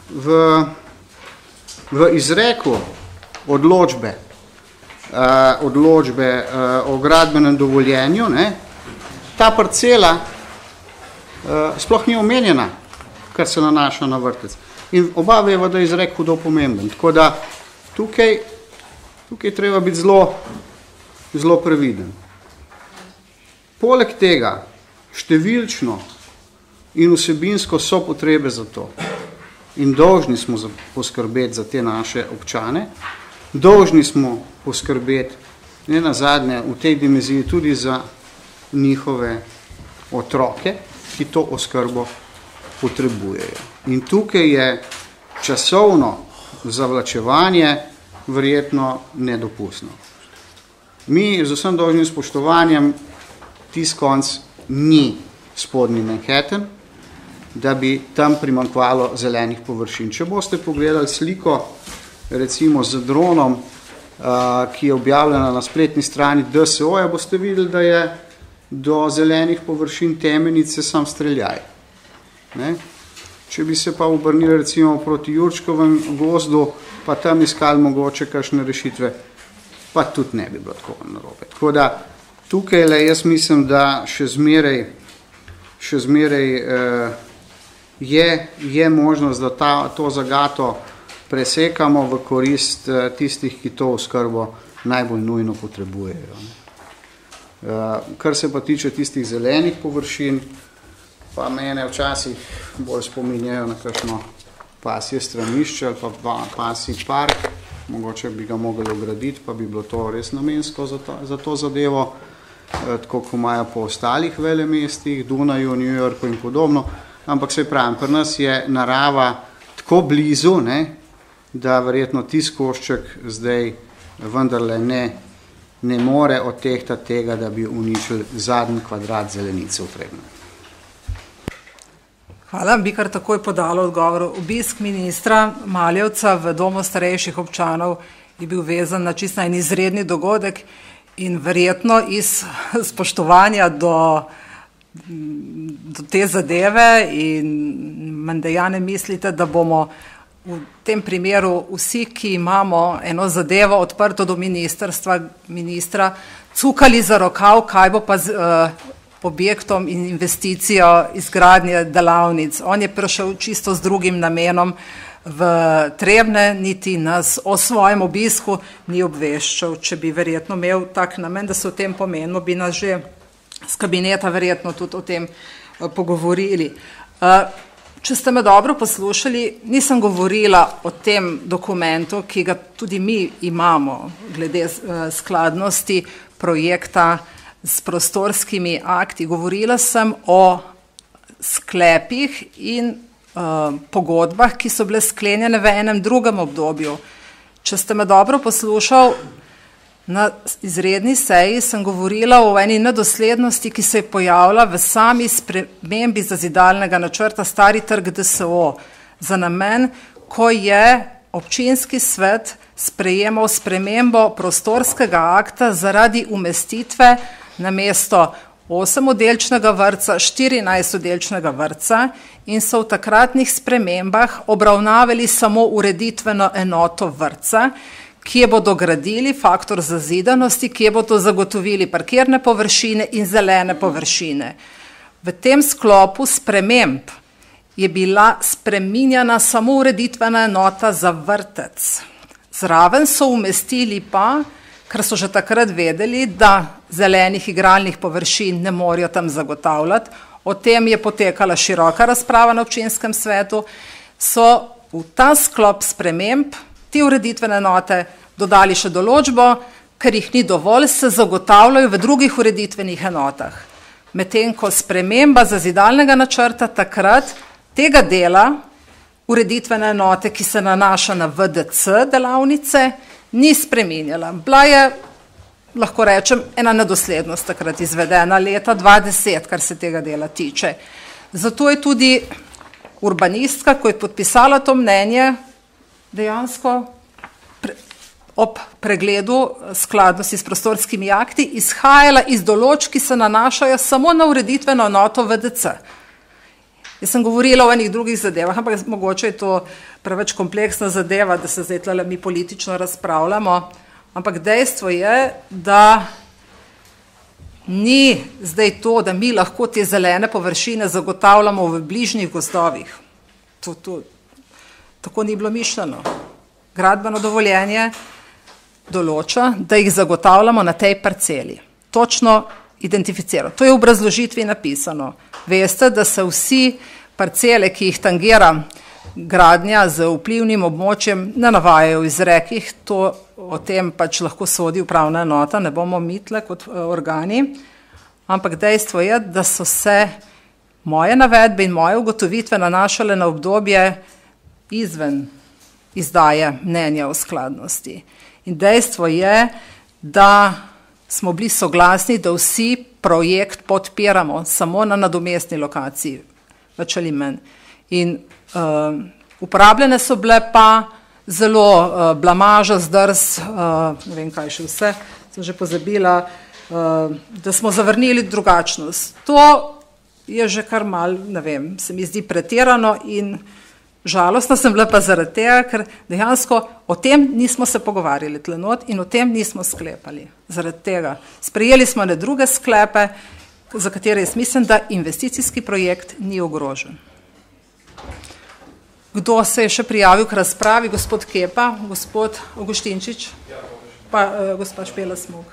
v izreku odločbe o gradbenem dovoljenju, ta parcela sploh ni omenjena, kar se nanaša na vrtec. In oba veva, da je izrek hudo pomemben. Tako da tukaj treba biti zelo previden. Poleg tega, številčno in vsebinsko so potrebe za to. In dolžni smo poskrbeti za te naše občane, dolžni smo poskrbeti, ne nazadnje, v tej dimenziji tudi za njihove otroke, ki to oskrbo potrebujejo. In tukaj je časovno zavlačevanje verjetno nedopustno. Mi z vsem dolžnim spoštovanjem tisti konc ni spodnji Manhattan, da bi tam primanjkvalo zelenih površin. Če boste pogledali sliko recimo z dronom, ki je objavljena na spletni strani DSO-ja, boste videli, da je do zelenih površin Temenice sam streljaj. Če bi se pa obrnili recimo proti Jurčkovem gozdu, pa tam iskali mogoče kakšne rešitve, pa tudi ne bi bilo tako narobe. Tako da tukaj jaz mislim, da še zmeraj je možnost, da to zagato presekamo v korist tistih, ki to oskrbo najbolj nujno potrebujejo. Kar se pa tiče tistih zelenih površin, pa mene včasih bolj spominjajo na kakšno pasje stranišče ali pa pasji park, mogoče bi ga mogli ograditi, pa bi bilo to res namensko za to zadevo, tako kot imajo po ostalih velemestih, Dunaju, New Yorku in podobno, ampak se pravim, pri nas je narava tako blizu, da verjetno tisti košček zdaj vendarle ne more odtehtati tega, da bi uničili zadnji kvadrat zelenice v Trebnjem. Hvala, bi kar takoj podala odgovor. Obisk ministra Maljevca v domu starejših občanov je bil vezan na čisto en izredni dogodek in verjetno iz spoštovanja do te zadeve in menda ne mislite, da bomo v tem primeru vsi, ki imamo eno zadevo odprto do ministra, cukali za rokav, kaj bo pa z objektom in investicijo izgradnje delavnic. On je prišel čisto z drugim namenom v Trebnje, niti nas o svojem obisku ni obveščal. Če bi verjetno imel tak namen, da se o tem pomenilo, bi nas že z kabineta verjetno tudi o tem pogovorili. Če ste me dobro poslušali, nisem govorila o tem dokumentu, ki ga tudi mi imamo glede skladnosti projekta s prostorskimi akti. Govorila sem o sklepih in pogodbah, ki so bile sklenjene v enem drugem obdobju. Če ste me dobro poslušal, na izredni seji sem govorila o eni nedoslednosti, ki se je pojavila v sami spremembi zazidalnega načrta Stari trg DSO za namen ko je občinski svet sprejemal spremembo prostorskega akta zaradi umestitve namesto 8-oddelčnega vrtca, 14-oddelčnega vrtca in so v takratnih spremembah obravnavali samo ureditveno enoto vrtca, kje bodo gradili faktor zazidanosti, kje bodo zagotovili parkirne površine in zelene površine. V tem sklopu sprememb je bila spreminjana samo ureditvena enota za vrtec. Zraven so umestili pa, ker so že takrat vedeli, da zelenih igralnih površin ne morajo tam zagotavljati. O tem je potekala široka razprava na občinskem svetu. So v ta sklop sprememb te ureditvene enote dodali še določbo, ker jih ni dovolj, se zagotavljajo v drugih ureditvenih enotah. Medtem ko sprememba zazidalnega načrta takrat tega dela ureditvene enote, ki se nanaša na VDC delavnice, ni spreminjala. Bila je, lahko rečem, ena nedoslednost takrat izvedena leta 2010, kar se tega dela tiče. Zato je tudi urbanistka, ko je podpisala to mnenje, dejansko ob pregledu skladnosti s prostorskimi akti izhajala iz določb, ki se nanašajo samo na ureditveno enoto VDC. Jaz sem govorila o enih drugih zadevah, ampak mogoče je to preveč kompleksna zadeva, da se zdaj tle mi politično razpravljamo, ampak dejstvo je, da ni zdaj to, da mi lahko te zelene površine zagotavljamo v bližnjih gozdovih. Tako ni bilo mišljeno. Gradbeno dovoljenje določa, da jih zagotavljamo na tej parceli. Točno identificirano. To je v obrazložitvi napisano. Veste, da se vsi parcele, ki jih tangira gradnja z vplivnim območjem, ne navajajo v izrekih, o tem pač lahko sodi upravna enota, ne bomo mitle kot organi, ampak dejstvo je, da so se moje navedbe in moje ugotovitve nanašale na obdobje izven izdaje mnenja o skladnosti. In dejstvo je, da smo bili soglasni, da vsi projekt podpiramo samo na nadomestni lokaciji, več ali manj. In uporabljene so bile pa zelo blamaža, zdrs, ne vem kaj še vse, sem že pozabila, da smo zavrnili drugačnost. To je že kar mal, ne vem, se mi zdi pretirano in žalostna sem bila pa zaradi tega, ker dejansko o tem nismo se pogovarjali tlenot in o tem nismo sklepali. Zaradi tega. Sprejeli smo ne druge sklepe, za katere jaz mislim, da investicijski projekt ni ogrožen. Kdo se je še prijavil k razpravi? Gospod Kepa, gospod Augustinčič, pa gospod Špela Smog.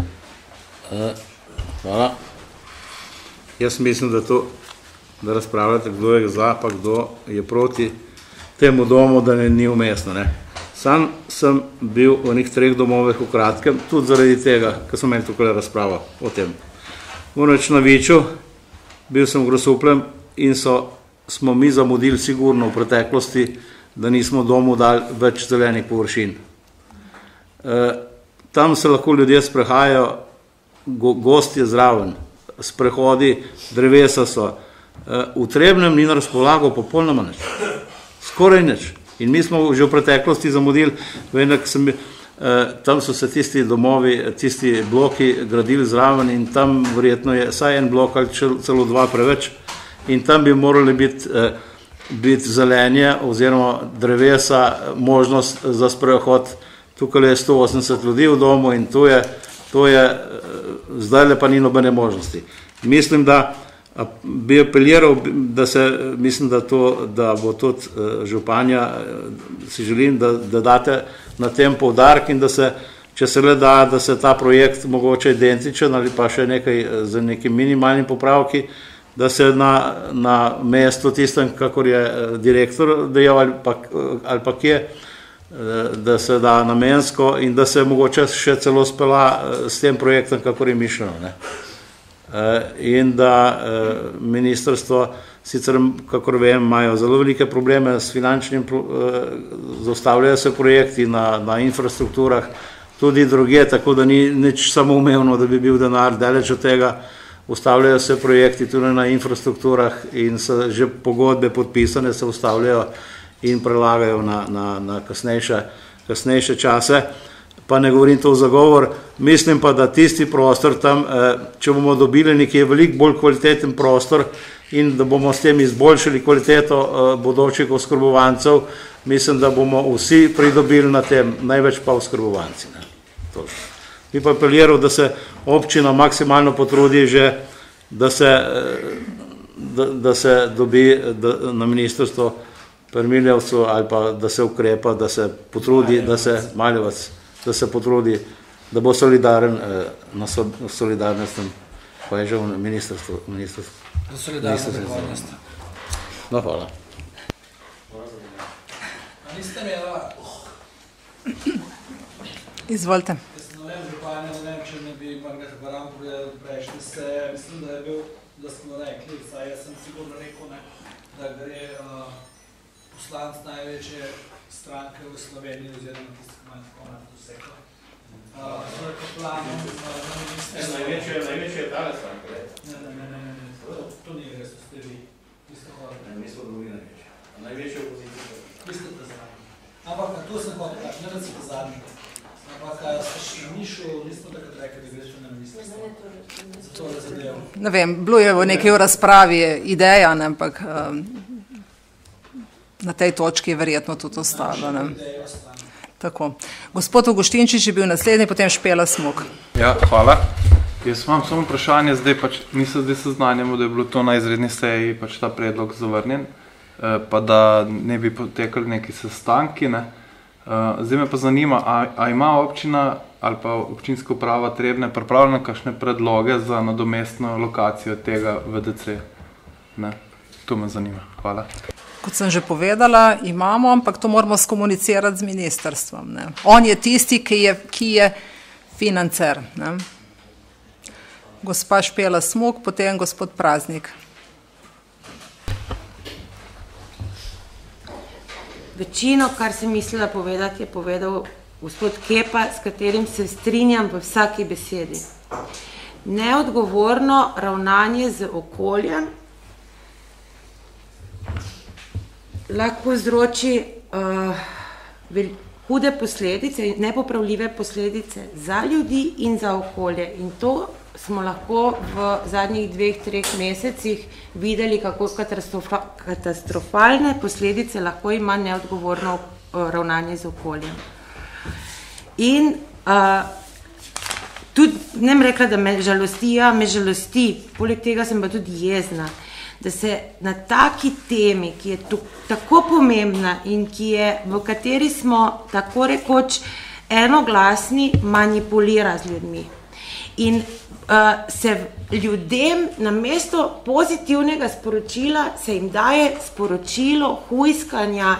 Hvala. Jaz mislim, da razpravljate, kdo je za, pa kdo je proti temu domu, da ni umestno. Sam sem bil v njih 3 domovih v kratkem, tudi zaradi tega, ker sem imel tukaj razpravo o tem. Moram reči na Viču, bil sem v Grosupljem in smo mi zamudili sigurno v preteklosti, da nismo domu dali več zelenih površin. Tam se lahko ljudje sprehajajo, gosti je zraven, sprehodi, drevesa so. V Trebnjem ni na razpolago popolnoma nič. Skoraj nič. In mi smo že v preteklosti zamudili, tam so se tisti domovi, tisti bloki gradili zraven in tam verjetno je saj en blok ali celo 2 preveč in tam bi morali biti zelenje oziroma drevesa, možnost za sprehod. Tukaj je 180 ljudi v domu in to je zdaj pa ni nobene možnosti. Mislim, da bi apeliral, mislim, da bo tudi županja, si želim, da date na tem poudarek in da se, če se le da, da se ta projekt mogoče identičen ali pa še nekaj z nekim minimalnim popravki, da se na mesto tistem, kakor je direktor dejal ali pa kje, da se da namensko in da se mogoče še celo spela s tem projektom, kakor je mišljeno. In da ministrstvo, sicer, kakor vem, imajo zelo velike probleme s finančnim, zaustavljajo se projekti na infrastrukturah, tudi druge, tako da ni nič samoumevno, da bi bil denar daleč od tega, ustavljajo se projekti tudi na infrastrukturah in so že pogodbe podpisane, se ustavljajo in prelagajo na kasnejše čase. Pa ne govorim to v zagovor, mislim pa, da tisti prostor tam, če bomo dobili nekje veliko bolj kvaliteten prostor in da bomo s tem izboljšali kvaliteto bodočih oskrbovancev, mislim, da bomo vsi pridobili na tem, največ pa oskrbovanci. Bi pa apeliral, da se občina maksimalno potrudi že, da se dobi na ministrstvo Permiljevcu ali pa da se ukrepa, da se potrudi, da se potrudi, da bo solidaren na solidarnostnem, pa je že v ministrstvu. Za solidarno prihodnost. No, hvala. A niste imela? Izvolite. Jaz sem županja, ne vem, če ne bi Margaret Baran povedal prejšnji se, mislim, da je bil, da smo rekli, saj jaz sem sigurno rekel, da gre poslanc največje stranke v Sloveniji, oziroma tisti, ki imajo tako na doseko. Svoj poplanom na ministrstvu. Največje je tale stranke. Ne, to ni res, to ste vi. Vi ste hodili. Ne, mi smo drugi največji. Največje opozicije. Vi ste ta zadnji. Ampak tu sem hodil tak, ne da si ta zadnji. Ampak ste še nišel, nismo takrat rekli, da greš na ministrstvo. Zato da zadev. Ne vem, bilo je v nekaj v razpravi ideja, ampak na tej točki je verjetno tudi ostalo. Tako. Gospod Augustinčič je bil naslednji, potem Špela Smuk. Ja, hvala. Jaz imam samo vprašanje, mi se zdaj seznanjamo, da je bilo to na izredni seji ta predlog zavrnjen, pa da ne bi potekali neki sestanki. Zdaj me pa zanima, a ima občina ali pa občinska uprava Trebnje pripravljene kakšne predloge za nadomestno lokacijo tega VDC? To me zanima. Hvala. Kot sem že povedala, imamo, ampak to moramo skomunicirati z ministrstvom. On je tisti, ki je financer. Gospa Špela Smuk, potem gospod Praznik. Večino, kar sem mislila povedati, je povedal gospod Kepa, s katerim se strinjam v vsaki besedi. Neodgovorno ravnanje z okoljem lahko povzroči hude posledice, nepopravljive posledice za ljudi in za okolje. In to smo lahko v zadnjih 2-3 mesecih videli, kako katastrofalne posledice lahko ima neodgovorno ravnanje z okoljem. In tudi, ne bom rekla, da me žalosti, poleg tega sem pa tudi jezna, da se na taki temi, ki je tako pomembna in v kateri smo tako rekoč enoglasni, manipulira z ljudmi. In se ljudem namesto pozitivnega sporočila se jim daje sporočilo hujskanja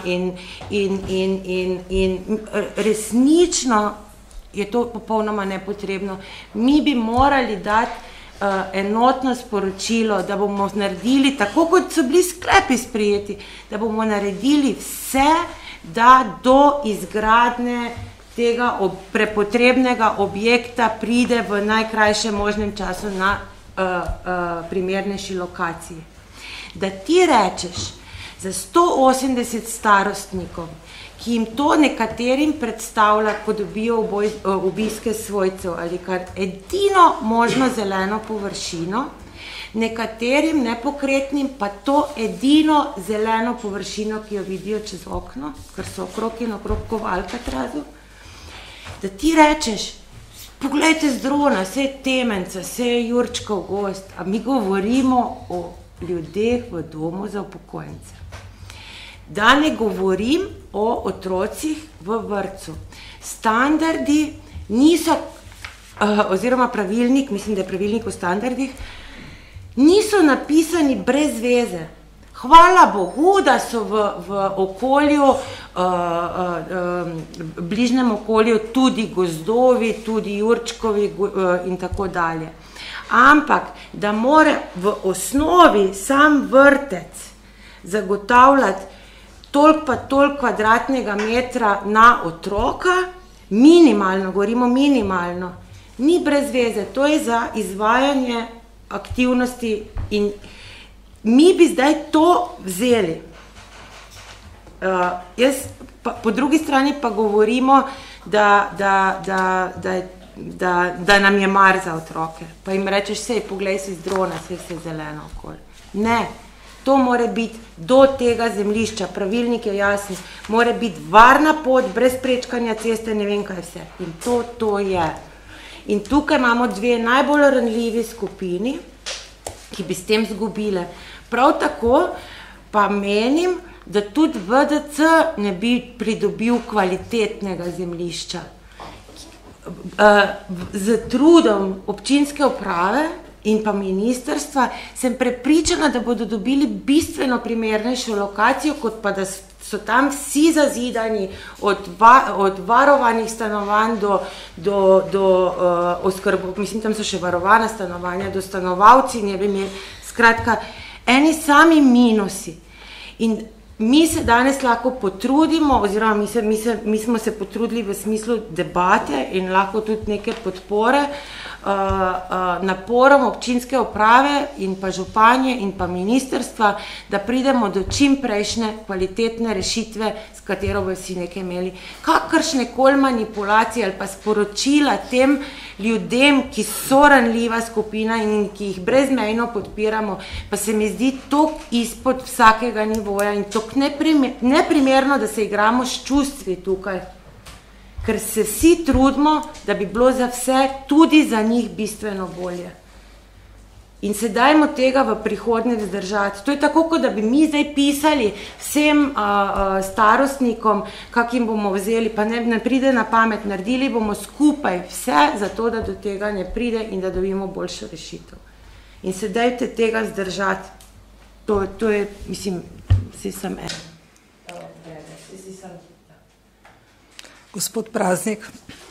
in resnično je to popolnoma nepotrebno. Mi bi morali dati enotno sporočilo, da bomo naredili, tako kot so bili sklepi sprejeti, da bomo naredili vse, da do izgradnje tega prepotrebnega objekta pride v najkrajšem možnem času na primernejši lokaciji. Da ti rečeš za 180 starostnikov, ki jim to nekaterim predstavlja, ko dobijo obiske svojcev ali kar edino možno zeleno površino, nekaterim nepokretnim pa to edino zeleno površino, ki jo vidijo čez okno, ker so okrog in okrog kovalka trazu, da ti rečeš, poglejte z drona, vse je Temenca, vse je Jurčkov gozd, a mi govorimo o ljudeh v domu za upokojence. Da ne govorim o otrocih v vrtcu. Standardi niso, oziroma pravilnik, mislim, da je pravilnik o standardih, niso napisani brez veze. Hvala Bogu, da so v okolju, bližnjem okolju tudi gozdovi, tudi Jurčkovi in tako dalje. Ampak, da mora v osnovi sam vrtec zagotavljati toliko pa toliko kvadratnega metra na otroka, minimalno, govorimo minimalno, ni brez veze, to je za izvajanje aktivnosti in mi bi zdaj to vzeli Po drugi strani pa govorimo, da nam je mar za otroke. Pa jim rečeš, sej, poglej si z drona, sej se zeleno okoli. Ne, to mora biti do tega zemljišča, pravilnik je jasen, mora biti varna pot, brez prečkanja ceste, ne vem kaj vse. In to je. In tukaj imamo dve najbolj ranljivi skupini, ki bi s tem zgubile. Prav tako pa menim, da tudi VDC ne bi pridobil kvalitetnega zemljišča. Z trudom občinske uprave in pa ministrstva sem prepričana, da bodo dobili bistveno primernejšo lokacijo, kot pa da so tam vsi zazidani od varovanih stanovanj do oskrbo, mislim, tam so še varovana stanovanja, do stanovalci, ne vem, skratka, eni sami minusi. In mi se danes lahko potrudimo, oziroma mi smo se potrudili v smislu debate in lahko tudi neke podpore naporom občinske uprave in pa županje in pa ministrstva, da pridemo do čim prejšnje kvalitetne rešitve, s katero bo vsi nekaj imeli. Kakršne koli manipulacije ali pa sporočila tem ljudem, ki so ranljiva skupina in ki jih brezmejno podpiramo, pa se mi zdi toliko izpod vsakega nivoja in toliko neprimerno, da se igramo s čustvi tukaj. Ker se vsi trudimo, da bi bilo za vse, tudi za njih bistveno bolje. In se dajmo tega v prihodnje vzdržati. To je tako, kot da bi mi zdaj pisali vsem starostnikom, kak jim bomo vzeli, pa ne pride na pamet, naredili bomo skupaj vse, zato da do tega ne pride in da dobimo boljšo rešitev. In se dajte tega vzdržati. To je, mislim, vsi sem en. Gospod Praznik.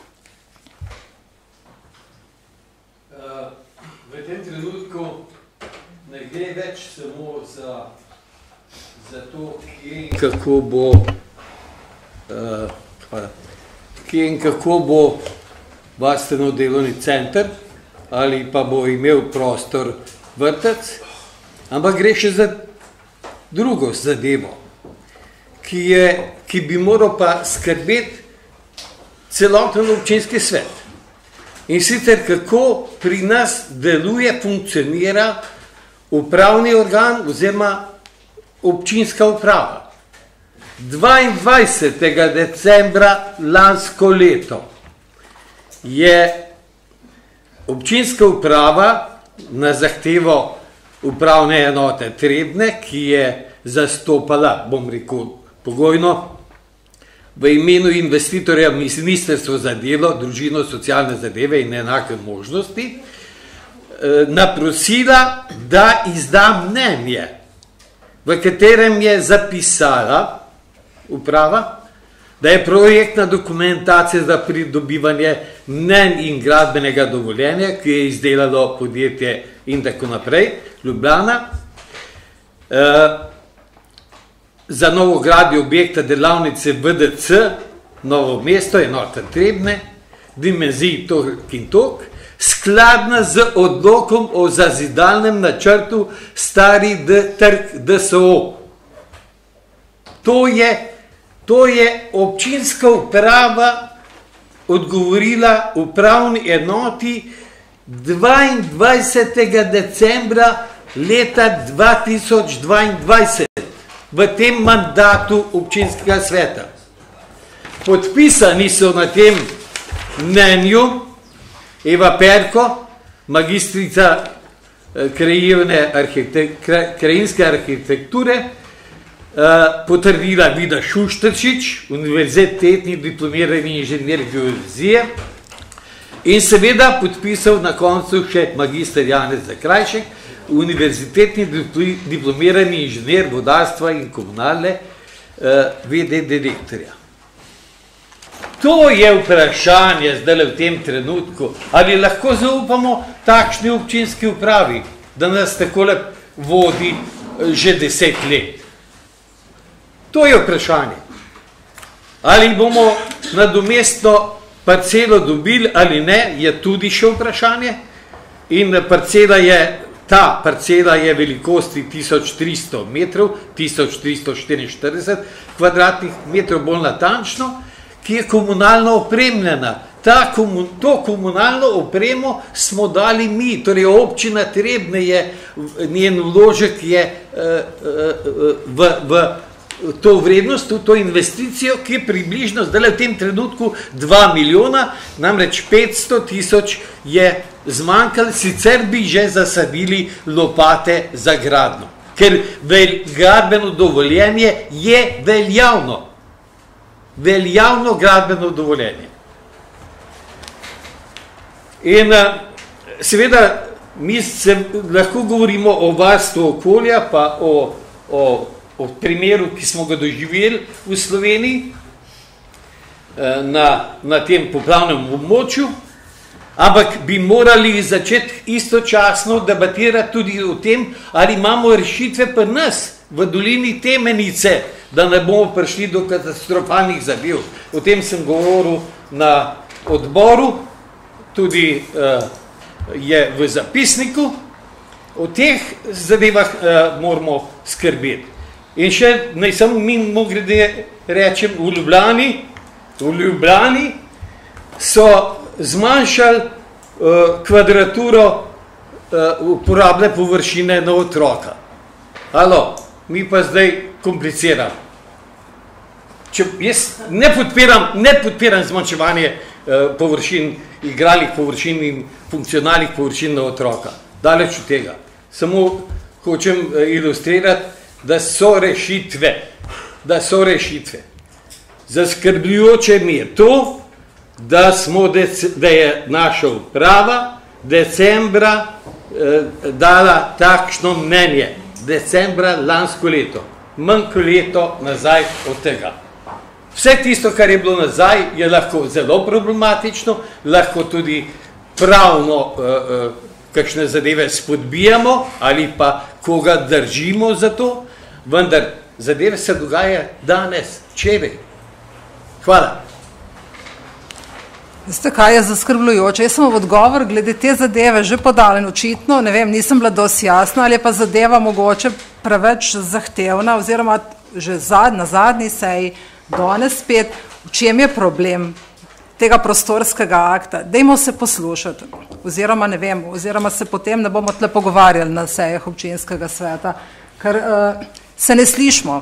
V tem trenutku ne gre več samo za to, kje in kako bo varstveno delovni center ali pa bo imel prostor vrtec, ampak gre še za drugo zadevo, ki bi moral pa skrbeti celoten občinski svet. In sicer kako pri nas deluje, funkcionira upravni organ oziroma občinska uprava. 22. decembra lansko leto je občinska uprava na zahtevo upravne enote Trebnje, ki je zastopala, bom rekel, pogojno, v imenu investitorja Ministrstvo za delo, družino, socialne zadeve in enake možnosti, naprosila, da izda mnenje, v katerem je zapisala uprava, da je projektna dokumentacija za pridobivanje mnenj in gradbenega dovoljenja, ki je izdelalo podjetje in tako naprej, Ljubljana, za novogradnjo objekta delavnice VDC, Novo mesto, enota Trebnje, dimenziji tok in tok, skladna z odlokom o zazidalnem načrtu Stari trg DSO. To je občinska uprava odgovorila upravni enoti 22. decembra leta 2022. V tem mandatu občinskega sveta. Podpisani so na tem mnenju Eva Perko, magistrica krajinske arhitekture, potrdila Vida Šušteršič, univerzitetni diplomirani inženir geodezije in seveda podpisal na koncu še magister Janez Zakrajšek, univerzitetni diplomirani inženir vodarstva in komunalne VD direktorja. To je vprašanje zdaj v tem trenutku, ali lahko zaupamo takšni občinski upravi, da nas takole vodi že 10 let. To je vprašanje. Ali bomo nadomestno parcelo dobili ali ne, je tudi še vprašanje. In parcela je Ta parcela je velikosti 1300 metrov, 1344 kvadratnih metrov bolj natančno, ki je komunalno opremljena. To komunalno opremo smo dali mi, torej občina Trebnje je, njen vložek je v to vrednost, v to investicijo, ki je približno zdaj v tem trenutku 2 milijona, namreč 500 tisoč je zmanjkalo, sicer bi že zasadili lopate za gradnjo, ker gradbeno dovoljenje je veljavno. Veljavno gradbeno dovoljenje. In seveda mi se lahko govorimo o varstvu okolja, pa o primeru, ki smo ga doživeli v Sloveniji na tem poplavnem območju, ampak bi morali začeti istočasno debatirati tudi o tem, ali imamo rešitve pri nas v dolini Temenice, da ne bomo prišli do katastrofalnih zadev. O tem sem govoril na odboru, tudi je v zapisniku. O teh zadevah moramo skrbeti. In še naj samo mimogrede rečem, v Ljubljani so zmanjšali kvadraturo uporabne površine na otroka. Alo, mi pa zdaj kompliciramo. Jaz ne podpiram zmanjševanje površin, igralnih površin in funkcionalnih površin na otroka. Daleč od tega. Samo hočem ilustrirati, da so rešitve. Zaskrbljujoče mi je to, da je naša uprava decembra dala takšno mnenje. Decembra lansko leto. Manj kot leto nazaj od tega. Vse tisto, kar je bilo nazaj, je lahko zelo problematično, lahko tudi pravno kakšne zadeve spodbijamo ali pa koga držimo za to, vendar zadeve se dogaja danes, včeraj. Hvala. Veste, kaj je zaskrbljujoče? Jaz sem v odgovor glede te zadeve že podala in očitno, ne vem, nisem bila dosti jasna, ali je pa zadeva mogoče preveč zahtevna, oziroma že na zadnji seji, danes spet, v čem je problem tega prostorskega akta? Dajmo se poslušati, oziroma ne vem, oziroma se potem ne bomo tle pogovarjali na sejah občinskega sveta, ker se ne slišmo.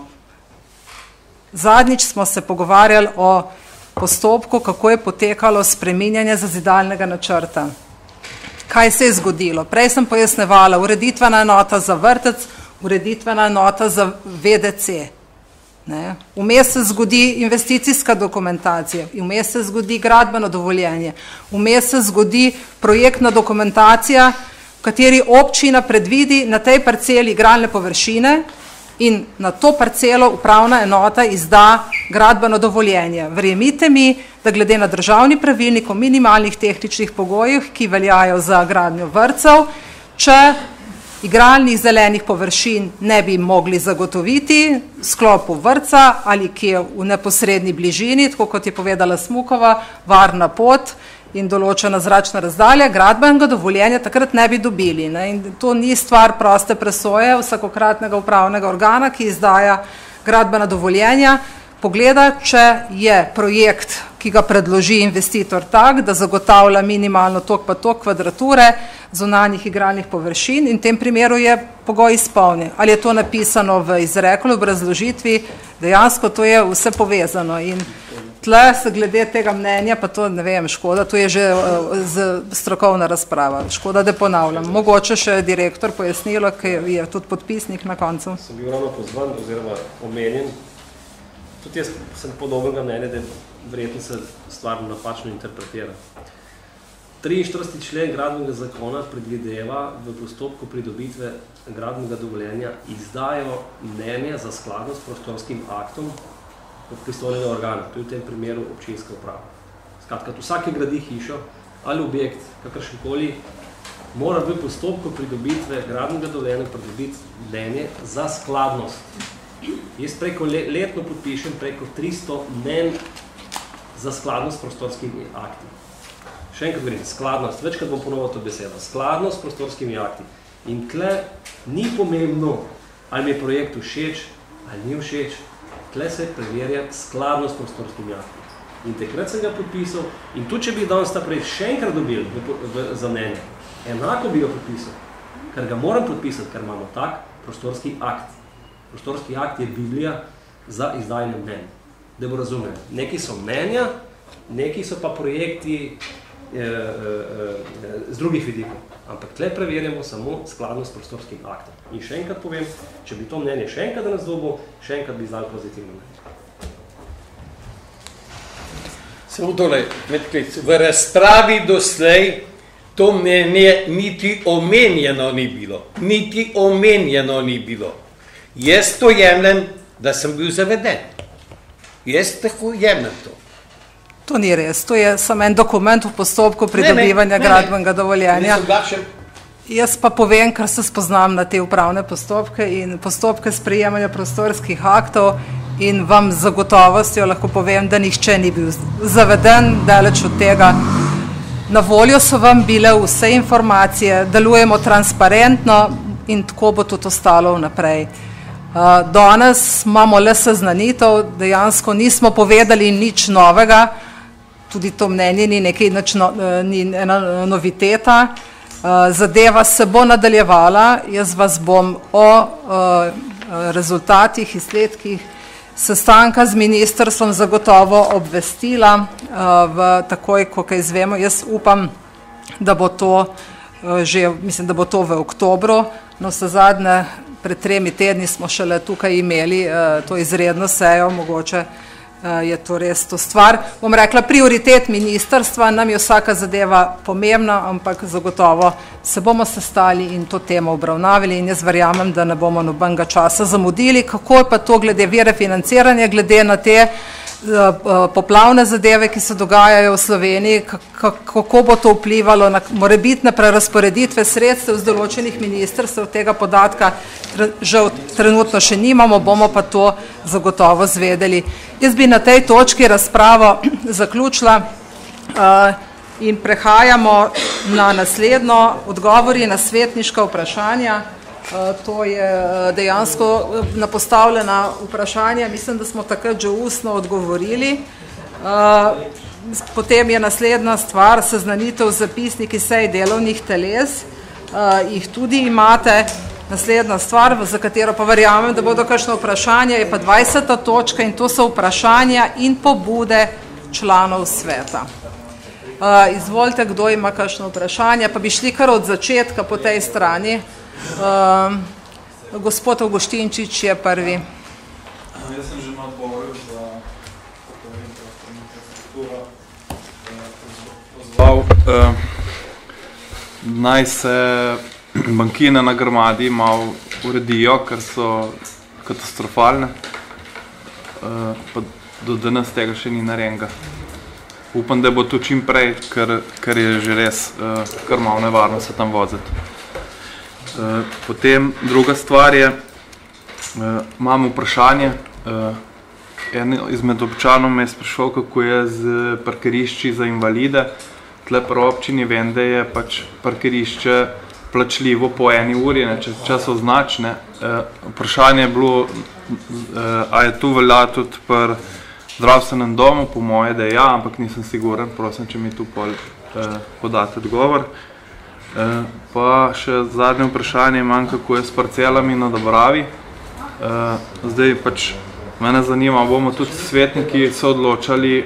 Zadnjič smo se pogovarjali o postopku, kako je potekalo spreminjanje zazidalnega načrta. Kaj se je zgodilo? Prej sem pojasnevala, ureditvena enota za vrtec, ureditvena enota za VDC. Vmes se zgodi investicijska dokumentacija, vmes se zgodi gradbeno dovoljenje, vmes se zgodi projektna dokumentacija, v kateri občina predvidi na tej parceli igralne površine in na to parcelo upravna enota izda gradbeno dovoljenje. Verjemite mi, da glede na državni pravilnik o minimalnih tehničnih pogojih, ki veljajo za gradnjo vrtcev, če igralnih zelenih površin ne bi mogli zagotoviti v sklopu vrtca ali kje v neposredni bližini, tako kot je povedala Smukova, varna pot in določena zračna razdalja, gradbenega dovoljenja takrat ne bi dobili. In to ni stvar proste presoje vsakokratnega upravnega organa, ki izdaja gradbena dovoljenja. Pogleda, če je projekt, ki ga predloži investitor tak, da zagotavlja minimalno tok pa tok kvadrature zunanjih igralnih površin in v tem primeru je pogoj izpolnjen. Ali je to napisano v izreku, v obrazložitvi, dejansko to je vse povezano in tle se glede tega mnenja, pa to ne vem, škoda, to je že strokovna razprava, škoda, da ponavljam. Mogoče še direktor pojasnilo, ki je tudi podpisnik na koncu. Sem bil ravno pozvan oziroma omenjen. Tudi jaz sem podobnega mnenja, da verjetno se stvar napačno interpretira. 43. člen gradbenega zakona predvideva v postopku pridobitve gradbenega dovoljenja izdajo mnenja za skladnost s prostorskim aktom od pristojnega organa, to je v tem primeru občinska uprava. Skratka, vsak gradi hišo ali objekt, kakršenkoli, mora v postopku pridobitve gradbenega dovoljenja pridobiti mnenje za skladnost. Jaz preko letno podpišem preko 300 mnenj za skladnost s prostorskimi akti. Še enkrat govorim, skladnost, večkrat bom ponovil to besedo, skladnost s prostorskimi akti. In tle ni pomembno, ali mi je projekt všeč, ali ni všeč, tle se preverja skladnost s prostorskimi akti. In takrat sem ga podpisal in tudi, če bi danes ta projekt še enkrat dobil za mnenje, enako bi ga podpisal, ker ga moram podpisati, ker imamo tak prostorski akt. Prostorski akt je Biblija za izdajanje mnenja. Da bo razumel, neki so mnenja, neki so pa projekti z drugih vidikov. Ampak tle preverjamo samo skladnost s prostorskim aktom. In še enkrat povem, če bi to mnenje še enkrat nas dobil, še enkrat bi izdali pozitivno mnenje. Samo tole, v razpravi doslej to mnenje niti omenjeno ni bilo. Niti omenjeno ni bilo. Jaz to jemljem, da sem bil zaveden. Jaz tako jemljem to. To ni res, to je samo en dokument v postopku pridobivanja gradbenega dovoljenja. Jaz pa povem, ker se spoznam na te upravne postopke in postopke sprejemanja prostorskih aktov in vam z zagotovostjo lahko povem, da nihče ni bil zaveden, daleč od tega. Na voljo so vam bile vse informacije, delujemo transparentno in tako bo tudi ostalo vnaprej. Danes imamo le seznanitev, dejansko nismo povedali nič novega, tudi to mnenje ni nekaj ni ena noviteta. Zadeva se bo nadaljevala, jaz vas bom o rezultatih, izsledkih sestanka z ministrstvom zagotovo obvestila takoj, ko kaj izvemo. Jaz upam, da bo to mislim, da bo to v oktobru, no vsezadnje pred 3 tedni smo šele tukaj imeli to izredno sejo, mogoče je to res to stvar. Bom rekla, prioritet ministrstva, nam je vsaka zadeva pomembna, ampak zagotovo se bomo sestali in to temo obravnavali in jaz verjamem, da ne bomo nobenega časa zamudili. Kako je pa to glede vire financiranja, glede na te poplavne zadeve, ki se dogajajo v Sloveniji, kako bo to vplivalo na morebitne prerazporeditve sredstev z določenih ministrstev, tega podatka žal trenutno še nimamo, bomo pa to zagotovo zvedeli. Jaz bi na tej točki razpravo zaključila in prehajamo na naslednjo, odgovori na svetniška vprašanja. To je dejansko na postavljena vprašanja, mislim, da smo takrat že ustno odgovorili. Potem je naslednja stvar, seznanitev zapisniki sej delovnih teles, jih tudi imate. Naslednja stvar, za katero pa verjamem, da bodo kakšno vprašanje, je pa 20. točka in to so vprašanja in pobude članov sveta. Izvolite, kdo ima kakšno vprašanje, pa bi šli kar od začetka po tej strani. Gospod Avguštinčič je prvi. Jaz sem že na odboru za infrastrukturo pozval, naj se bankine na Grmadi malo uredijo, ker so katastrofalne, pa do danes tega še ni narejenega. Upam, da bo to čim prej, ker je že res kar malo nevarno se tam voziti. Potem druga stvar je, imam vprašanje, en izmed občanov me je sprašal, kako je z parkirišči za invalide. Tle pri občini vem, da je pač parkirišče plačljivo po 1 uri, čas označne. Vprašanje je bilo, a je tu velja tudi pri zdravstvenem domu, po moje, da je ja, ampak nisem siguren, prosim, če mi tu podate odgovor. Pa še zadnje vprašanje imam, kako je s parcelami na Dobravi. Zdaj pač mene zanima, bomo tudi svetniki se odločali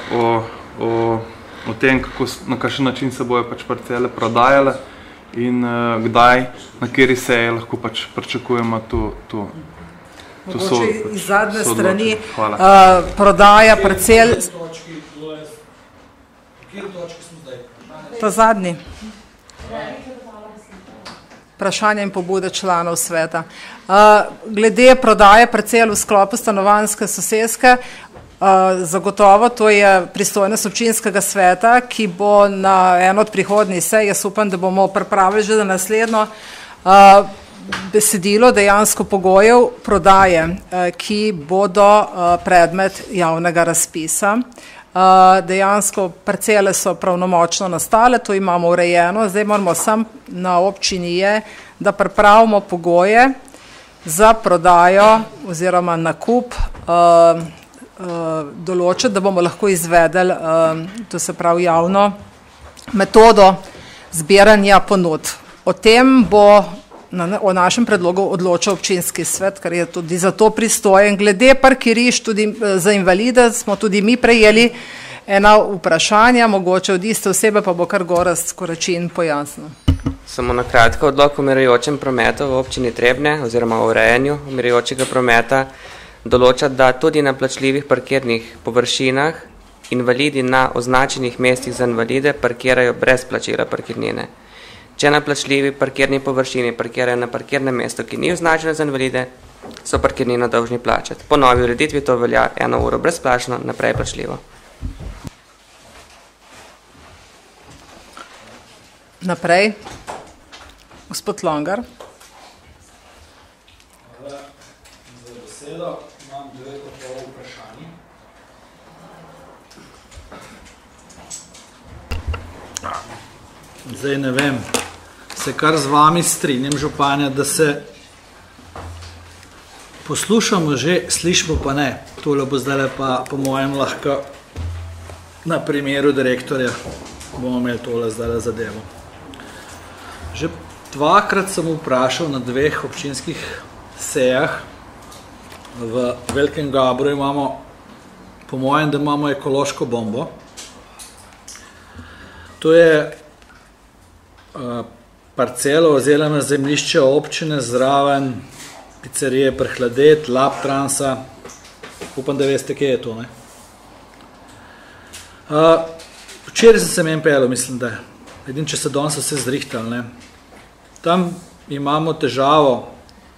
o tem, na kakšen način se bojo pač parcele prodajale in kdaj, na kateri seji lahko pač pričakujemo to mogoče iz zadnje strani prodaja parcel. Ta zadnji. Vprašanje in pobude članov sveta. Glede prodaje parcel v sklopu stanovanjske soseske, zagotovo to je pristojnost občinskega sveta, ki bo na eno od prihodnjih sej, jaz upam, da bomo pripravili že za naslednjo besedilo dejansko pogojev prodaje, ki bodo predmet javnega razpisa. dejansko parcele so pravnomočno nastale, to imamo urejeno, zdaj moramo sam na občini je, da pripravimo pogoje za prodajo oziroma nakup določiti, da bomo lahko izvedeli, to se pravi javno metodo zbiranja ponud. O tem bo o našem predlogu odločal občinski svet, ker je tudi za to pristojen. Glede parkirišč tudi za invalide smo tudi mi prejeli ena vprašanja, mogoče od iste osebe, pa bo kar Gorazd Koračin pojasnil. Samo na kratko, odlok o umirajočem prometu v občini Trebnje oziroma o urejanju umirajočega prometa določa, da tudi na plačljivih parkirnih površinah invalidi na označenih mestih za invalide parkirajo brez plačila parkirnine. Če na plačljivi parkirni površini parkirajo na parkirnem mestu, ki ni označeno za invalide, so parkirnino dolžni plačati. Po novi ureditvi to velja 1 uro brezplačno, naprej plačljivo. Naprej. Gospod Longar. Hvala za besedo. Imam 2 vprašanji. Zdaj ne vem, se kar z vami strinjam, županja, da se poslušamo že, slišimo pa ne. Tole bo zdaj pa po mojem lahko na primeru direktorja bomo imeli tole zdaj zadevo. Že 2-krat sem vprašal na 2 občinskih sejah. V Velikem Gabru imamo, po mojem, da imamo ekološko bombo. To je parcelo oziroma zemljišče občine zraven pizzerije Prehladet, Labtransa. Upam, da veste, kje je to, ne? Včeraj sem se meni pelil, mislim, da vidim, če se danes vse zrihtali, ne? Tam imamo težavo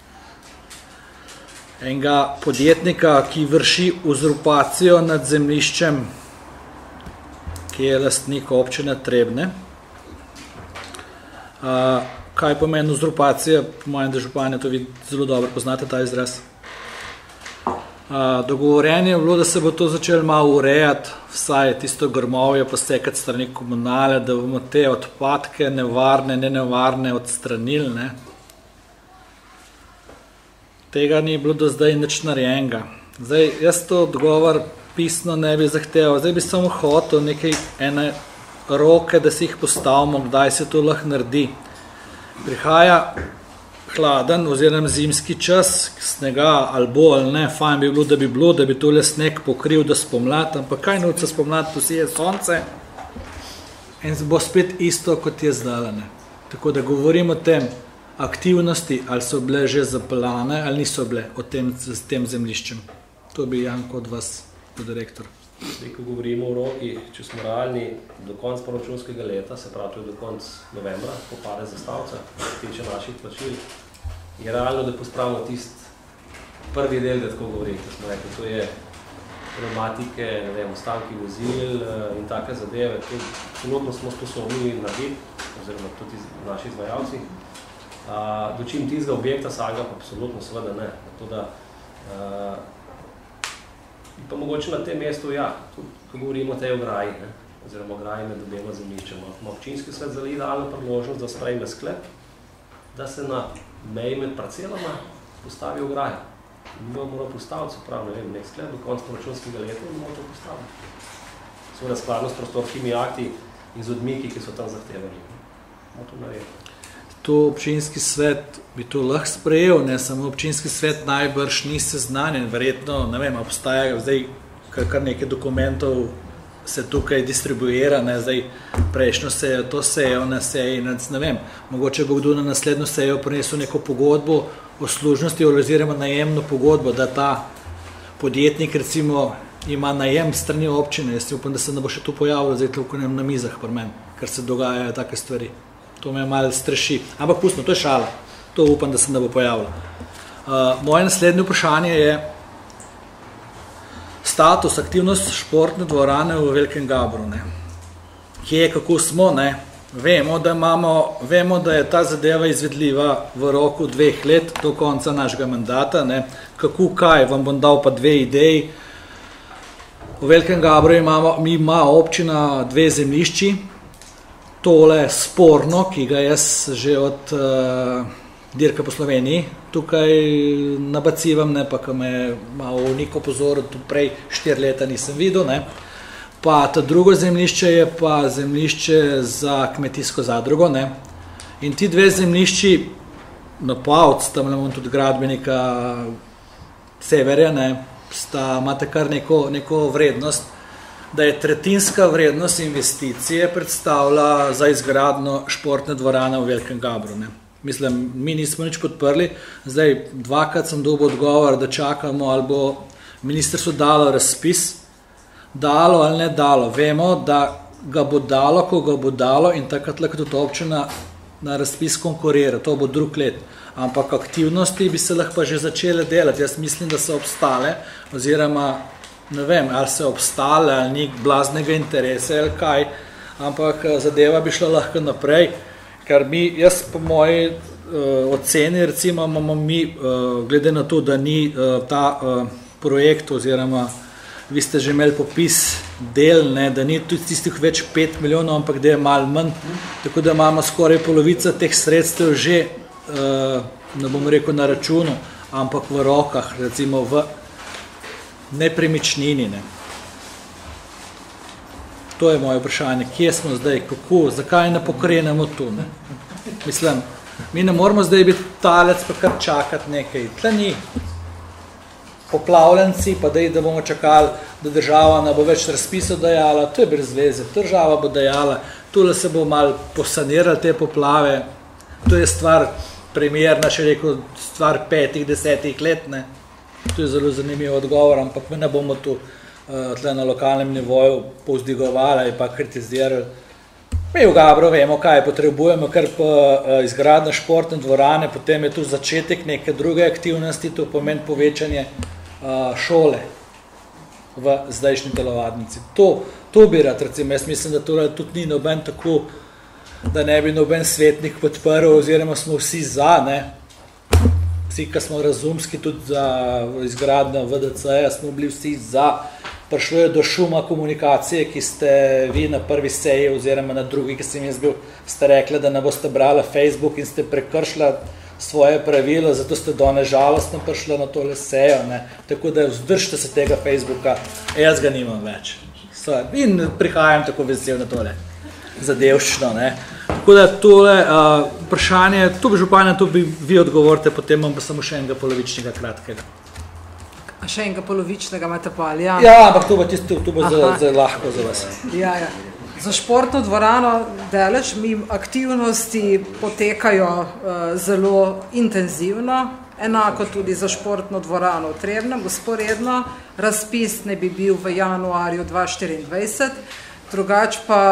enega podjetnika, ki vrši uzurpacijo nad zemljiščem, ki je lastnik občine Trebnje. Kaj pomeni uzurpacija? Po mojem, da županje to vi zelo dobro poznate ta izraz. Dogovorjenje je bilo, da se bo to začelo malo urejati, vsaj tisto grmovje posekati strani komunale, da bomo te odpadke nevarne, nenevarne odstranili, ne. Tega ni bilo do zdaj nič narejenega. Zdaj, jaz to odgovor pisno ne bi zahteval, zdaj bi samo hotel nekaj ene roke, da si jih postavimo, kdaj se to lahko naredi. Prihaja hladen oziroma zimski čas, snega ali bo ali ne, fajn bi bilo, da bi tole sneg pokril, da spomlad, ampak kaj novca spomlad, posije sonce in bo spet isto, kot je zdaj, ne. Tako da govorim o tem aktivnosti, ali so bile že zapeljane, ali niso bile s tem zemljiščem. To bi Janko od vas, kot direktor. Zdaj, ko govorimo o rokih, če smo realni, do konca proračunskega leta, se pravi, to je do konca novembra, ko pade zastavca, tiče naših plačil, je realno, da pospravimo tist prvi del, da tako govorim, da smo rekli, to je problematike, ne vem, ostanki vozil in take zadeve, to celotno smo sposobni narediti, oziroma tudi naši izvajalci. Dočim tistega objekta saga pa absolutno seveda ne. Pa mogoče na tem mestu, ja, ko govorimo o tej ograji, oziroma ograji med obema zemljiščema, ima občinski svet zelo idealno priložnost, da sprejme sklep, da se na meji med parcelama postavi ograja. Mi moramo postaviti, se pravi, ne vem, nek sklep do konca proračunskega leta in moramo to postaviti. Seveda skladno s prostorskimi akti in z odmiki, ki so tam zahtevali. Moramo to narediti. To občinski svet bi to lahko sprejel, ne, samo občinski svet najbrž ni seznanjen, verjetno, ne vem, obstaja zdaj kar nekaj dokumentov se tukaj distribuira, ne, zdaj prejšnjo sejo, to sejo na seji, ne vem, mogoče bo kdo na naslednjo sejo prinesel neko pogodbo o služnosti oziroma najemno pogodbo, da ta podjetnik recimo ima najem strani občine, jaz upam, da se ne bo še to pojavilo, zdaj toliko na mizah pri meni, ker se dogajajo take stvari. To me malo streši. Ampak pustno, to je šala. To upam, da se ne bo pojavilo. Moje naslednje vprašanje je status, aktivnost športne dvorane v Velikem Gabru. Ne. Kje, kako smo, ne. Vemo, da je ta zadeva izvedljiva v roku 2 let do konca našega mandata. Ne. Kako, kaj, vam bom dal pa 2 ideji. V Velikem Gabru ima občina 2 zemljišči, tole sporno, ki ga jaz že od dirka po Sloveniji tukaj nabacivam, ne, pa ko me malo nik opozoril, tu prej 4 leta nisem videl, ne. Pa ta drugo zemljišče je pa zemljišče za kmetijsko zadrugo, ne. In ti 2 zemljišči na Pavc, tam imamo tudi gradbenika Severja, ne, imate kar neko vrednost, da je tretjinska vrednost investicije predstavlja za izgradnjo športne dvorane v Velikem Gabru, ne. Mislim, mi nismo nič podprli, zdaj 2krat sem dobil odgovor, da čakamo, ali bo ministrstvo dalo razpis, dalo ali ne dalo. Vemo, da ga bo dalo, ko ga bo dalo in takrat lahko tudi občina na razpis konkurira, to bo drug let. Ampak aktivnosti bi se lahko pa že začele delati. Jaz mislim, da so obstale, oziroma ne vem, ali so obstale, ali ni blaznega interesa, ali kaj, ampak zadeva bi šla lahko naprej. Ker jaz po moji oceni, recimo, imamo mi, glede na to, da ni ta projekt, oziroma vi ste že imeli popis del, ne, da ni tudi tistih več 5 milijonov, ampak da je malo manj, tako da imamo skoraj polovica teh sredstev že, ne bom rekel na računu, ampak v rokah, recimo v nepremičnini, ne. To je moje vprašanje, kje smo zdaj, kako, zakaj ne pokrenemo tu, ne? Mislim, mi ne moramo zdaj biti talec, pa kar čakati nekaj, tle ni poplavljenci, pa da bomo čakali, da država ne bo več razpisov dajala, to je brez veze, država bo dajala, tule se bo malo posanirali te poplave, to je stvar primerna, še rekel, stvar 5-10 let, ne? To je zelo zanimiv odgovor, ampak mi ne bomo tu tle na lokalnem nivoju povzdigovali in pa kritizirali. Mi v Gabru vemo, kaj potrebujemo, ker pa izgradnja športne dvorane, potem je tu začetek neke druge aktivnosti, to pomeni povečanje šole v zdajšnji telovadnici. To bi rad, recimo, jaz mislim, da tudi ni noben tako, da ne bi noben svetnik podprl, oziroma smo vsi za, ne. Vsi, ki smo razumski tudi za izgradnjo VDC-ja, smo bili vsi za. Prišlo je do šuma komunikacije, ki ste vi na prvi seji oziroma na drugi, ki sem jaz bil, ste rekli, da ne boste brali Facebook in ste prekršili svoje pravilo, zato ste danes žalostno prišli na tole sejo, ne. Tako da vzdržite se tega Facebooka, jaz ga nimam več. In prihajam tako vesel na tole zadevščino, ne. Tako da tole vprašanje, tu bi županja, tu bi vi odgovorite, potem imam pa samo še enega polovičnega kratkega. A še enega polovičnega imate pa, ali ja? Ja, ampak to bo zelo lahko za vas. Ja. Za športno dvorano delež mi aktivnosti potekajo zelo intenzivno, enako tudi za športno dvorano v Trebnjem, vzporedno. Razpis ne bi bil v januarju 2024, drugač pa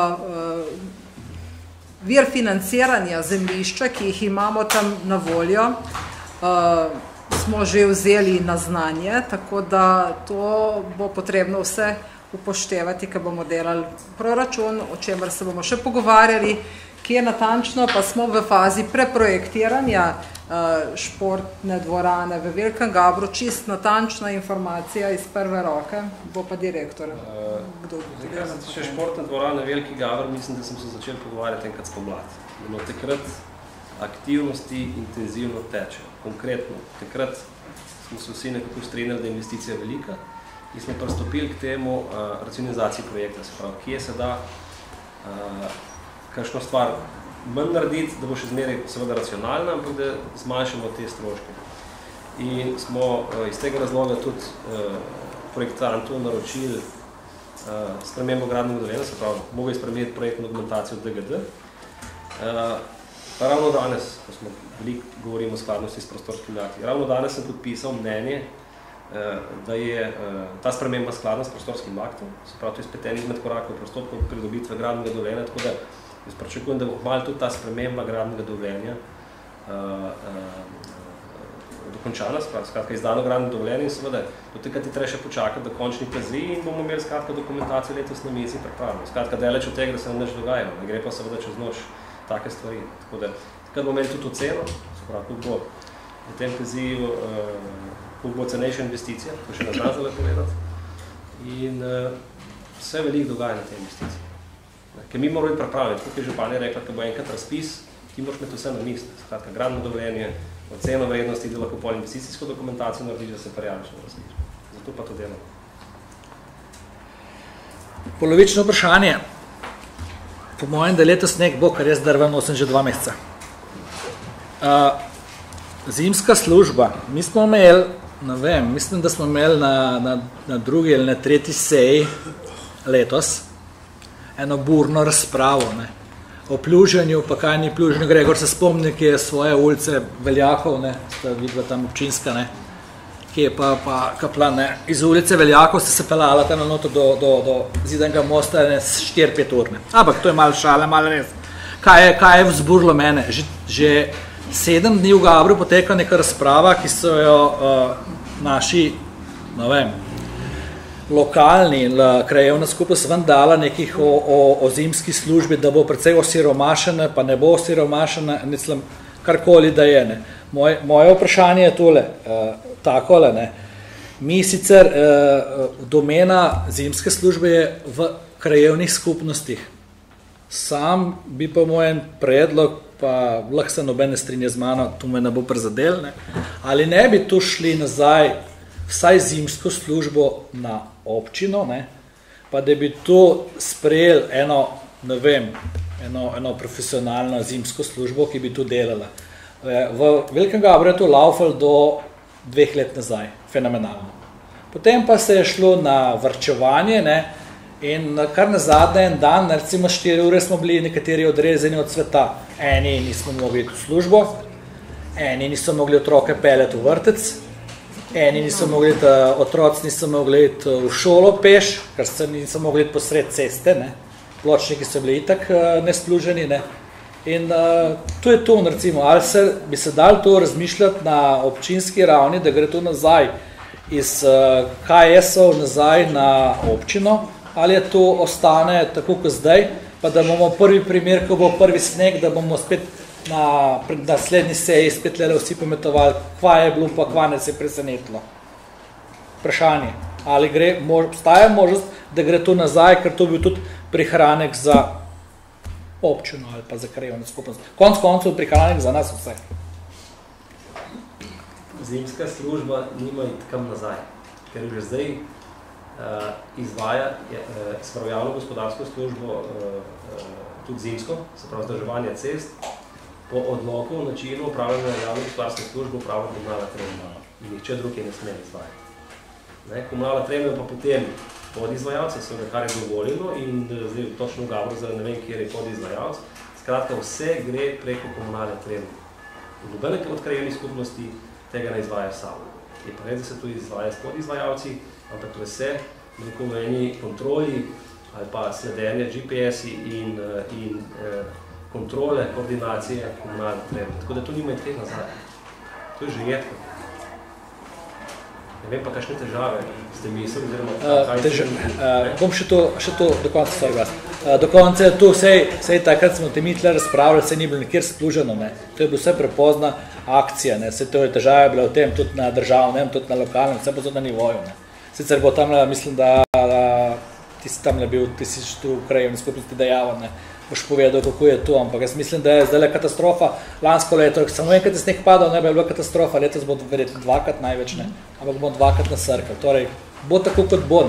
vir financiranja zemljišča, ki jih imamo tam na voljo, smo že vzeli na znanje, tako da to bo potrebno vse upoštevati, ko bomo delali proračun, o čemer se bomo še pogovarjali, kje natančno pa smo v fazi preprojektiranja športne dvorane v Velikem Gabru, čist natančna informacija iz prve roke, bo pa direktor. Še športne dvorane Veliki Gabr, mislim, da sem se začel pogovarjati enkrat spomladi. No, takrat aktivnosti intenzivno tečejo. Konkretno, takrat smo se vsi nekako strinjali, da je investicija velika in smo pristopili k temu racionalizaciji projekta, se pravi, kje se da kakšno stvar manj narediti, da bo še zmeraj seveda racionalna, ampak da zmanjšamo te stroške. In smo iz tega razloga tudi projektantu naročili spremembo gradbenega dovoljenja, se pravi, mogel je spremeniti projektno dokumentacijo DGD. Pa ravno danes, ko smo veliko govorimo o skladnosti s prostorskimi akti, ravno danes sem podpisal mnenje, da je ta sprememba skladna s prostorskim aktom, se pravi, to je spet en izmed korakov postopkov pridobitve gradbenega dovoljenja, tako da jaz pričakujem, da bo malo tudi ta sprememba gradbenega dovoljenja dokončana, skratka izdano gradbeno dovoljenje in seveda do tega ti treba še počakati do končnih fazi in bomo imeli skratka dokumentacijo letos na mizi pripravljeno. Skratka, daleč od tega, da se nam nič dogaja, ne gre pa seveda čez noč take stvari. Tako da, takrat bomo imeli tudi oceno, se pravi, koliko bo v tem faziju, koliko bo cenejša investicija, to še ne znam zdaj povedati. In se veliko dogaja na tej investiciji. Ker mi moramo biti pripravljeni, tako je županja rekla, ko bo enkrat razpis, ti moraš imeti vse na misli. Skratka, gradno dovoljenje, oceno vrednosti, da lahko pol investicijsko dokumentacijo narediš, da se prijaviš na razpis. Zato pa to delamo. Polovično vprašanje. Po mojem, da letos sneg bo, kar jaz drvam nosim že 2 meseca. Zimska služba. Mi smo imeli, ne vem, mislim, da smo imeli na drugi ali na tretji seji letos eno burno razpravo, ne, o pluženju, pa kaj ni pluženju. Gregor se spomni, ki je svoje ulice Veljakov, ne, sta vidva tam občinska, ne, ki je pa kaplan, ne, iz ulice Veljakov ste se pelala tam na noto do Zidanega mosta, ne, 4-5 ur, ne. Ampak to je malo šale, malo res. Kaj je vzburilo mene? Že 7 dni v Gabru poteka neka razprava, ki so jo naši, ne vem, lokalni in krajevna skupnost ven dala nekih o zimski službi, da bo precej osiromašena, pa ne bo osiromašena, mislim, karkoli da je. Ne. Moje vprašanje je tole, takole, ne. Mi sicer domena zimske službe je v krajevnih skupnostih. Sam bi pa moj predlog, pa lahko se noben ne strinja z mano, tu me ne bo prizadel, ne. Ali ne bi tu šli nazaj vsaj zimsko službo na občino, ne, pa da bi tu sprejeli eno profesionalno zimsko službo, ki bi tu delala. V Velikem Gabru je to laufalo do 2 let nazaj, fenomenalno. Potem pa se je šlo na varčevanje, ne, in kar na zadnje en dan, recimo 4 ure smo bili nekateri odrezani od sveta. Eni nismo mogli iti v službo, eni niso mogli otroke peljati v vrtec, eni niso mogli iti, otroci niso mogli iti v šolo peš, ker se niso mogli iti posred ceste, ne. Pločniki so bili itak nespluženi, ne. In to je to, recimo, ali bi se dal to razmišljati na občinski ravni, da gre to nazaj iz KS-ov nazaj na občino, ali je to ostane tako kot zdaj, pa da bomo prvi primer, ko bo prvi sneg, da bomo spet na naslednji seji spet lele vsi pometovali, kva je bilo, pa kva nas je presenetilo. Vprašanje, ali obstaja možnost, da gre to nazaj, ker to bi bil tudi prihranek za občino ali pa za krajevno skupnost. Konec koncev prihranek za nas vse. Zimska služba nima iti kam nazaj, ker že zdaj izvaja javno gospodarsko službo tudi zimsko, se pravi vzdrževanje cest, po odloku o načinu upravljanja javne gospodarske službe upravlja Komunalna Trebnje. Nihče drug je ne sme izvajati. Komunalna Trebnje pa potem podizvajalce, kar je dovoljeno in zdaj točno v Gabru za ne vem, kjer je podizvajalc. Skratka, vse gre preko Komunalne Trebnje. Nobene od krajevnih skupnosti tega ne izvaja samo. Je pa res, da se to izvaja s podizvajalci, ampak to je vse v eni kontroli ali pa sledenje GPS-i in kontrole, koordinacije Komunalne Trebnje. Tako da to nima teh nazaj. To je že jedko. Ne vem pa, kakšne težave ste mislili, oziroma bom še to do konca stvar glas. Do konca je to vsej takrat smo temitle razpravljali, vse ni bilo nikjer spluženo, ne. To je bilo vse prepozna akcija, ne. Vse to je težave bila v tem, tudi na državnem, tudi na lokalnem, vse bo tudi na nivoju, ne. Sicer bo tamle, mislim, da ti si tamle bil, ti si tu v krajevni skupnosti dejavan, ne. Boš povedal, kako je to, ampak jaz mislim, da je zdaj katastrofa. Lansko leto, samo enkrat je sneg padal, ne bi bila katastrofa, letos bo verjetno 2-krat največ, ne, ampak bo 2-krat nasrkal. Torej, bo tako, kot bo, ne.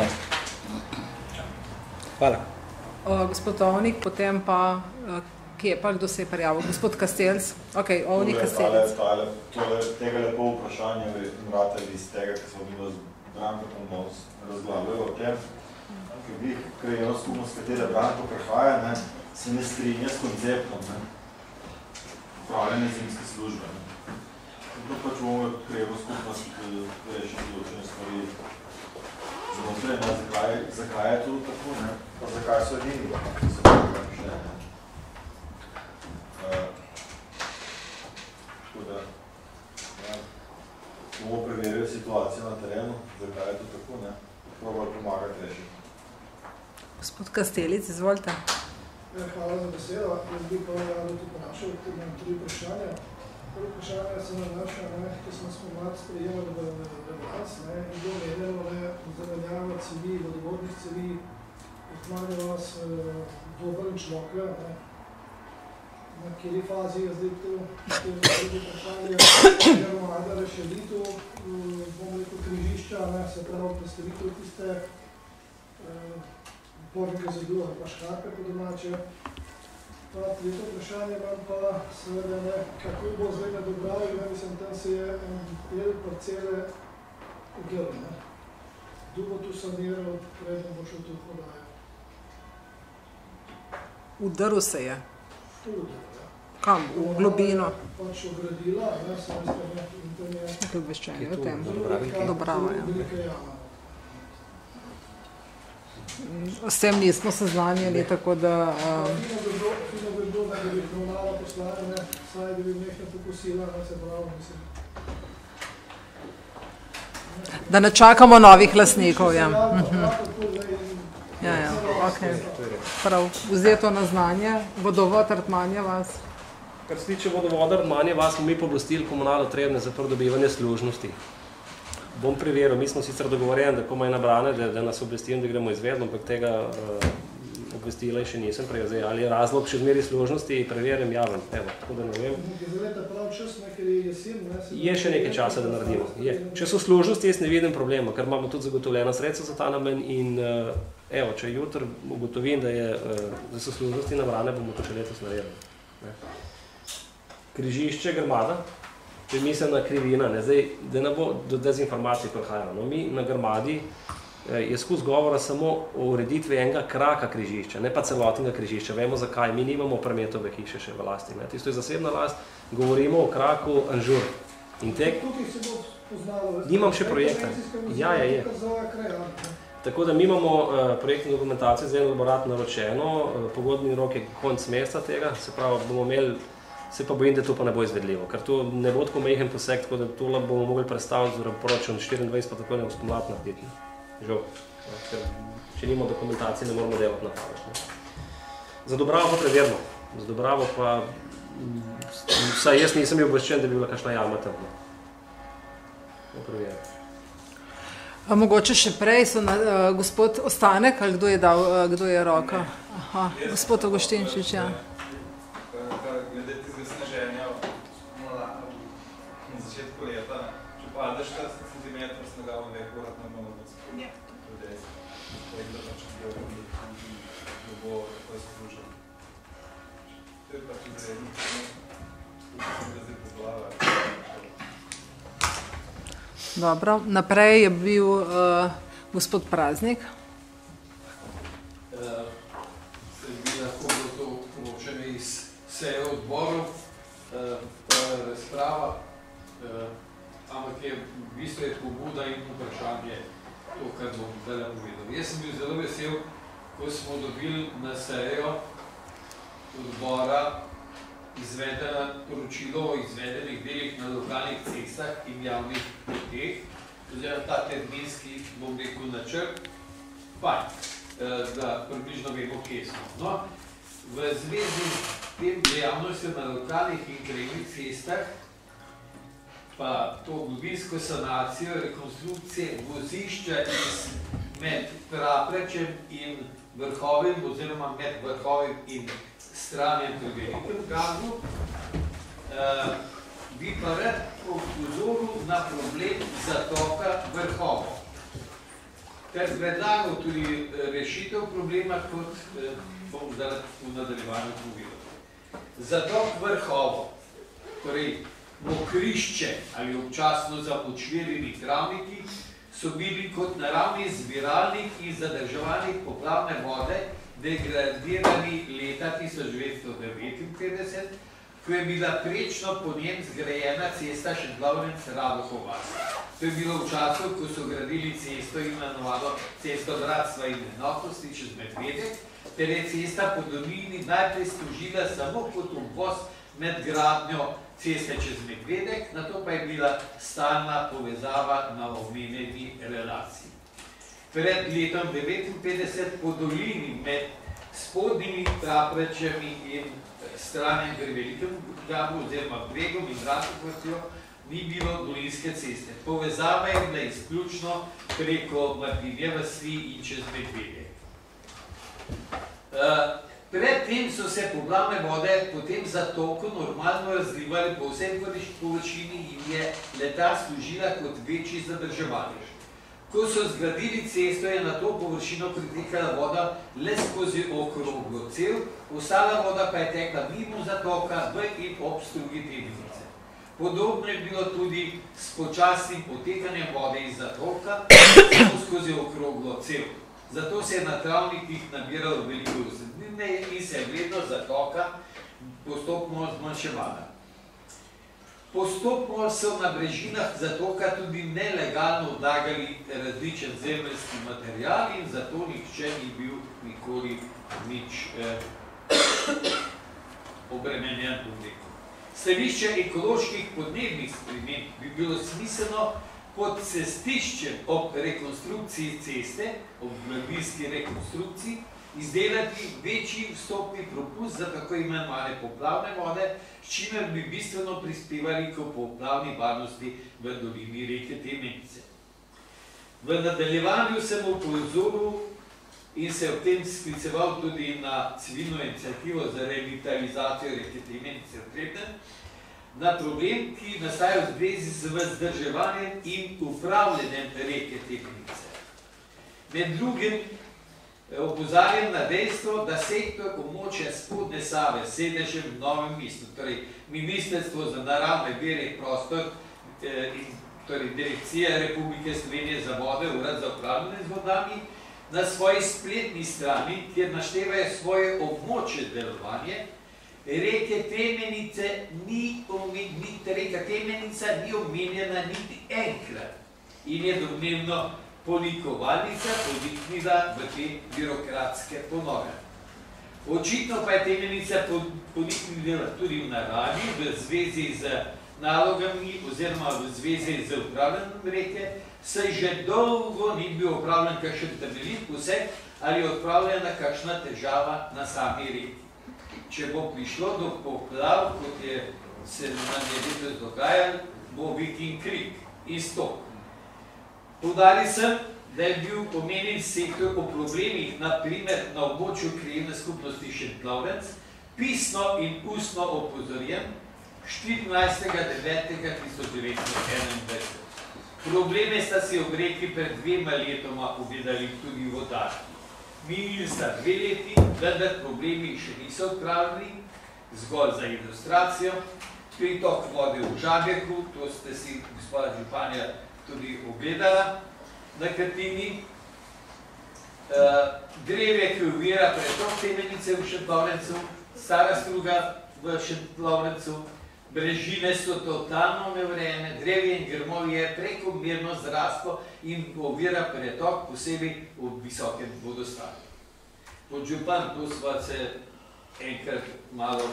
Hvala. Gospod Ovnik, potem pa, kje pa, kdo se je prijavil? Gospod Kastelc? Ok, Ovnik Kastelc. Tega lepo vprašanje vrate iz tega, ki smo bilo z Brankom razglavljali o tem, ker bi krajevna skupnost, katera Branko prihaja, ne, se ne strinja s konceptom, ne, upravljanja zimske službe. Zato pač bomo krajevno skupnost rešiti določene stvari znotraj, ne, zakaj je to tako, ne, pa zakaj so edini, ki so tako še, ne. Tako da, ja, bomo preverili situacijo na terenu, zakaj je to tako, ne, probali pomagati rešiti. Gospod Kastelic, izvolite. Hvala za besedo. Jaz bi pa tudi vprašal, tudi imam 3 vprašanja. Prvo vprašanje se nanaša, ki smo spomladi sprejemali v Revans, in bilo menjeno zamenjava cevi, vodovodnih cevi, odmanje vas Dobrnič Lokle, na kateri fazi je zdaj to vprašanje, oziroma ajde reševitev, bomo rekel, križišča, se pravi predstavitev tiste pornike za duha, pa škarpe po domače. Pa tretje vprašanje imam pa seveda, kako bo zdaj na Dobravi, mislim, tam se je en del parcele ugrl, Kdo bo tu saniral, preden bo šel tu prodajo? Udrl se je. Kam? V globino. Pač ogradila, se veste, in tam je... Nekaj obveščenje o tem. Dobrava, S tem nismo seznanjeni, tako da... Fino bi bilo, da bi obravnava poslala, saj da bi nekaj pokusila, se pravi, mislim. Da ne čakamo novih lastnikov, ja. Ja, ok. Prav, vzeto na znanje, vodovod Artmanje vas. Kar se tiče vodovoda Artmanje vas, smo mi poblastili Komunalo Trebnje za pridobivanje služnosti. Bom preveril, mi smo sicer dogovorjeni, da komaj nabrane, da nas obvestim, da gremo izvedno, ampak tega obvestila še nisem prevzel. Ali je razlog še zmeri služnosti, preverjam javno, evo, tako da ne vem. Je še nekaj časa, da naredimo. Če so služnosti, jaz ne vidim problema, ker imamo tudi zagotovljena sredstva za ta namen in evo, če jutri ugotovim, da so služnosti nabrane, bomo to še letos naredili. Križišče Grmada, če mislim na krivina, zdaj, da ne bo do dezinformacij prihajalo. Mi na Grmadi je skozi govora samo o ureditvi enega kraka križišča, ne pa celotnega križišča. Vemo zakaj, mi nimamo prometove hiše še v lasti. Tisto je zasebna last, govorimo o kraku Anžur. Nimam še projekta. Ja, je. Tako da mi imamo projektno dokumentacijo za en elaborat naročeno, pogodbeni rok je konec meseca tega, se pravi, bomo imeli, se pa bojim, da to pa ne bo izvedljivo, ker to ne bo tako majhen poseg, tako da to bomo mogli predstaviti v proračun 24, pa tako ne v spomlad narediti. Žal, ker če nimamo dokumentacije, ne moramo delati napačno. Za Dobravo pa preverimo. Za Dobravo pa, vsaj jaz nisem bil obveščen, da bi bila kakšna jama tam. Preverimo. Mogoče še prej so gospod Ostanek, ali kdo je roka? Aha, gospod Augustinčič, ja. Glede tizga sneženja na začetku leta, če padeš 40 cm snega v nekaj urat na malo ljudi. Da bo tako izkružen. To je pa tudi redno, tukaj sem ga zdaj poglava. Dobro, naprej je bil gospod Praznik. Se bi lahko bilo to poročanje iz seje odborov, razprava, ampak je v bistvu pobuda in vprašanje to, kar bom zdaj povedal. Jaz sem bil zelo vesel, ko smo dobili na sejo odbora izvedeno poročilo o izvedenih delih na lokalnih cestah in javnih poteh, oziroma ta terminski, bom rekel, načrt, da približno vemo, kje smo. No, v zvezi s tem dejavnostjo na lokalnih in krajevnih cestah, pa to globinsko sanacijo, rekonstrukcije vozišča med Praprečem in Vrhovim, oziroma med Vrhovim in Stranjem pri Velikem Gazdu, bi pa rad opozoril na problem zatoka Vrhovo. Ter predlagal tudi rešitev problema, kot bom zdaj v nadaljevanju povedal. Zatok Vrhovo, torej mokrišče ali občasno započverjeni travniki, so bili kot naravni zbiralnik in zadrževalnik poplavne vode degradirani leta 1959, ko je bila prečno po njem zgrajena cesta Šentglavnec-Radohov vas. To je bilo v času, ko so gradili cesto imenovano Cesto bratstva in enotnosti čez Medvedek, ter je cesta po dolini najprej služila samo kot obvoz med gradnjo ceste čez Medvedek, nato pa je bila stalna povezava na omenjeni relaciji. Pred letom 1959 po dolini med spodnjimi Praprečemi in stranem pri Velikem Gabu oziroma Bregom in Bratovrtjo ni bilo dolinske ceste. Povezava je bila izključno preko Martinje vasi in čez Medvedje. Predtem so se poplavne vode po tem zatoku normalno razlivali po vsem površini in je leta služila kot večji zadrževalniš. Ko so zgradili cesto, je na to površino pritekala voda le skozi okroglo cev, ostala voda pa je tekla mimo zatoka v in ob strugi Tebenice. Podobno je bilo tudi s počasnim potekanjem vode iz zatoka skozi okroglo cev. Zato se je na travnikih nabiralo veliko usednine in se je vrednost zatoka postopno zmanjševala. Postopno so na brežinah zatoka tudi nelegalno odlagali različen zemeljski material in zato nihče ni bil nikoli nič obremenjen povlekom. Stališče ekoloških podnebnih sprememb bi bilo smiselno pod cestiščem ob rekonstrukciji ceste, ob globinski rekonstrukciji, izdelati večji vstopni propust za tako imenovane poplavne vode, s čimer bi bistveno prispevali k poplavni varnosti v dolini reke Temenice. V nadaljevanju sem opozoril in se ob tem skliceval tudi na civilno iniciativo za revitalizacijo reke Temenice v Trebnjem, na problem, ki nastaja v zvezi z vzdrževanjem in upravljanjem reke Temenice. Med drugim opozarjam na dejstvo, da sektor območja spodnje Save s sedežem v Novem mestu, torej Ministrstvo za naravne vire in prostor, torej Direkcija Republike Slovenije za vode, Urad za upravljanje z vodami, na svoji spletni strani, kjer naštevajo svoje območje delovanje, reke Temenice reka Temenica ni omenjena niti enkrat in je domnevno polikovalnica poniknila v te birokratske ponove. Očitno pa je Temenica poniknila tudi v naravi v zvezi z nalogami oziroma v zvezi z upravljanjem reke, saj že dolgo ni bil upravljen kakšen temeljit poseg ali odpravljena kakšna težava na sami reki. Če bo prišlo do poplav, kot se nam je letos dogajalo, bo Viking Creek iztok. Poudaril sem, da je bil omenjen sektor o problemih, na primer na območju krajevne skupnosti Šentlovrenc, pisno in ustno opozorjen 14.9.1921. Probleme sta si ob reki pred 2 letoma povedali tudi vodarji. Minili sta 2 leti, vendar problemi še niso odpravljeni, zgolj za ilustracijo. Pritok vode v Žaberku, to ste si gospoda županja tudi ogledala na kartini. Drevje, ki ovira pretok Temenice v Šentlovrencu, stara struga v Šentlovrencu, brežine so totalno neurejene, drevje in grmovje je prekomerno zraslo in ovira pretok, posebej v visokem vodostaju. Podžupan, tu sva se enkrat malo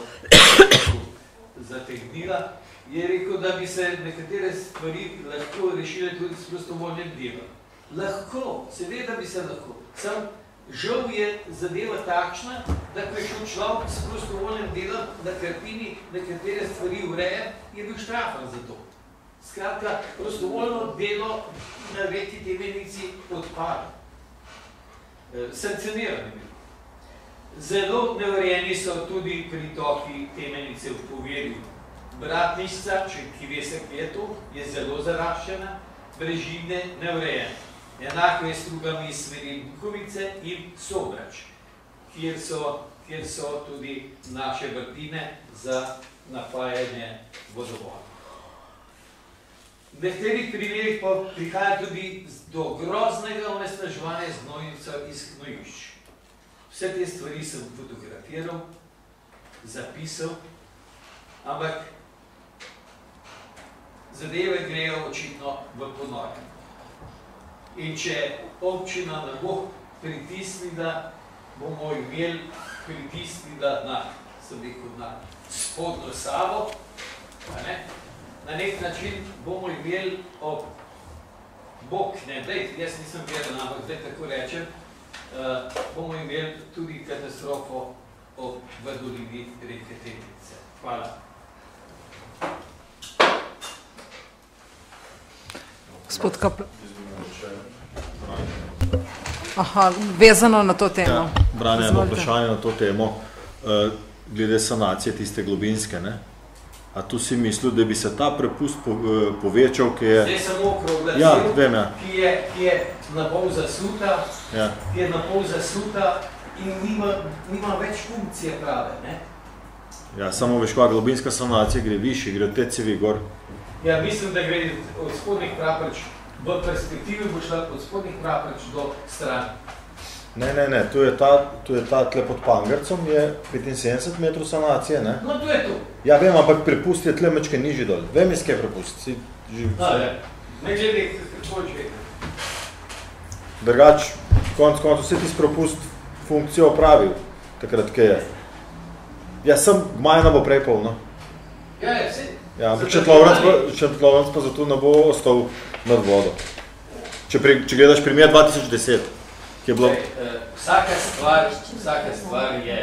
zategnila, je rekel, da bi se nekatere stvari lahko rešile tudi s prostovoljnim delom. Lahko, seveda bi se lahko. Sam žal je zadeva takšna, da ko je šel človek s prostovoljnim delom na kartini nekatere stvari ureje, je bil štrafan za to. Skratka, prostovoljno delo na reki Temenici odpada. Sankcionirani bil. Zelo neurejeni so tudi pritoki Temenice v Povelju. Bratnišca, ki veste, kje je to, je zelo zaraščena, brežine neurejene. Enako je s strugami iz smeri Bukovice in Sobrač, kjer so tudi naše vrtine za napajanje vodovoda. V nekaterih primerih pa prihaja tudi do groznega onesnaževanja gnojnic iz gnojišč. Vse te stvari sem fotografiral, zapisal, ampak zadeve grejo očitno v ponor. In če občina ne bo pritisnila, bomo imeli pritisnila na spodnjo Savo, na nek način bomo imeli ob bok, jaz nisem gledal, ampak zdaj tako rečem, bomo imeli tudi katastrofo v dolini reke Tenice. Hvala. Gospod Kaplan. Aha, vezano na to temo. Ja, Brane, eno vprašanje na to temo, glede sanacije tiste globinske, ne? A tu si mislil, da bi se ta prepust povečal, ki je... Zdaj samo okrogla ja, vem, ja. ki je napol zasuta, ja. Ki je napol zasuta in nima več funkcije prave, ne? Ja, samo veš, koja globinska sanacija gre višji, gre od te cevi gor. Ja, mislim, da gre od spodnjih praprč, v perspektivi bo šla od spodnjih praprč do strani. Ne, tu je ta tle pod Pangercom, je 75 metrov sanacije, ne? No, tu je tu. Ja, vem, ampak prepust je tle mečke nižji dol. Vem, iz kje prepust, si živ. Ne glede, kako že. Drugač, konc vse ti prepust funkcijo opravil, takrat, kaj je. Ja, sem gmajna bo prej polno. Ja, vse. Ja, ampak Črtlovec pa zato ne bo ostal nad vodo. Če gledaš primer 2010, ki je bilo... Vsaka stvar je,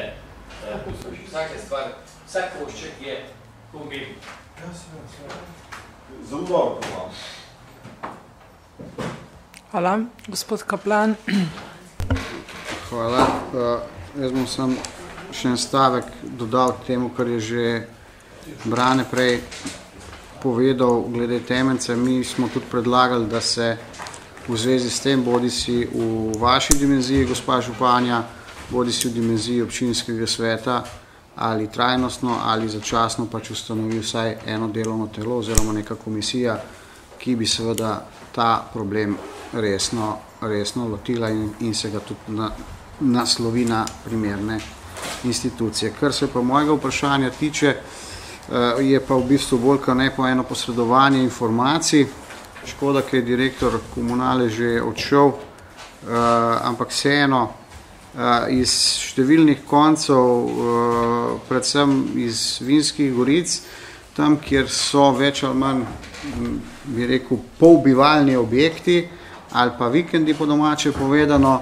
vsak košček je pomemben. Zelo dobro pomam. Hvala. Gospod Kaplan. Hvala. Jaz bom sam še en stavek dodal temu, kar je že Brane prej povedal glede Temence. Mi smo tudi predlagali, da se v zvezi s tem, bodi si v vaši dimenziji, gospa županja, bodi si v dimenziji občinskega sveta, ali trajnostno, ali začasno pač ustanovi vsaj eno delovno telo oziroma neka komisija, ki bi seveda ta problem resno lotila in se ga tudi naslovi na primerne institucije. Kar se pa mojega vprašanja tiče, je pa v bistvu bolj kot ne po eno posredovanje informacij. Škoda, ki je direktor komunale že odšel, ampak vseeno iz številnih koncev, predvsem iz Vinskih goric, tam, kjer so več ali manj, bi rekel, polbivalni objekti ali pa vikendi po domače povedano,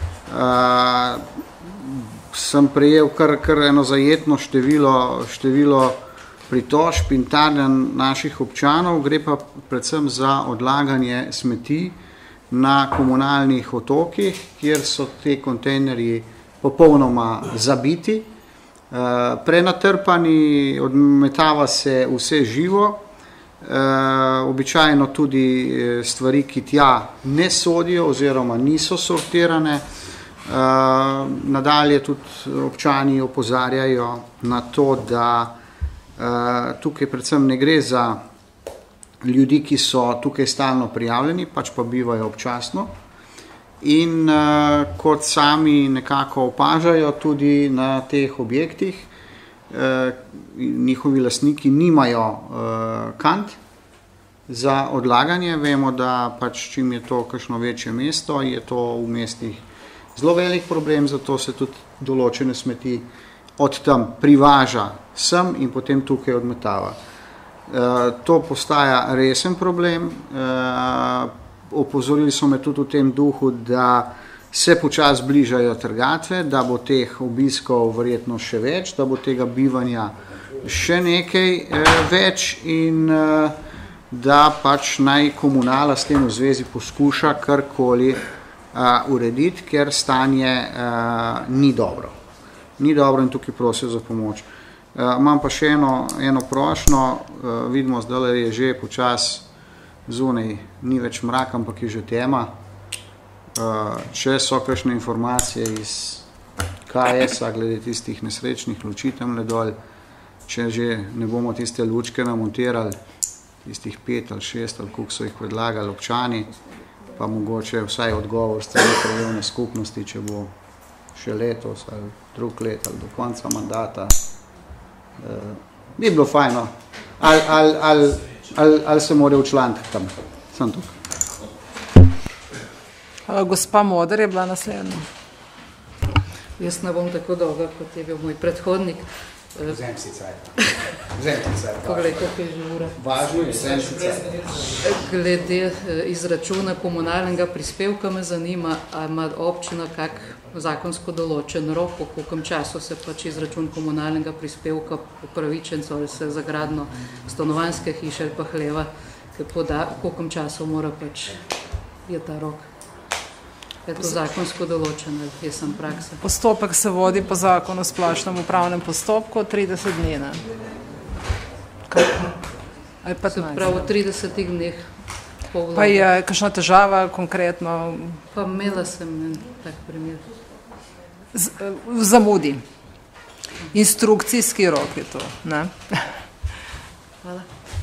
sem prejel kar eno zajetno število pritožb in tarnjanj naših občanov, gre pa predvsem za odlaganje smeti na komunalnih otokih, kjer so te kontejnerji popolnoma zabiti, prenatrpani, odmetava se vse živo, običajno tudi stvari, ki tja ne sodijo oziroma niso sortirane. Nadalje tudi občani opozarjajo na to, da tukaj predvsem ne gre za ljudi, ki so tukaj stalno prijavljeni, pač pa bivajo občasno in kot sami nekako opažajo tudi na teh objektih, njihovi lastniki nimajo kant za odlaganje. Vemo, da pač čim je to kakšno večje mesto, je to v mestih zelo velik problem, zato se tudi določene smeti od tam privaža sem in potem tukaj odmetava. To postaja resen problem. Opozorili so me tudi v tem duhu, da se počasi bližajo trgatve, da bo teh obiskov verjetno še več, da bo tega bivanja še nekaj več in da pač naj komunala s tem v zvezi poskuša karkoli urediti, ker stanje ni dobro. Ni dobro in tukaj prosijo za pomoč. Imam pa še eno prošnjo, vidimo, zdaj je že počas zunaj, ni več mrak, ampak je že tema. Če so kakšne informacije iz KS-a glede tistih nesrečnih luči tamle dol, če že ne bomo tiste lučke namontirali, tistih 5 ali 6 ali koliko so jih predlagali občani, pa mogoče vsaj odgovor strani krajevne skupnosti, če bo še letos ali drug let ali do konca mandata. Bi bilo fajno. Ali se more učlaniti tam. Sem tukaj. Gospa Moder je bila naslednja. Jaz ne bom tako dolga, kot je bil moj predhodnik. Vzem si cajt. Poglej, koliko je že ura. Važno je, vzem si cajt. Glede izračuna komunalnega prispevka me zanima, ali ima občina kak zakonsko določen rok, po koliko času se pač izračun komunalnega prispevka upravičencev ali se za gradnjo stanovanjske hiše ali pa hleva, koliko času mora pač je ta rok. Je to zakonsko določeno, ali je sem praksa? Postopek se vodi po zakonu o splošnem upravnem postopku 30 dni, ne? Ali 15. Prav v 30 dneh po vlogu. Pa je kakšna težava konkretno? Pa imela sem en tak primer. V zamudi. Instrukcijski rok je to, ne? Hvala.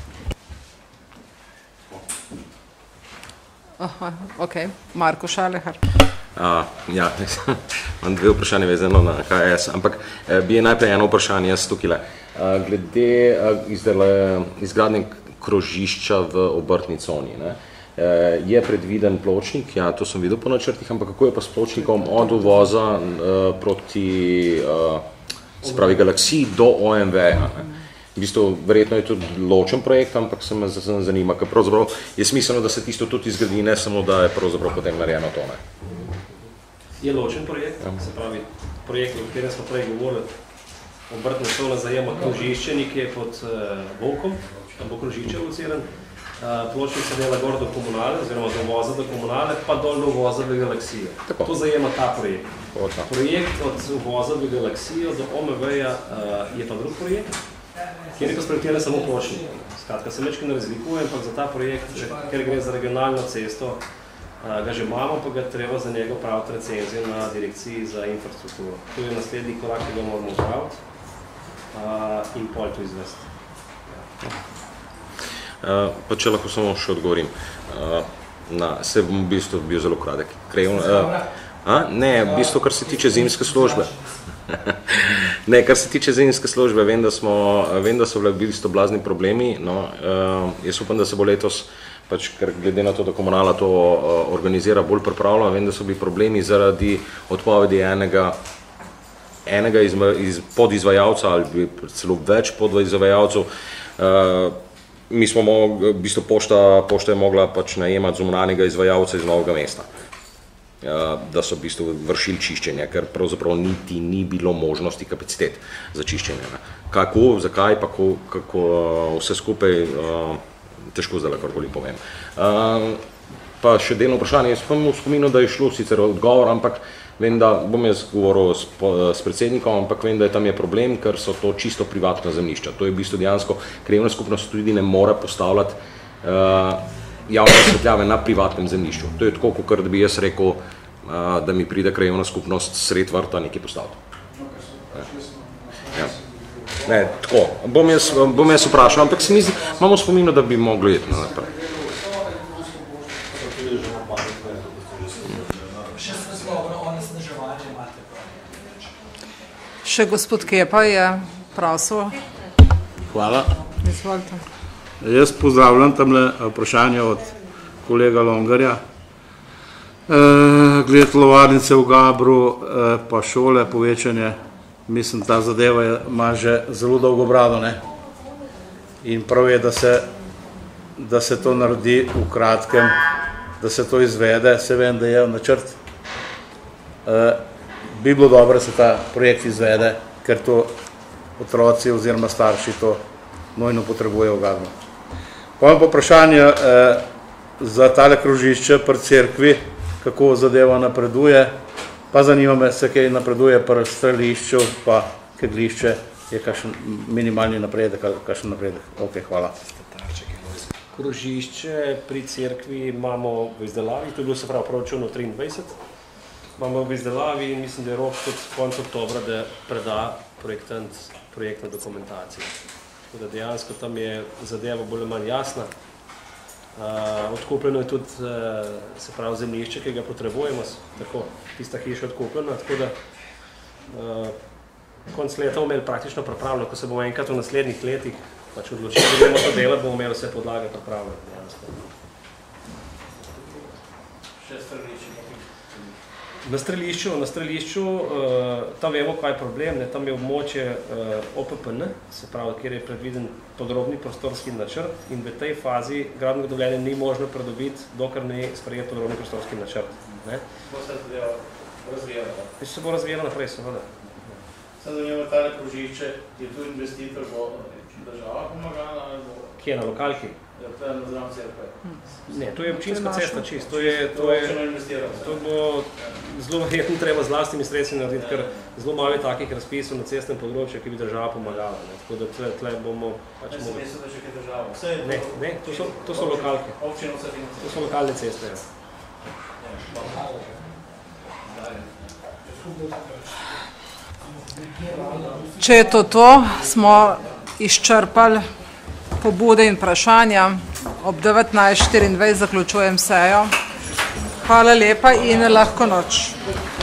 Aha, ok. Marko Šalehar. Ja, imam dve vprašanje vezano na KS, ampak bi je najprej eno vprašanje jaz tukaj. Glede izgradnje krožišča v obrtni coni, ne? Je predviden pločnik, ja, to sem videl po načrtih, ampak kako je pa s pločnikom od uvoza proti spravi Galaksiji do OMV-ja? V bistvu, verjetno je tudi ločen projekt, ampak se me zanima, ker pravzaprav je smiselno, da se tisto tudi izgradi, ne samo, da je pravzaprav potem narejeno to, ne? Je ločen projekt, se pravi, projekt, o katerem smo prej govorili, obrtna cona zajema krožišče, nekje pod Volkom, tam bo krožišče lociran, pločnik se dela gor do komunale, oziroma do uvoza do komunale, pa dol do uvoza v Galaksijo. To zajema ta projekt. Projekt od uvoza v Galaksijo do OMV-ja je pa drug projekt, kjer je pa sprojektiran samo pločnik. Skratka, se večkrat ne razlikuje, ampak za ta projekt, ker gre za regionalno cesto, ga že imamo, pa ga treba za njega praviti recenzijo na direkciji za infrastrukturo. To je naslednji korak, ki ga moramo upraviti in pol to izvesti. Pa če lahko samo še odgovorim. Se bom v bistvu bil zelo kratek. Ne, v bistvu, kar se tiče zimske službe. Ne, kar se tiče zimske službe, vem, da so bile v bistvu blazni problemi. Jaz upam, da se bo letos, pač, ker glede na to, da komunala to organizira bolj pripravljeno, vem, da so bili problemi zaradi odpovedi enega iz podizvajalca ali celo več podizvajalcev. Mi smo v bistvu pošta je mogla pač najemati zunanjega izvajalca iz Novega mesta, da so v bistvu vršili čiščenje, ker pravzaprav niti ni bilo možnosti kapacitet za čiščenje. Kako, zakaj, pa kako vse skupaj, težko zdaj karkoli povem. Pa še delno vprašanje, jaz pa v spominu, da je šlo sicer odgovor, ampak vem, da bom jaz govoril s predsednikom, ampak vem, da tam je problem, ker so to čisto privatna zemljišča. To je v bistvu dejansko, krajevna skupnost tudi ne more postavljati javne osvetljave na privatnem zemljišču. To je tako, kot da bi jaz rekel, da mi pride krajevna skupnost sred vrta nekaj postaviti. Ne, tako. Bom jaz vprašal, ampak se mi zdi, imamo spomino, da bi mogli iti naprej. Še gospod Kepa je prosil. Hvala. Izvolite. Jaz pozdravljam tamle vprašanje od kolega Longarja. Glede telovadnice v Gabru, pa šole, povečanje, mislim, ta zadeva ima že zelo dolgo brado, ne? In prav je, da se to naredi v kratkem, da se to izvede, se vem, da je v načrt. Bi bilo dobro, da se ta projekt izvede, ker to otroci oziroma starši to nujno potrebujejo v Gabru. Potem pa vprašanje za tale krožišče pri cerkvi, kako zadeva napreduje, pa zanima me se, kaj napreduje pri strelišču, pa kegljišče, je kakšen minimalni napredek, kakšen napredek. Ok, hvala. Krožišče pri cerkvi imamo v izdelavi, to je bilo se pravi proračun 23. Imamo v izdelavi in mislim, da je rok tudi konec oktobra, da preda projektant projektno dokumentacijo. Tako da dejansko tam je zadeva bolj manj jasna. Odkupljeno je tudi, se pravi, zemljišče, ki ga potrebujemo, tako, tista hiša odkupljena, tako da konec leta bomo imeli praktično pripravljeno, ko se bomo enkrat v naslednjih letih pač odločili, da bomo to delati, bomo imeli vse podlage pripravljene dejansko. Na strelišču, tam vemo, kaj je problem, ne? Tam je območje OPPN, se pravi, kjer je predviden podrobni prostorski načrt in v tej fazi gradbenega dovoljenja ni možno pridobiti, dokler ne sprejet podrobni prostorski načrt. Bo se zadeva razvijala? Se bo razvijala naprej, seveda. Sem zanimljivo, tale krožišče, je tu investitor, bo država pomagala? Kje, na lokalki? Ja, to je na zraven CRP. Ne, to je občinska cesta čist. To bo zelo verjetno treba z vlastnimi sredstvi narediti, ker zelo malo je takih razpisov na cestnem področju, ki bi država pomagala. Tako da tle bomo... Ne sem mislil, da še kaj država. Ne, to so lokalke. Občina vse financira. To so lokalne ceste, Če je to, smo izčrpali pobude in vprašanja. Ob 19:24 zaključujem sejo. Hvala lepa in lahko noč.